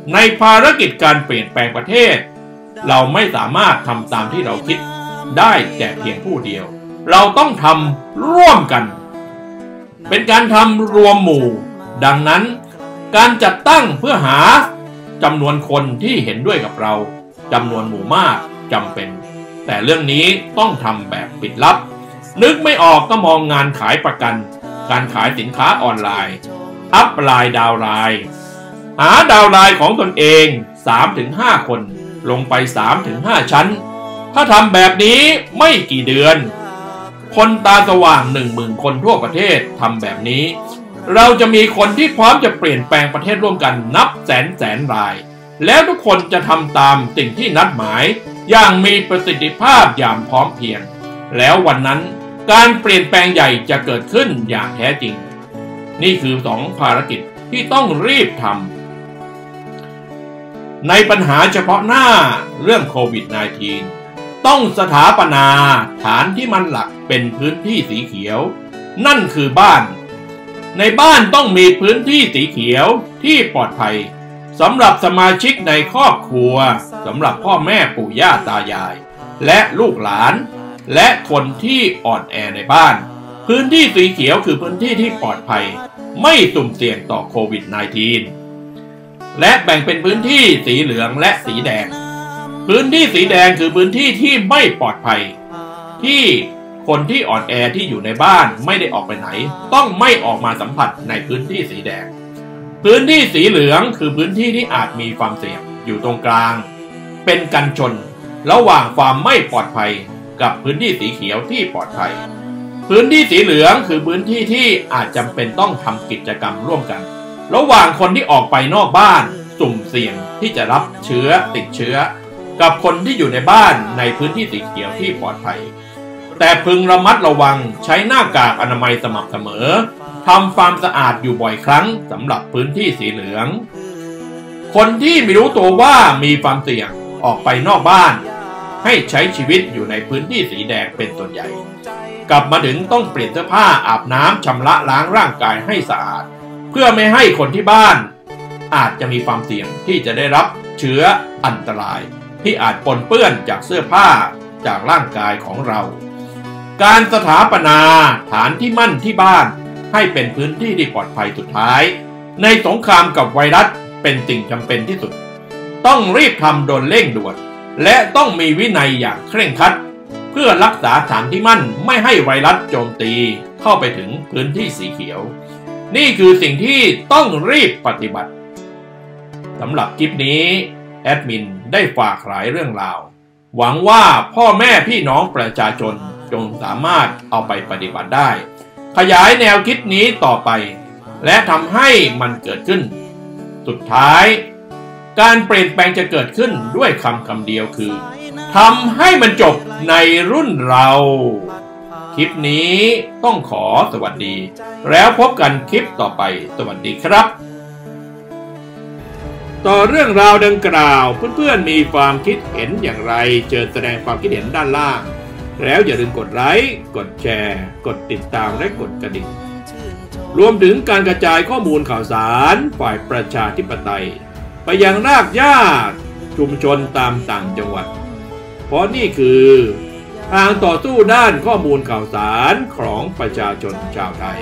ในภารกิจการเปลี่ยนแปลงประเทศเราไม่สามารถทำตามที่เราคิดได้แต่เพียงผู้เดียวเราต้องทำร่วมกันเป็นการทำรวมหมู่ดังนั้นการจัดตั้งเพื่อหาจำนวนคนที่เห็นด้วยกับเราจำนวนหมู่มากจำเป็นแต่เรื่องนี้ต้องทำแบบปิดลับนึกไม่ออกก็มองงานขายประกันการขายสินค้าออนไลน์อัพไลน์ดาวไลน์หาดาวไลน์ของตนเอง สามถึงห้า คนลงไป สามถึงห้า ชั้นถ้าทำแบบนี้ไม่กี่เดือนคนตาสว่าง หนึ่งหมื่น คนทั่วประเทศทำแบบนี้เราจะมีคนที่พร้อมจะเปลี่ยนแปลงประเทศร่วมกันนับแสนแสนรายแล้วทุกคนจะทำตามสิ่งที่นัดหมายอย่างมีประสิทธิภาพอย่างพร้อมเพรียงแล้ววันนั้นการเปลี่ยนแปลงใหญ่จะเกิดขึ้นอย่างแท้จริงนี่คือสองภารกิจที่ต้องรีบทำในปัญหาเฉพาะหน้าเรื่องโควิด สิบเก้า ต้องสถาปนาฐานที่มันหลักเป็นพื้นที่สีเขียวนั่นคือบ้านในบ้านต้องมีพื้นที่สีเขียวที่ปลอดภัยสำหรับสมาชิกในครอบครัวสำหรับพ่อแม่ปู่ย่าตายายและลูกหลานและคนที่อ่อนแอในบ้านพื้นที่สีเขียวคือพื้นที่ที่ปลอดภัยไม่สุ่มเสี่ยงต่อโควิด สิบเก้า และแบ่งเป็นพื้นที่สีเหลืองและสีแดงพื้นที่สีแดงคือพื้นที่ที่ไม่ปลอดภัยที่คนที่อ่อนแอที่อยู่ในบ้านไม่ได้ออกไปไหนต้องไม่ออกมาสัมผัสในพื้นที่สีแดงพื้นที่สีเหลืองคือพื้นที่ที่อาจมีความเสี่ยงอยู่ตรงกลางเป็นกันชนระหว่างความไม่ปลอดภัยกับพื้นที่สีเขียวที่ปลอดภัยพื้นที่สีเหลืองคือพื้นที่ที่อาจจำเป็นต้องทำกิจกรรมร่วมกันระหว่างคนที่ออกไปนอกบ้านสุ่มเสี่ยงที่จะรับเชื้อติดเชื้อกับคนที่อยู่ในบ้านในพื้นที่สีเขียวที่ปลอดภัยแต่พึงระมัดระวังใช้หน้ากากอนามัยสม่ำเสมอทำความสะอาดอยู่บ่อยครั้งสำหรับพื้นที่สีเหลืองคนที่ไม่รู้ตัวว่ามีความเสี่ยงออกไปนอกบ้านให้ใช้ชีวิตอยู่ในพื้นที่สีแดงเป็นส่วนใหญ่กลับมาถึงต้องเปลี่ยนเสื้อผ้าอาบน้ำชำระล้างร่างกายให้สะอาดเพื่อไม่ให้คนที่บ้านอาจจะมีความเสี่ยงที่จะได้รับเชื้ออันตรายที่อาจปนเปื้อนจากเสื้อผ้าจากร่างกายของเราการสถาปนาฐานที่มั่นที่บ้านให้เป็นพื้นที่ที่ปลอดภัยสุดท้ายในสงครามกับไวรัสเป็นสิ่งจำเป็นที่สุดต้องรีบทำโดยเร่งด่วนและต้องมีวินัยอย่างเคร่งครัดเพื่อรักษาฐานที่มั่นไม่ให้ไวรัสโจมตีเข้าไปถึงพื้นที่สีเขียวนี่คือสิ่งที่ต้องรีบปฏิบัติสำหรับคลิปนี้แอดมินได้ฝากหลายเรื่องราวหวังว่าพ่อแม่พี่น้องประชาชนจงสามารถเอาไปปฏิบัติได้ขยายแนวคิดนี้ต่อไปและทำให้มันเกิดขึ้นสุดท้ายการเปลี่ยนแปลงจะเกิดขึ้นด้วยคำคำเดียวคือทำให้มันจบในรุ่นเราคลิปนี้ต้องขอสวัสดีแล้วพบกันคลิปต่อไปสวัสดีครับต่อเรื่องราวดังกล่าวเพื่อนๆมีความคิดเห็นอย่างไรเชิญแสดงความคิดเห็นด้านล่างแล้วอย่าลืมกดไลค์กดแชร์กดติดตามและกดกระดิ่งรวมถึงการกระจายข้อมูลข่าวสารฝ่ายประชาธิปไตยไปยังรากหญ้าชุมชนตามต่างจังหวัดเพราะนี่คือทางต่อสู้ด้านข้อมูลข่าวสารของประชาชนชาวไทย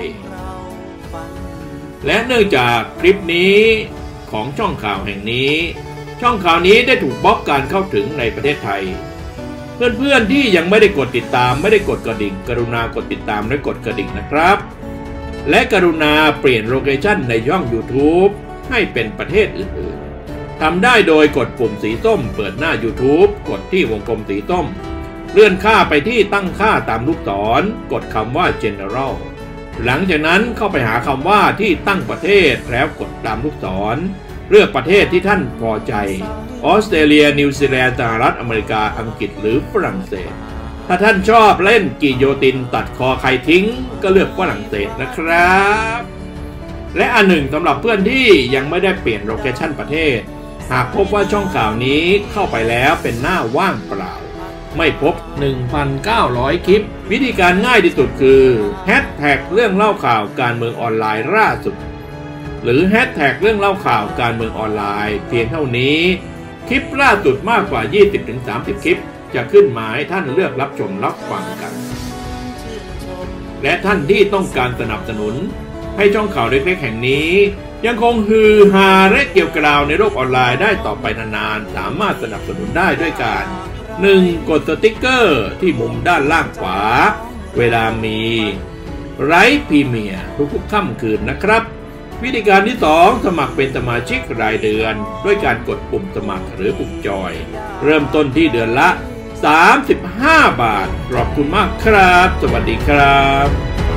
และเนื่องจากคลิปนี้ของช่องข่าวแห่งนี้ช่องข่าวนี้ได้ถูกบล็อกการเข้าถึงในประเทศไทยเพื่อนๆที่ยังไม่ได้กดติดตามไม่ได้กดกระดิ่งกรุณากดติดตามและกดกระดิ่งนะครับและกรุณาเปลี่ยนโลเคชั่นในช่อง YouTube ให้เป็นประเทศอื่นๆทำได้โดยกดปุ่มสีส้มเปิดหน้า YouTube กดที่วงกลมสีส้มเลื่อนค่าไปที่ตั้งค่าตามลูกศรกดคำว่า General หลังจากนั้นเข้าไปหาคำว่าที่ตั้งประเทศแล้วกดตามลูกศรเลือกประเทศที่ท่านพอใจออสเตรเลียนิวซีแลนด์สหรัฐอเมริกาอังกฤษหรือฝรั่งเศสถ้าท่านชอบเล่นกิโยตินตัดคอใครทิ้งก็เลือกฝรั่งเศสนะครับและอันหนึ่งสำหรับเพื่อนที่ยังไม่ได้เปลี่ยนโลเคชั่นประเทศหากพบว่าช่องข่าวนี้เข้าไปแล้วเป็นหน้าว่างเปล่าไม่พบ หนึ่งพันเก้าร้อย คลิปวิธีการง่ายที่สุดคือแฮชแท็กเรื่องเล่าข่าวการเมืองออนไลน์ล่าสุดหรือแฮชแท็กเรื่องเล่าข่าวการเมืองออนไลน์เพียงเท่านี้คลิปล่าสุดมากกว่า ยี่สิบถึงสามสิบ คลิปจะขึ้นมาให้ท่านเลือกรับชมรับฟังกันและท่านที่ต้องการสนับสนุนให้ช่องข่าวเล็กๆแห่งนี้ยังคงฮือฮาและเกี่ยวกราวในโลกออนไลน์ได้ต่อไปนานๆสามารถสนับสนุนได้ด้วยการ หนึ่ง กดสติ๊กเกอร์ที่มุมด้านล่างขวาเวลามีไลฟ์พรีเมียร์ทุกๆค่ำคืนนะครับวิธีการที่สองสมัครเป็นสมาชิกรายเดือนด้วยการกดปุ่มสมัครหรือปุ่มจอยเริ่มต้นที่เดือนละสามสิบห้าบาทขอบคุณมากครับสวัสดีครับ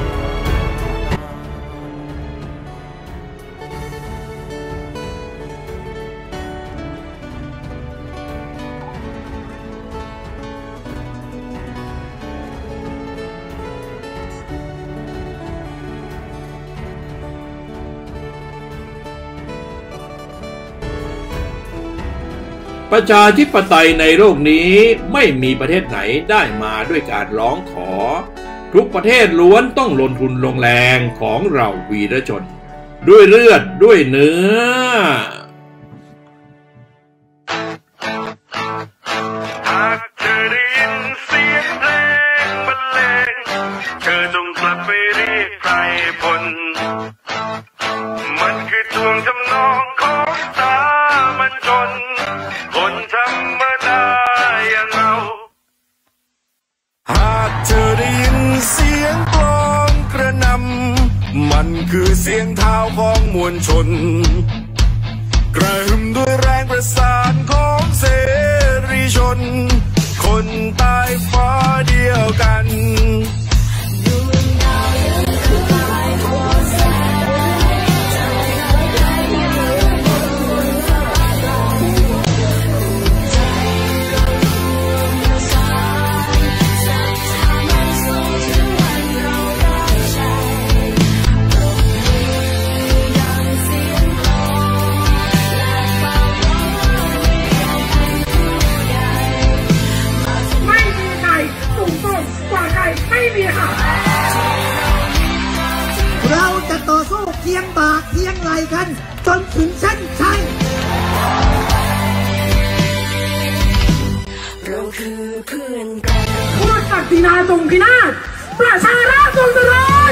ประชาธิปไตยในโลกนี้ไม่มีประเทศไหนได้มาด้วยการร้องขอทุกประเทศล้วนต้องลงทุนลงแรงของเราวีรชนด้วยเลือดด้วยเนื้อหากเธอได้ยินเสียงเพลงบรรเลงเธอจงกลับไปเรียกไพรพลมันคือทวงทำนองของสามัญชนคนธรรมดาอย่างเราหากเธอได้ยินเสียงกลองกระหน่ำมันคือเสียงเท้าของมวลชนกระหึ่มด้วยแรงประสานของเสรีชนคนใต้ฟ้าเดียวกันเราจะต่อสู้เคียงบ่าเคียงไหลกันจนถึงเส้นชัยเราคือเพื่อนกันพวกศักดินาทรงพินาศประชาราษฎรทรงเจริญ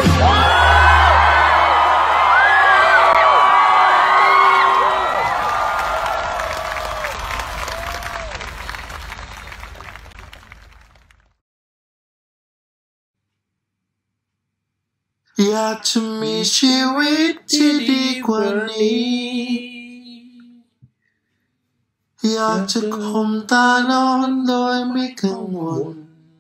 อยากจะมีชีวิตที่ดีกว่านี้อยากจะข่มตานอนโดยไม่กังวล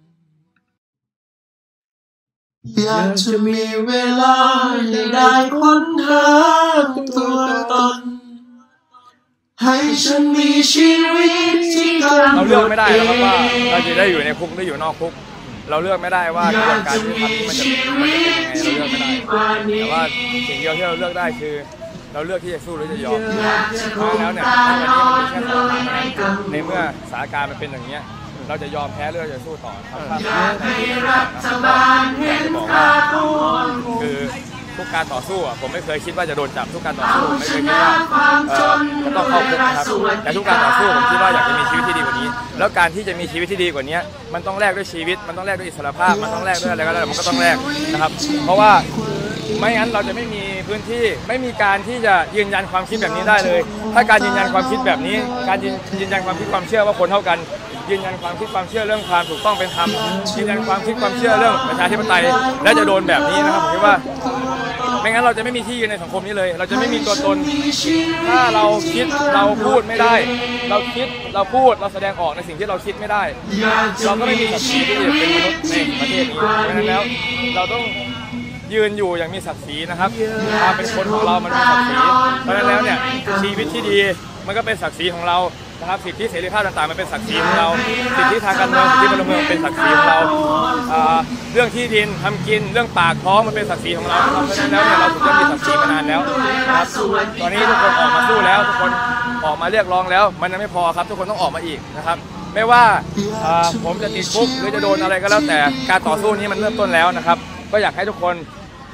อยากจะมีเวลาให้ได้ค้นหาตัวตนให้ฉันมีชีวิตที่เราเลือกไม่ได้นะครับว่าเราจะได้อยู่ในคุกหรืออยู่นอกคุกเราเลือกไม่ได้ว่ากระบวนการที่ทำมันจะมันจะเป็นยังไงเราเลือกไม่ได้แต่ว่าสิ่งเดียวที่เราเลือกได้คือเราเลือกที่จะสู้หรือจะยอมเพราะแล้วเนี่ยวันนี้มันเป็นแค่สถานการณ์ในเมื่อสถานการณ์มันเป็นอย่างนี้เราจะยอมแพ้หรือเราจะสู้ต่อครับจะบอกว่าคือทุกการต่อสู้อ่ะผมไม่เคยคิดว่าจะโดนจับทุกการต่อสู้ไม่เคยคิดว่าจะต้องเข้าคุกนะครับแต่ทุกการต่อสู้ผมคิดว่าอยากจะมีชีวิตที่ดีกว่านี้แล้วการที่จะมีชีวิตที่ดีกว่านี้มันต้องแลกด้วยชีวิตมันต้องแลกด้วยอิสรภาพมันต้องแลกด้วยอะไรก็แล้วมันก็ต้องแลกนะครับเพราะว่าไม่งั้นเราจะไม่มีพื้นที่ไม่มีการที่จะยืนยันความคิดแบบนี้ได้เลยถ้าการยืนยันความคิดแบบนี้การยืนยันความคิดความเชื่อว่าคนเท่ากันยืนยันความคิดความเชื่อเรื่องความถูกต้องเป็นธรรมยืนยันความคิดความเชื่อเรื่องประชาธิปไตยและจะโดนแบบนี้นะครับผมคิดว่าไม่งั้นเราจะไม่มีที่ยืนในสังคมนี้เลยเราจะไม่มีตัวตนถ้าเราคิดเราพูดไม่ได้เราคิดเราพูดเราแสดงออกในสิ่งที่เราคิดไม่ได้เราก็ไม่มีศักดิ์ศรีที่จะเป็นมนุษย์ในประเทศนี้เพราะฉะนั้นแล้วเราต้องยืนอยู่อย่างมีศักดิ์ศรีนะครับความเป็นคนของเรามันมีศักดิ์ศรีเพราะฉะนั้นแล้วเนี่ยชีวิตที่ดีมันก็เป็นศักดิ์ศรีของเรานะครับสิทธิเสรีภาพต่างๆมันเป็นศักดิ์ศรีของเราสิทธิทางการเมืองสิทธิพลเมืองเป็นศักดิ์ศรีของเราเรื่องที่ดินทำกินเรื่องปากท้องมันเป็นศักดิ์ศรีของเราเพราะฉะนั้นแล้วเนี่ยเราถูกต้องมีศักดิ์ศรีมานานแล้วนะครับตอนนี้ทุกคนออกมาสู้แล้วทุกคนออกมาเรียกร้องแล้วมันยังไม่พอครับทุกคนต้องออกมาอีกนะครับไม่ว่าผมจะติดคุกหรือจะโดนอะไรก็แล้วแต่การต่อสู้นี้มันเริ่มต้นแล้วนะครับก็อยากให้ทุกคน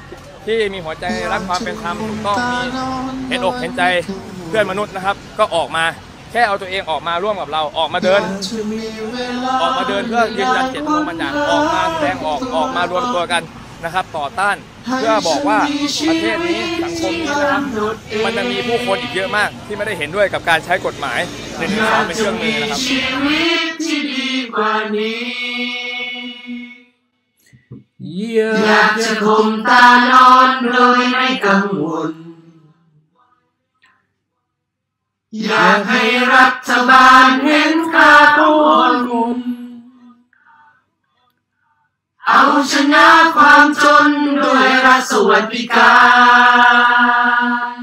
ที่มีหัวใจรักความเป็นธรรมถูกต้องมีเห็นอกเห็นใจเพื่อนมนุษย์นะครับก็ออกมาแค่เอาตัวเองออกมาร่วมกับเราออกมาเดินออกมาเดินเพื่อยืนยันเจตจำนงบางอย่างออกมาแสดงออกออกมารวมตัวกันนะครับต่อต้านเพื่อบอกว่าประเทศนี้สังคมนี้นะครับมันจะมีผู้คนอีกเยอะมากที่ไม่ได้เห็นด้วยกับการใช้กฎหมายหนึ่งหนึ่งสองเป็นเครื่องมือนะครับชีวิตที่ดีกว่านี้อยากจะข่มตานอนโดยไม่กังวลอยากให้รัฐบาลเห็นค่าของคนเอาชนะความจนด้วยรัฐสวัสดิการ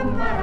มาก